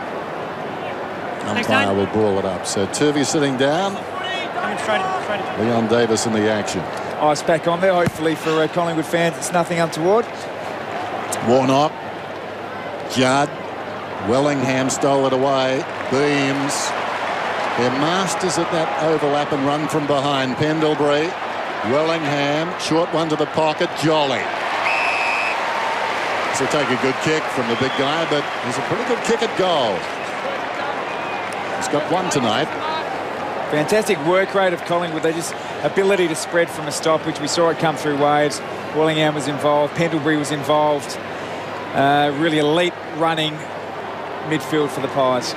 Umpire will ball it up. So Turvey sitting down. Leon Davis in the action. Ice back on there, hopefully for uh, Collingwood fans. It's nothing untoward. Warnock. Judd. Wellingham stole it away. Beams. They're masters at that overlap and run from behind. Pendlebury. Wellingham. Short one to the pocket. Jolly. This will take a good kick from the big guy, but he's a pretty good kick at goal. He's got one tonight. Fantastic work rate of Collingwood. They just ability to spread from a stop, which we saw it come through waves. Wellingham was involved. Pendlebury was involved. Uh, really elite running midfield for the Pies.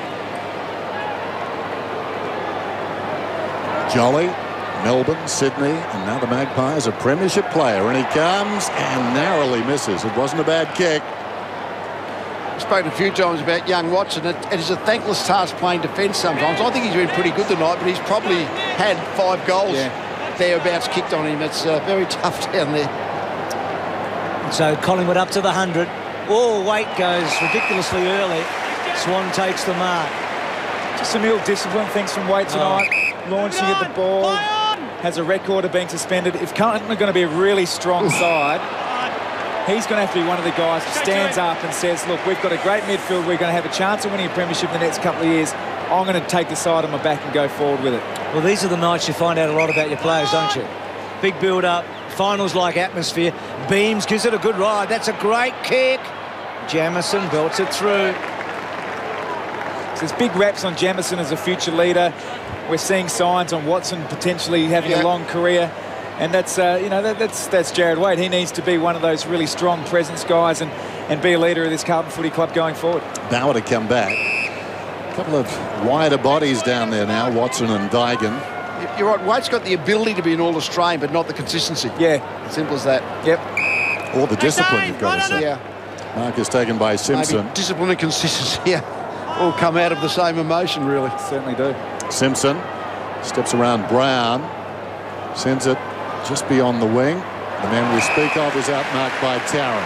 Jolly, Melbourne, Sydney, and now the Magpies, a premiership player, and he comes and narrowly misses. It wasn't a bad kick. I've spoken a few times about young Watson. It, it is a thankless task playing defence sometimes. I think he's been pretty good tonight, but he's probably had five goals yeah. thereabouts kicked on him. It's uh, very tough down there. So Collingwood up to the hundred. Oh, Waite goes ridiculously early. Swan takes the mark. Just some ill-discipline things from Waite tonight. Oh. Launching at the ball. Has a record of being suspended. If Carlton are going to be a really strong side, he's going to have to be one of the guys who stands up and says, look, we've got a great midfield. We're going to have a chance of winning a premiership in the next couple of years. I'm going to take the side on my back and go forward with it. Well, these are the nights you find out a lot about your players, don't you? Big build-up, finals-like atmosphere. Beams gives it a good ride. That's a great kick. Jamieson belts it through. So there's big raps on Jamieson as a future leader. We're seeing signs on Watson potentially having yeah. a long career. And that's, uh, you know, that, that's that's Jared Waite. He needs to be one of those really strong presence guys and, and be a leader of this Carlton Footy Club going forward. Bauer to come back. A couple of wider bodies down there now, Watson and Dygan. you're right. Waite's got the ability to be an All-Australian, but not the consistency. Yeah. Simple as that. Yep. Or the discipline, you've got to say. Yeah. Mark is taken by Simpson. Maybe discipline and consistency yeah, all come out of the same emotion, really. Certainly do. Simpson steps around Brown, sends it just beyond the wing. The man we speak of is outmarked by Tarrant.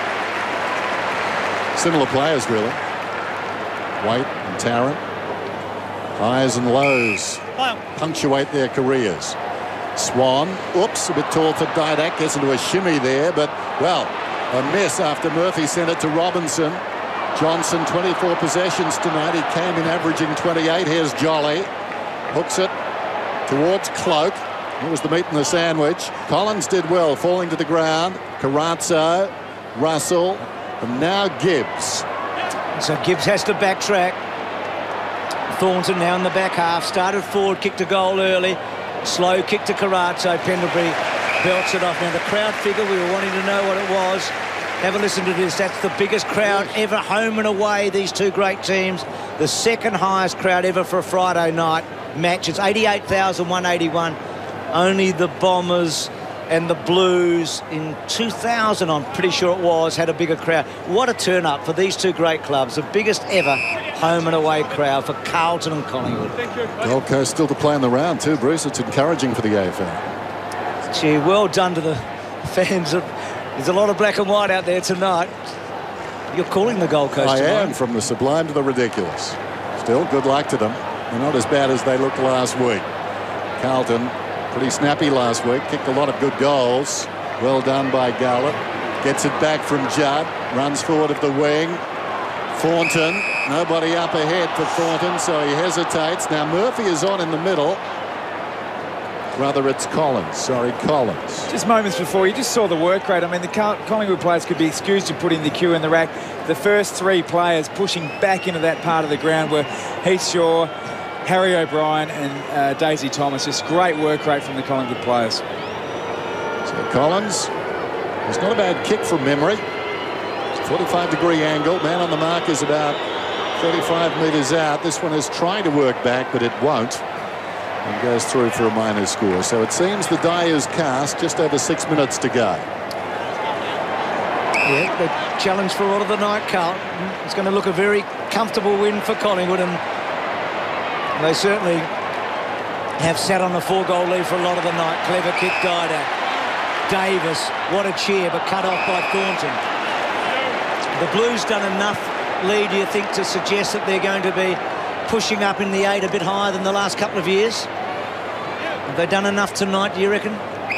Similar players, really. Waite and Tarrant. Highs and lows punctuate their careers. Swan, oops, a bit tall for Didak, gets into a shimmy there, but, well, a miss after Murphy sent it to Robinson. Johnson, twenty-four possessions tonight. He came in averaging twenty-eight. Here's Jolly. Hooks it towards Cloak. It was the meat in the sandwich. Collins did well, falling to the ground. Carazzo, Russell, and now Gibbs. So Gibbs has to backtrack. Thornton now in the back half. Started forward, kicked a goal early. Slow kick to Carazzo. Pendlebury belts it off. Now the crowd figure, we were wanting to know what it was. Have a listen to this. That's the biggest crowd ever, home and away, these two great teams. The second highest crowd ever for a Friday night match. It's eighty-eight thousand one hundred eighty-one. Only the Bombers and the Blues in two thousand, I'm pretty sure it was, had a bigger crowd. What a turn-up for these two great clubs. The biggest ever home and away crowd for Carlton and Collingwood. Gold Coast still to play in the round too, Bruce. It's encouraging for the A F L. Gee, well done to the fans. Of, there's a lot of black and white out there tonight. You're calling the Gold Coast I tonight. am, from the sublime to the ridiculous. Still, good luck to them. They're not as bad as they looked last week. Carlton, pretty snappy last week, kicked a lot of good goals. Well done by Garlett. Gets it back from Judd, runs forward of the wing. Thornton, nobody up ahead for Thornton, so he hesitates. Now Murphy is on in the middle. Rather, it's Collins. Sorry, Collins. Just moments before, you just saw the work rate. I mean, the Collingwood players could be excused to putting the queue in the rack. The first three players pushing back into that part of the ground were Heath Shaw, Harry O'Brien and uh, Daisy Thomas. Just great work rate from the Collingwood players. So Collins, it's not a bad kick from memory. forty-five degree angle. Man on the mark is about thirty-five metres out. This one is trying to work back, but it won't. And goes through for a minor score. So it seems the die is cast. Just over six minutes to go. Yeah, the challenge for all of the night, Carlton. It's going to look a very comfortable win for Collingwood, and they certainly have sat on a four-goal lead for a lot of the night. Clever kick, Didak. Davis, what a cheer, but cut off by Thornton. The Blues done enough lead, do you think, to suggest that they're going to be pushing up in the eight a bit higher than the last couple of years? Have they done enough tonight, do you reckon?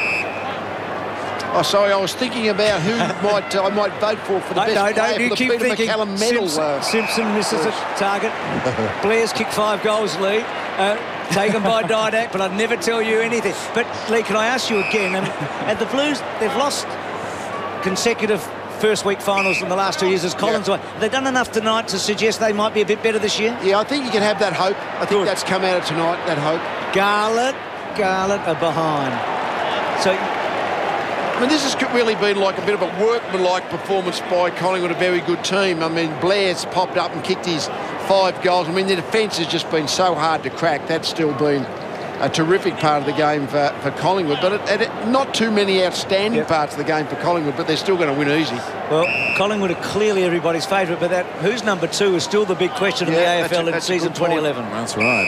Oh, sorry, I was thinking about who might uh, I might vote for for the no, best no, player don't you for the keep Peter thinking. McCallum medal. Simpson, uh, Simpson misses a target. Blair's kicked five goals lead, uh, taken by Didak, but I'd never tell you anything. But, Lee, can I ask you again? Um, and the Blues, they've lost consecutive first week finals in the last two years as Collins yeah. Have they done enough tonight to suggest they might be a bit better this year? Yeah, I think you can have that hope. I think Good. That's come out of tonight, that hope. Garlett, Garlett are behind. So, I mean, this has really been like a bit of a workmanlike performance by Collingwood, a very good team. I mean, Blair's popped up and kicked his five goals. I mean, the defence has just been so hard to crack. That's still been a terrific part of the game for, for Collingwood, but it, it, not too many outstanding yep. parts of the game for Collingwood, but they're still going to win easy. Well, Collingwood are clearly everybody's favourite, but that who's number two is still the big question yeah, in the A F L a, in season twenty eleven. That's right.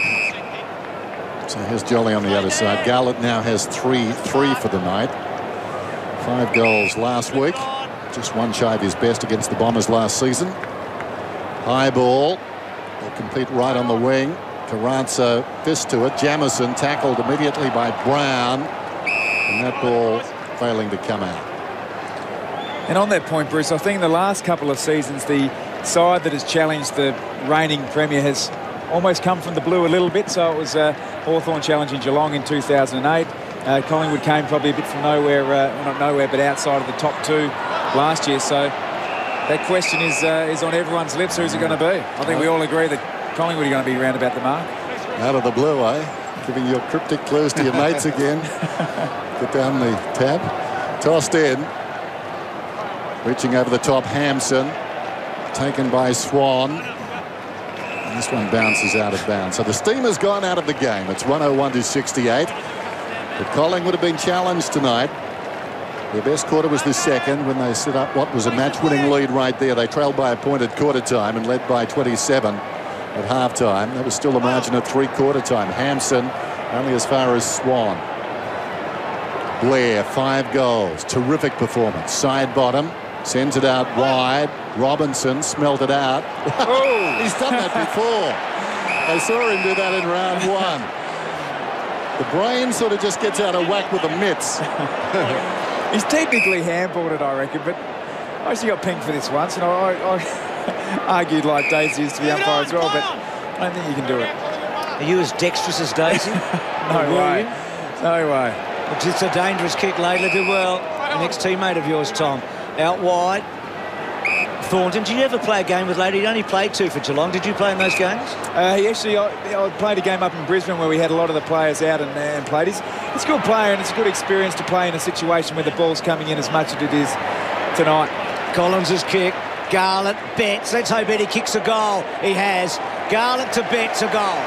So here's Jolly on the other side. Garlett now has three, three for the night. Five goals last week. Just one shy of his best against the Bombers last season. High ball. They'll compete right on the wing. Carazzo fist to it. Jamison tackled immediately by Brown, and that ball failing to come out. And on that point, Bruce, I think in the last couple of seasons the side that has challenged the reigning premier has almost come from the blue a little bit. So it was uh, Hawthorn challenging Geelong in two thousand eight. Uh, Collingwood came probably a bit from nowhere, uh, not nowhere, but outside of the top two last year. So that question is uh, is on everyone's lips. Who's it going to be? I think we all agree that Collingwood are going to be round about the mark. Out of the blue, eh? Giving your cryptic clues to your mates again. Put down the tab. Tossed in. Reaching over the top, Hampson. Taken by Swan. This one bounces out of bounds. So the steam has gone out of the game. It's one oh one to sixty-eight. But Collingwood have been challenged tonight. Their best quarter was the second when they set up what was a match-winning lead right there. They trailed by a point at quarter time and led by twenty-seven at half-time. That was still a margin at three-quarter time. Hampson only as far as Swan. Blair, five goals. Terrific performance. Side bottom. Sends it out wide. Robinson smelt it out. Oh, he's done that before. I saw him do that in round one. The brain sort of just gets out of whack with the mitts. He's technically handballed it, I reckon, but I actually got pinged for this once, and I, I argued like Daisy used to be umpire as well, but I don't think you can do it. Are you as dexterous as Daisy? No way. No way. It's a dangerous kick. Laidler did well. An ex-teammate of yours, Tom. Out wide. Thornton, did you ever play a game with Laidler? He'd only played two for Geelong. Did you play in those games? Uh, he actually, I, I played a game up in Brisbane where we had a lot of the players out and, and played. He's, he's a good player, and it's a good experience to play in a situation where the ball's coming in as much as it is tonight. Collins' kick. Garlett, Betts. Let's hope Eddie kicks a goal. He has. Garlett to Betts, a goal.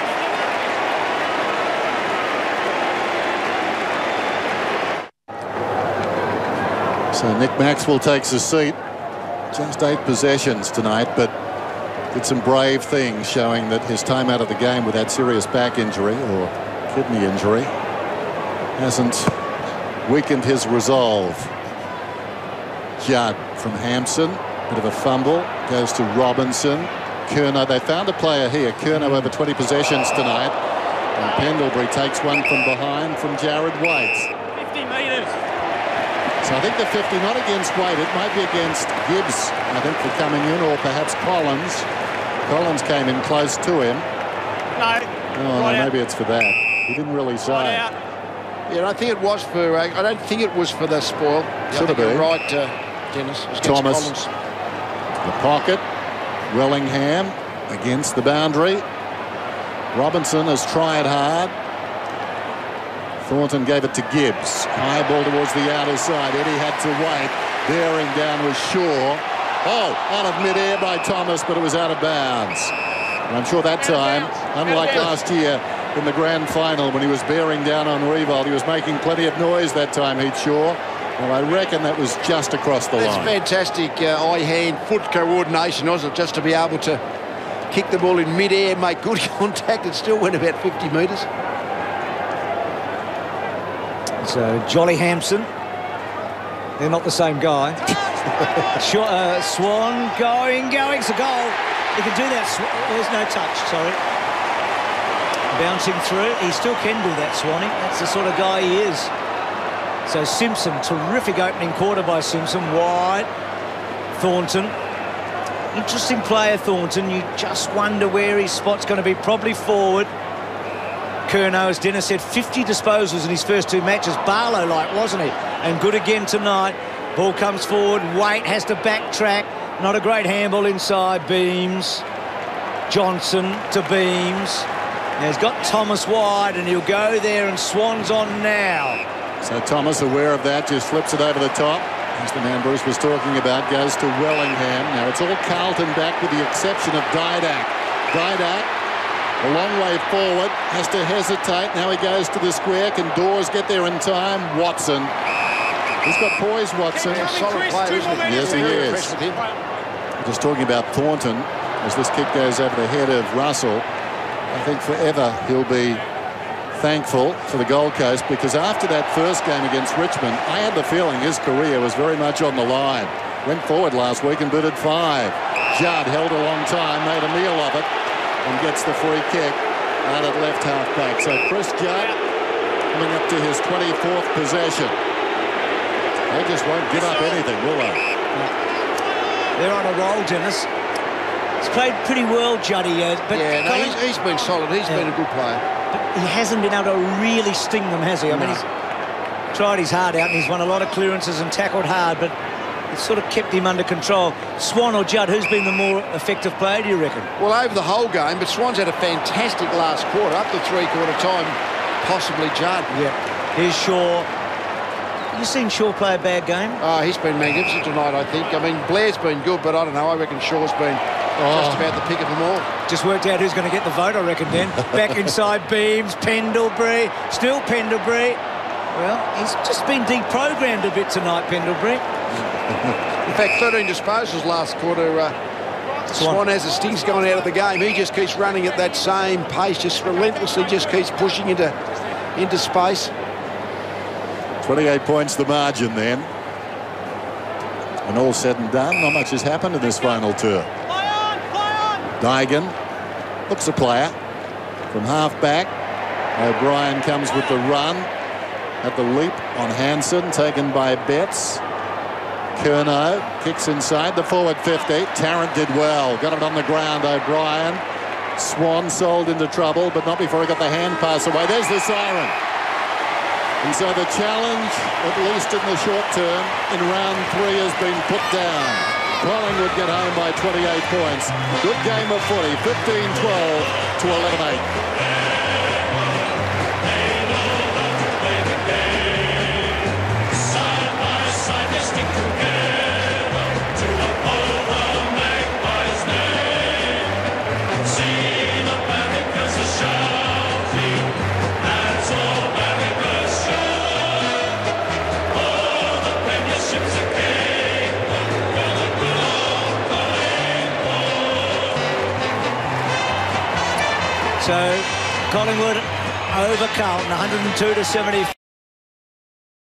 So Nick Maxwell takes a seat. Just eight possessions tonight, but did some brave things, showing that his time out of the game with that serious back injury or kidney injury hasn't weakened his resolve. Judd from Hampson, bit of a fumble, goes to Robinson. Curnow, they found a player here. Curnow over twenty possessions tonight. And Pendlebury takes one from behind from Jared Waite. fifty metres. So I think the fifty, not against Waite, it might be against Gibbs, I think, for coming in, or perhaps Collins. Collins came in close to him. No. Oh, right no, out. maybe it's for that. He didn't really say. Right out. Yeah, I think it was for. Uh, I don't think it was for the spoil. Should have been. You're right, uh, Dennis. It was against Thomas. Collins. The pocket. Wellingham against the boundary. Robinson has tried hard. Thornton gave it to Gibbs. High ball towards the outer side. Eddie had to wait. Bearing down was Shaw. Oh, out of midair by Thomas, but it was out of bounds. And I'm sure that time, unlike last year in the grand final when he was bearing down on Riewoldt, he was making plenty of noise that time, Heath Shaw. Well, I reckon that was just across the That's line. fantastic uh, eye-hand foot coordination, wasn't it? Just to be able to kick the ball in mid-air, make good contact. It still went about fifty metres. So Jolly Hampson. They're not the same guy. Short, uh, Swan going, going. It's a goal. He can do that. There's no touch, sorry. Bouncing through. He still can do that, Swanee. That's the sort of guy he is. So Simpson, terrific opening quarter by Simpson. Wide. Thornton. Interesting player, Thornton. You just wonder where his spot's going to be. Probably forward. Curnow, as Dennis said, fifty disposals in his first two matches. Barlow-like, wasn't he? And good again tonight. Ball comes forward. Waite has to backtrack. Not a great handball inside. Beams. Johnson to Beams. Now he's got Thomas wide, and he'll go there, and Swan's on now. So Thomas, aware of that, just flips it over the top. As the man Bruce was talking about, goes to Wellingham. Now it's all Carlton back with the exception of Didak. Didak, a long way forward, has to hesitate. Now he goes to the square. Can Dawes get there in time? Watson. He's got poise, Watson. A solid player, isn't he? Yes, he Very is. impressed with him. Just talking about Thornton, as this kick goes over the head of Russell. I think forever he'll be thankful for the Gold Coast, because after that first game against Richmond, I had the feeling his career was very much on the line. Went forward last week and booted five. Judd held a long time, made a meal of it, and gets the free kick out at left half back. So Chris Judd coming up to his twenty-fourth possession. They just won't give up anything, will they? They're on a roll, Dennis. He's played pretty well, Juddy. Uh, but Yeah, no, Colin, he's, he's been solid. He's Yeah. been a good player. but he hasn't been able to really sting them, has he? I mean, No. he's tried his heart out, and he's won a lot of clearances and tackled hard, but it's sort of kept him under control. Swan or Judd, who's been the more effective player, do you reckon? Well, over the whole game, but Swan's had a fantastic last quarter, up to three-quarter time, possibly Judd. Yeah. Here's Shaw. You seen Shaw play a bad game? Oh, he's been magnificent tonight, I think. I mean, Blair's been good, but I don't know. I reckon Shaw's been Oh. Just about the pick of them all. Just worked out who's going to get the vote, I reckon, then. Back inside Beams, Pendlebury, still Pendlebury. Well, he's just been deprogrammed a bit tonight, Pendlebury. In fact, thirteen disposals last quarter. Uh, Swan. Swan has a stings going out of the game. He just keeps running at that same pace, just relentlessly, just keeps pushing into, into space. twenty-eight points the margin then. When all said and done, not much has happened in this final tour. Dygan looks a player from half back. O'Brien comes with the run at the leap on Hansen, taken by Betts. Curnow kicks inside the forward fifty. Tarrant did well, got it on the ground. O'Brien. Swan sold into trouble, but not before he got the hand pass away. There's the siren. And so the challenge, at least in the short term, in round three has been put down. Collingwood get home by twenty-eight points. Good game of footy, fifteen twelve to eleven eight. So Collingwood over Carlton, one hundred and two to seventy.